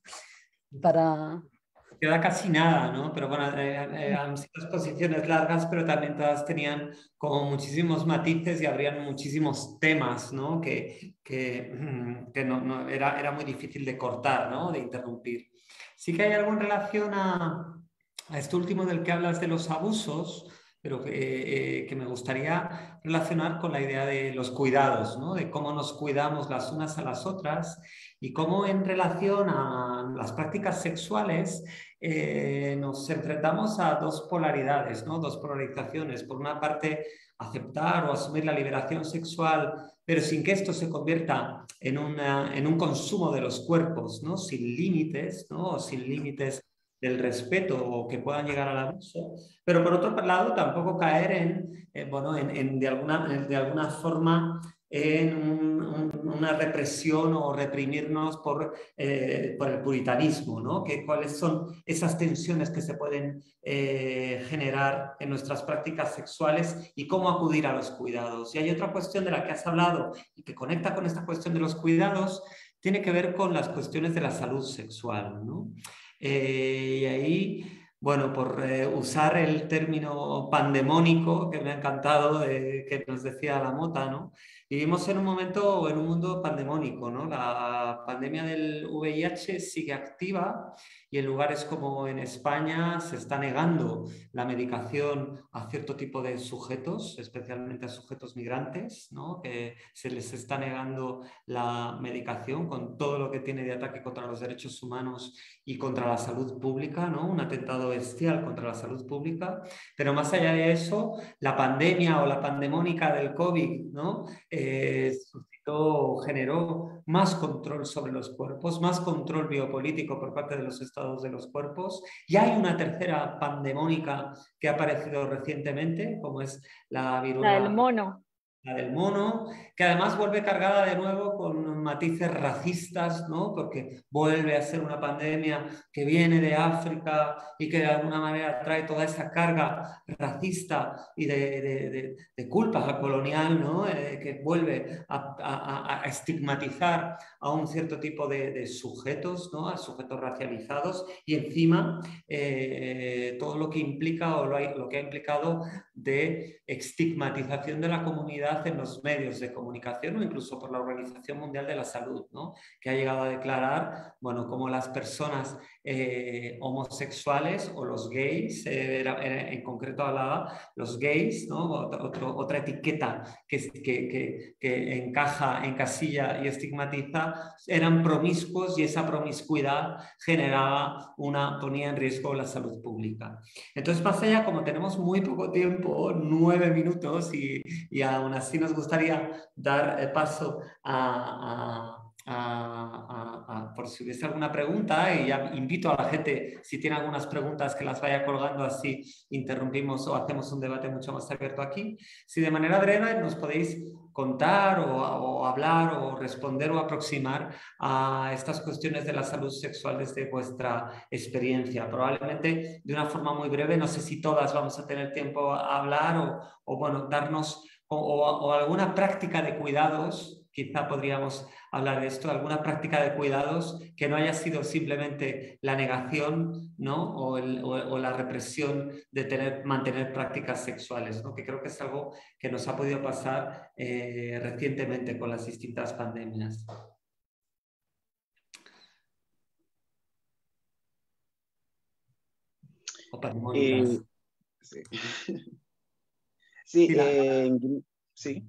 para... Queda casi nada, ¿no? Pero bueno, eh, eh, han sido exposiciones largas, pero también todas tenían como muchísimos matices y habrían muchísimos temas, ¿no? Que, que, que no, no, era, era muy difícil de cortar, ¿no? De interrumpir. Sí que hay algo en relación a, a esto último del que hablas de los abusos, pero que, eh, que me gustaría relacionar con la idea de los cuidados, ¿no? De cómo nos cuidamos las unas a las otras y cómo en relación a las prácticas sexuales eh, nos enfrentamos a dos polaridades, ¿no? Dos polarizaciones. Por una parte, aceptar o asumir la liberación sexual, pero sin que esto se convierta en, una, en un consumo de los cuerpos, ¿no? Sin límites, ¿no? O sin límites del respeto o que puedan llegar al abuso, pero por otro lado tampoco caer en, eh, bueno, en, en de, alguna, de alguna forma en un, un, una represión o reprimirnos por, eh, por el puritanismo, ¿no? Que, ¿cuáles son esas tensiones que se pueden eh, generar en nuestras prácticas sexuales y cómo acudir a los cuidados? Y hay otra cuestión de la que has hablado y que conecta con esta cuestión de los cuidados, tiene que ver con las cuestiones de la salud sexual, ¿no? Eh, y ahí, bueno, por eh, usar el término pandemónico, que me ha encantado, de, que nos decía la Mota, ¿no? Vivimos en un momento, en un mundo pandemónico, ¿no? La pandemia del V I H sigue activa y en lugares como en España se está negando la medicación a cierto tipo de sujetos, especialmente a sujetos migrantes, ¿no? Que se les está negando la medicación con todo lo que tiene de ataque contra los derechos humanos y contra la salud pública, ¿no? Un atentado bestial contra la salud pública. Pero más allá de eso, la pandemia o la pandemónica del COVID, ¿no? Eh, suscitó, generó más control sobre los cuerpos, más control biopolítico por parte de los estados de los cuerpos. Y hay una tercera pandemónica que ha aparecido recientemente, como es la viruela. La del mono. la del mono, que además vuelve cargada de nuevo con matices racistas, ¿no? Porque vuelve a ser una pandemia que viene de África y que de alguna manera trae toda esa carga racista y de, de, de, de culpa colonial, ¿no? Eh, que vuelve a, a, a estigmatizar a un cierto tipo de, de sujetos, ¿no? A sujetos racializados, y encima eh, todo lo que implica o lo, hay, lo que ha implicado de estigmatización de la comunidad en los medios de comunicación o incluso por la Organización Mundial de la Salud, ¿no? Que ha llegado a declarar, bueno, como las personas eh, homosexuales o los gays, eh, era, era, en concreto hablaba los gays, ¿no? Otro, otra etiqueta que, que, que, que encaja, encasilla y estigmatiza, eran promiscuos, y esa promiscuidad generaba una, ponía en riesgo la salud pública. Entonces, más allá, como tenemos muy poco tiempo, nueve minutos, y, y aún así nos gustaría dar paso a, a A, a, a, por si hubiese alguna pregunta, y ya invito a la gente, si tiene algunas preguntas, que las vaya colgando, así interrumpimos o hacemos un debate mucho más abierto aquí. Si de manera breve nos podéis contar o, o hablar o responder o aproximar a estas cuestiones de la salud sexual desde vuestra experiencia, probablemente de una forma muy breve. No sé si todas vamos a tener tiempo a hablar o, o bueno, darnos o, o, o alguna práctica de cuidados. Quizá podríamos hablar de esto, alguna práctica de cuidados que no haya sido simplemente la negación, ¿no? o, el, o, o la represión de tener, mantener prácticas sexuales, ¿no? Que creo que es algo que nos ha podido pasar eh, recientemente con las distintas pandemias. O patrimonios. Eh, sí, sí, eh, sí.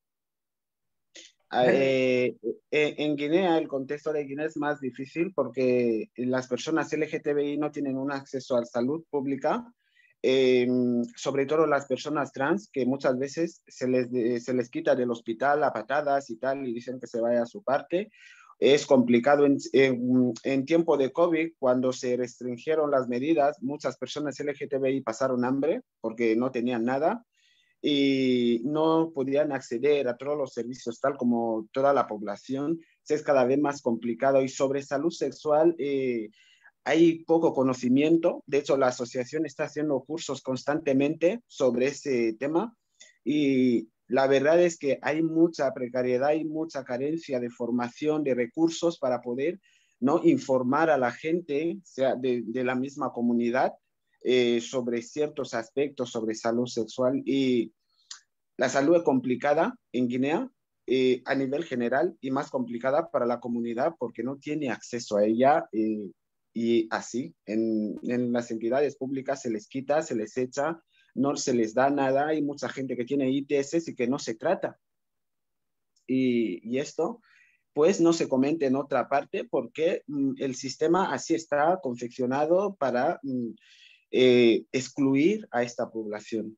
Eh, en Guinea, el contexto de Guinea es más difícil porque las personas L G T B I no tienen un acceso a la salud pública, eh, sobre todo las personas trans, que muchas veces se les, se les quita del hospital a patadas y tal, y dicen que se vaya a su parte. Es complicado en, en, en tiempo de COVID, cuando se restringieron las medidas, muchas personas L G T B I pasaron hambre porque no tenían nada y no podían acceder a todos los servicios tal como toda la población. Es cada vez más complicado, y sobre salud sexual eh, hay poco conocimiento. De hecho, la asociación está haciendo cursos constantemente sobre ese tema, y la verdad es que hay mucha precariedad y mucha carencia de formación, de recursos para poder, ¿no?, informar a la gente, sea de, de la misma comunidad, Eh, sobre ciertos aspectos sobre salud sexual. Y la salud es complicada en Guinea eh, a nivel general, y más complicada para la comunidad porque no tiene acceso a ella, eh, y así en, en las entidades públicas se les quita, se les echa, no se les da nada. Hay mucha gente que tiene I T S y que no se trata, y, y esto pues no se comenta en otra parte porque mm, el sistema así está confeccionado para mm, Eh, excluir a esta población.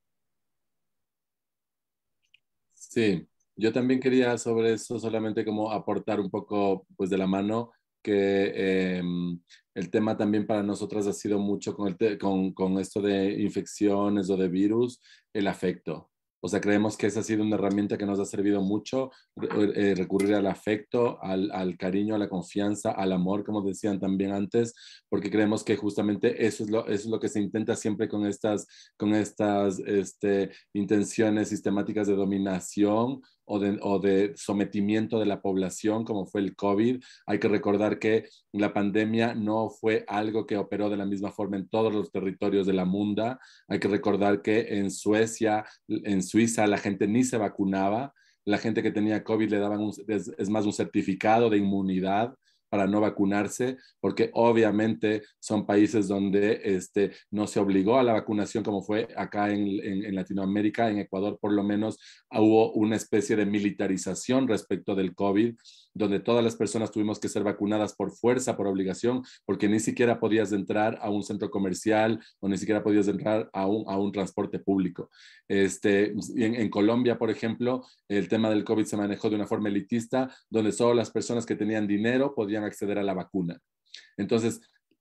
Sí, yo también quería sobre eso solamente como aportar un poco pues de la mano que eh, el tema también para nosotras ha sido mucho con, el con, con esto de infecciones o de virus, el afecto. O sea, creemos que esa ha sido una herramienta que nos ha servido mucho, eh, recurrir al afecto, al, al cariño, a la confianza, al amor, como decían también antes, porque creemos que justamente eso es lo, eso es lo que se intenta siempre con estas, con estas este, intenciones sistemáticas de dominación o de, o de sometimiento de la población, como fue el COVID. Hay que recordar que la pandemia no fue algo que operó de la misma forma en todos los territorios de la munda. Hay que recordar que en Suecia, en Suiza, la gente ni se vacunaba. La gente que tenía COVID le daban, un, es, es más, un certificado de inmunidad para no vacunarse, porque obviamente son países donde este, no se obligó a la vacunación como fue acá en, en, en Latinoamérica. En Ecuador por lo menos hubo una especie de militarización respecto del COVID, donde todas las personas tuvimos que ser vacunadas por fuerza, por obligación, porque ni siquiera podías entrar a un centro comercial o ni siquiera podías entrar a un, a un transporte público. Este, en, en Colombia, por ejemplo, el tema del COVID se manejó de una forma elitista, donde solo las personas que tenían dinero podían acceder a la vacuna. Entonces,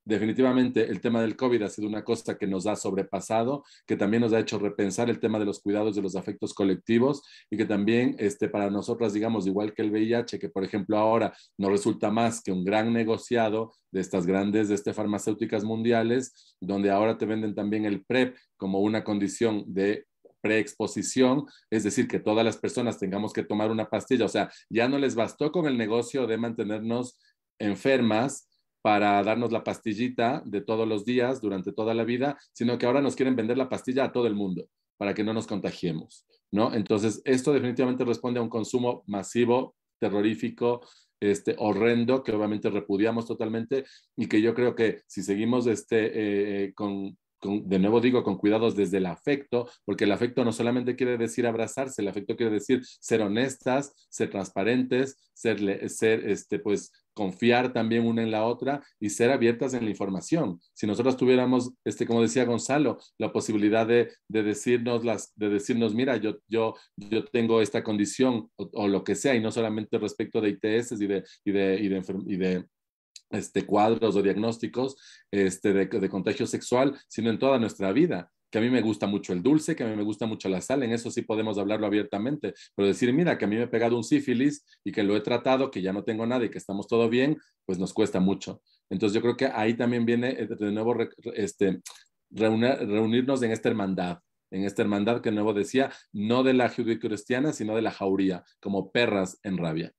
definitivamente el tema del COVID ha sido una cosa que nos ha sobrepasado, que también nos ha hecho repensar el tema de los cuidados de los afectos colectivos y que también este, para nosotras, digamos, igual que el V I H, que por ejemplo ahora nos resulta más que un gran negociado de estas grandes de este, farmacéuticas mundiales, donde ahora te venden también el PrEP como una condición de preexposición, es decir, que todas las personas tengamos que tomar una pastilla, o sea, ya no les bastó con el negocio de mantenernos enfermas para darnos la pastillita de todos los días durante toda la vida, sino que ahora nos quieren vender la pastilla a todo el mundo para que no nos contagiemos, ¿no? Entonces, esto definitivamente responde a un consumo masivo, terrorífico, este, horrendo, que obviamente repudiamos totalmente y que yo creo que si seguimos este, eh, con Con, de nuevo digo, con cuidados desde el afecto, porque el afecto no solamente quiere decir abrazarse, el afecto quiere decir ser honestas, ser transparentes, ser, ser este, pues, confiar también una en la otra y ser abiertas en la información. Si nosotros tuviéramos, este, como decía Gonzalo, la posibilidad de, de, decirnos, las, de decirnos, mira, yo, yo, yo tengo esta condición o, o lo que sea, y no solamente respecto de I T S y de, y de, y de, y de Este, cuadros o diagnósticos este, de, de contagio sexual, sino en toda nuestra vida, que a mí me gusta mucho el dulce, que a mí me gusta mucho la sal, en eso sí podemos hablarlo abiertamente, pero decir, mira, que a mí me he pegado un sífilis y que lo he tratado, que ya no tengo nada y que estamos todo bien, pues nos cuesta mucho. Entonces yo creo que ahí también viene de nuevo este, reunir, reunirnos en esta hermandad, en esta hermandad que de nuevo decía, no de la judio-cristiana, sino de la jauría, como perras en rabia.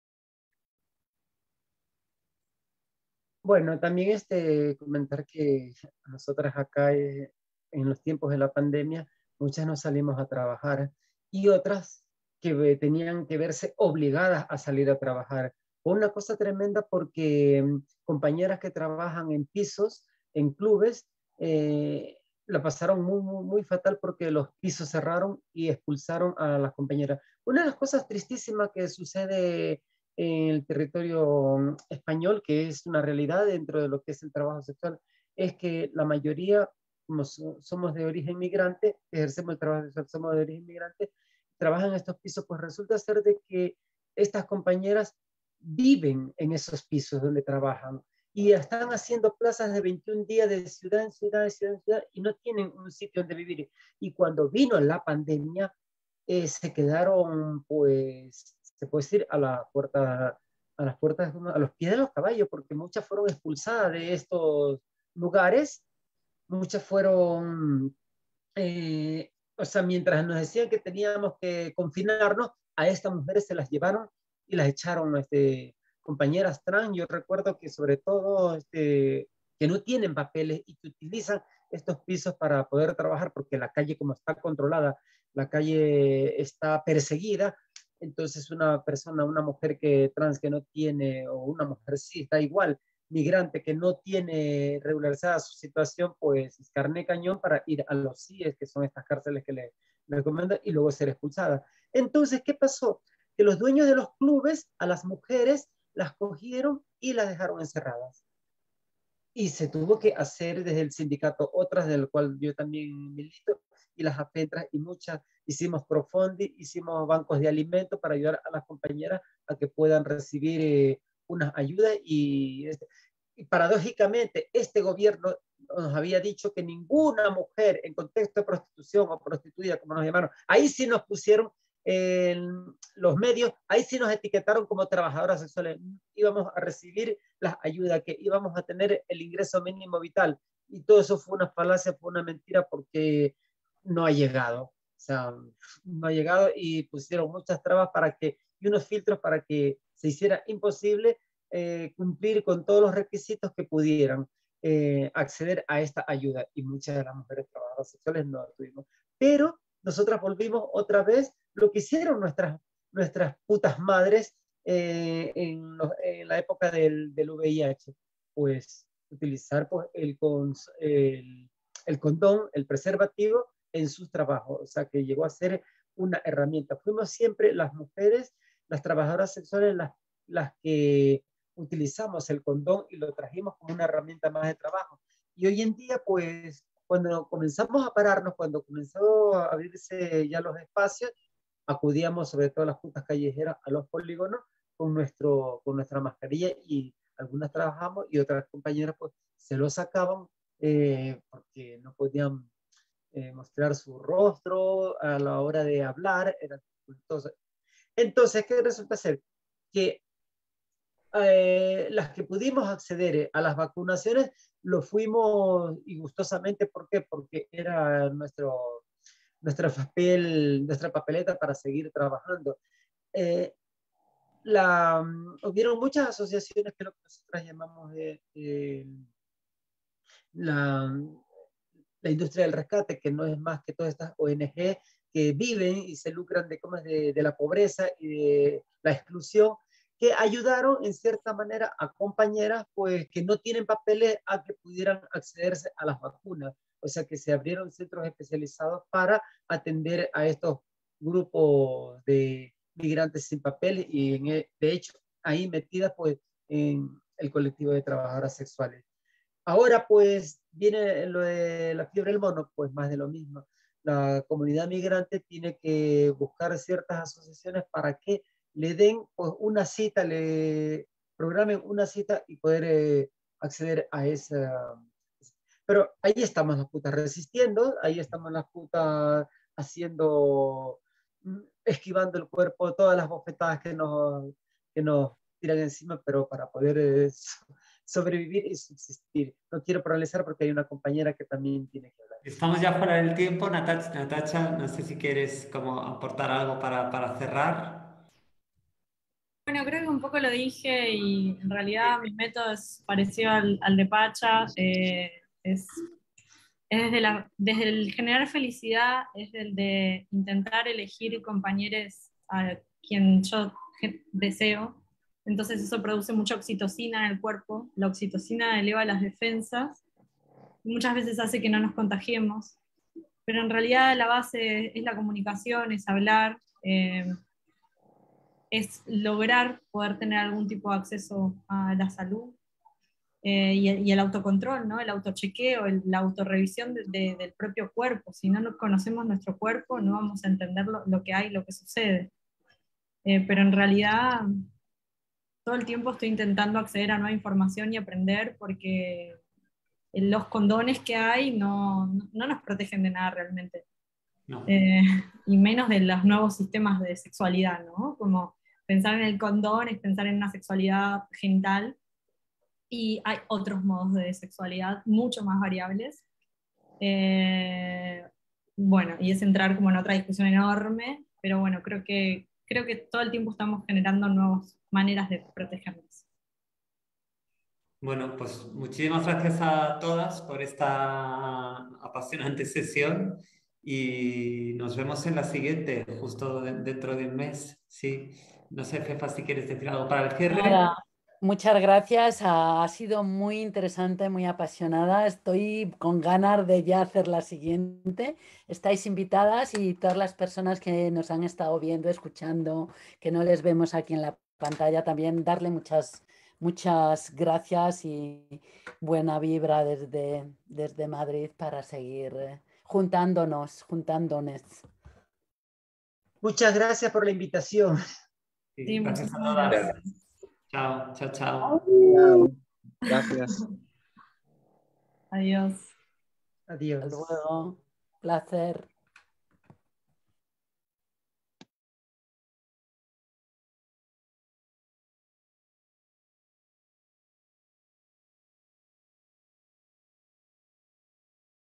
Bueno, también este, comentar que nosotras acá eh, en los tiempos de la pandemia, muchas no salimos a trabajar y otras que eh, tenían que verse obligadas a salir a trabajar. Una cosa tremenda porque eh, compañeras que trabajan en pisos, en clubes, eh, la pasaron muy, muy, muy fatal porque los pisos cerraron y expulsaron a las compañeras. Una de las cosas tristísimas que sucede en el territorio español, que es una realidad dentro de lo que es el trabajo sexual, es que la mayoría, como somos de origen migrante, ejercemos el trabajo sexual, somos de origen migrante, trabajan en estos pisos, pues resulta ser de que estas compañeras viven en esos pisos donde trabajan y están haciendo plazas de veintiún días de ciudad en ciudad, de ciudad en ciudad, y no tienen un sitio donde vivir. Y cuando vino la pandemia, eh, se quedaron, pues, se puede decir, a la puerta, a las puertas, a los pies de los caballos, porque muchas fueron expulsadas de estos lugares, muchas fueron, eh, o sea, mientras nos decían que teníamos que confinarnos, a estas mujeres se las llevaron y las echaron, este, compañeras trans. Yo recuerdo que sobre todo, este, que no tienen papeles y que utilizan estos pisos para poder trabajar, porque la calle como está controlada, la calle está perseguida. Entonces una persona, una mujer que trans que no tiene, o una mujer sí, está igual, migrante que no tiene regularizada su situación, pues es carné cañón para ir a los C I E S, que son estas cárceles que le, le recomiendan, y luego ser expulsada. Entonces, ¿qué pasó? Que los dueños de los clubes a las mujeres las cogieron y las dejaron encerradas. Y se tuvo que hacer desde el sindicato, otras del cual yo también milito, y las APETRAS y muchas, hicimos crowdfunding, hicimos bancos de alimentos para ayudar a las compañeras a que puedan recibir eh, unas ayudas y, y paradójicamente este gobierno nos había dicho que ninguna mujer en contexto de prostitución o prostituida, como nos llamaron, ahí sí nos pusieron en los medios, ahí sí nos etiquetaron como trabajadoras sexuales, íbamos a recibir las ayudas, que íbamos a tener el ingreso mínimo vital, y todo eso fue una falacia, fue una mentira, porque no ha llegado, o sea, no ha llegado y pusieron muchas trabas para que, y unos filtros para que se hiciera imposible eh, cumplir con todos los requisitos que pudieran eh, acceder a esta ayuda, y muchas de las mujeres trabajadoras sexuales no lo tuvimos. Pero nosotras volvimos otra vez lo que hicieron nuestras, nuestras putas madres eh, en, los, en la época del, del V I H, pues utilizar pues, el, el, el condón, el preservativo en sus trabajos, o sea que llegó a ser una herramienta. Fuimos siempre las mujeres, las trabajadoras sexuales, las, las que utilizamos el condón y lo trajimos como una herramienta más de trabajo. Y hoy en día, pues, cuando comenzamos a pararnos, cuando comenzó a abrirse ya los espacios, acudíamos sobre todo a las putas callejeras, a los polígonos, con, nuestro, con nuestra mascarilla y algunas trabajamos y otras compañeras pues se lo sacaban eh, porque no podían eh, mostrar su rostro a la hora de hablar, eran dificultosas. Entonces, ¿qué resulta ser? Que eh, las que pudimos acceder a las vacunaciones lo fuimos y gustosamente. ¿Por qué? Porque era nuestro, nuestro papel, nuestra papeleta para seguir trabajando. Eh, la, hubieron muchas asociaciones que lo que nosotros llamamos eh, eh, la, la industria del rescate, que no es más que todas estas O N G que viven y se lucran de, ¿cómo es? de, de la pobreza y de la exclusión, que ayudaron en cierta manera a compañeras pues, que no tienen papeles a que pudieran accederse a las vacunas. O sea que se abrieron centros especializados para atender a estos grupos de migrantes sin papeles y en el, de hecho ahí metidas pues, en el colectivo de trabajadoras sexuales. Ahora pues viene lo de la fiebre del mono, pues más de lo mismo. La comunidad migrante tiene que buscar ciertas asociaciones para que le den pues, una cita, le programen una cita y poder eh, acceder a esa. Pero ahí estamos las putas resistiendo, ahí estamos las putas haciendo, esquivando el cuerpo, todas las bofetadas que nos, que nos tiran encima, pero para poder eh, sobrevivir y subsistir. No quiero paralizar porque hay una compañera que también tiene que hablar. Estamos ya fuera del tiempo. Natacha, Natacha, no sé si quieres como aportar algo para, para cerrar. Bueno, creo que un poco lo dije y en realidad mi método es parecido al, al de Pacha. Eh, es, es desde, la, desde el generar felicidad, es el de intentar elegir compañeros a quien yo deseo. Entonces eso produce mucha oxitocina en el cuerpo. La oxitocina eleva las defensas. Muchas veces hace que no nos contagiemos. Pero en realidad la base es la comunicación, es hablar, eh, es lograr poder tener algún tipo de acceso a la salud eh, y, y el autocontrol, ¿no? El autochequeo, el, la autorrevisión de, de, del propio cuerpo. Si no conocemos nuestro cuerpo, no vamos a entender lo, lo que hay, lo que sucede. Eh, pero en realidad todo el tiempo estoy intentando acceder a nueva información y aprender porque los condones que hay no, no nos protegen de nada realmente. No. Eh, y menos de los nuevos sistemas de sexualidad, ¿no? Como pensar en el condón es pensar en una sexualidad genital, y hay otros modos de sexualidad mucho más variables. Eh, bueno, y es entrar como en otra discusión enorme, pero bueno, creo que, creo que todo el tiempo estamos generando nuevas maneras de protegernos. Bueno, pues muchísimas gracias a todas por esta apasionante sesión y nos vemos en la siguiente, justo de, dentro de un mes. Sí, no sé, Fefa, si quieres decir algo para el cierre. Nada, muchas gracias, ha, ha sido muy interesante, muy apasionada. Estoy con ganas de ya hacer la siguiente. Estáis invitadas y todas las personas que nos han estado viendo, escuchando, que no les vemos aquí en la pantalla, también darle muchas Muchas gracias y buena vibra desde, desde Madrid para seguir eh, juntándonos, juntándonos. Muchas gracias por la invitación. Sí, Sí, gracias a muchísimas todas. gracias. Chao, chao, chao. Chao. Gracias. Adiós. Adiós. Hasta luego. Placer.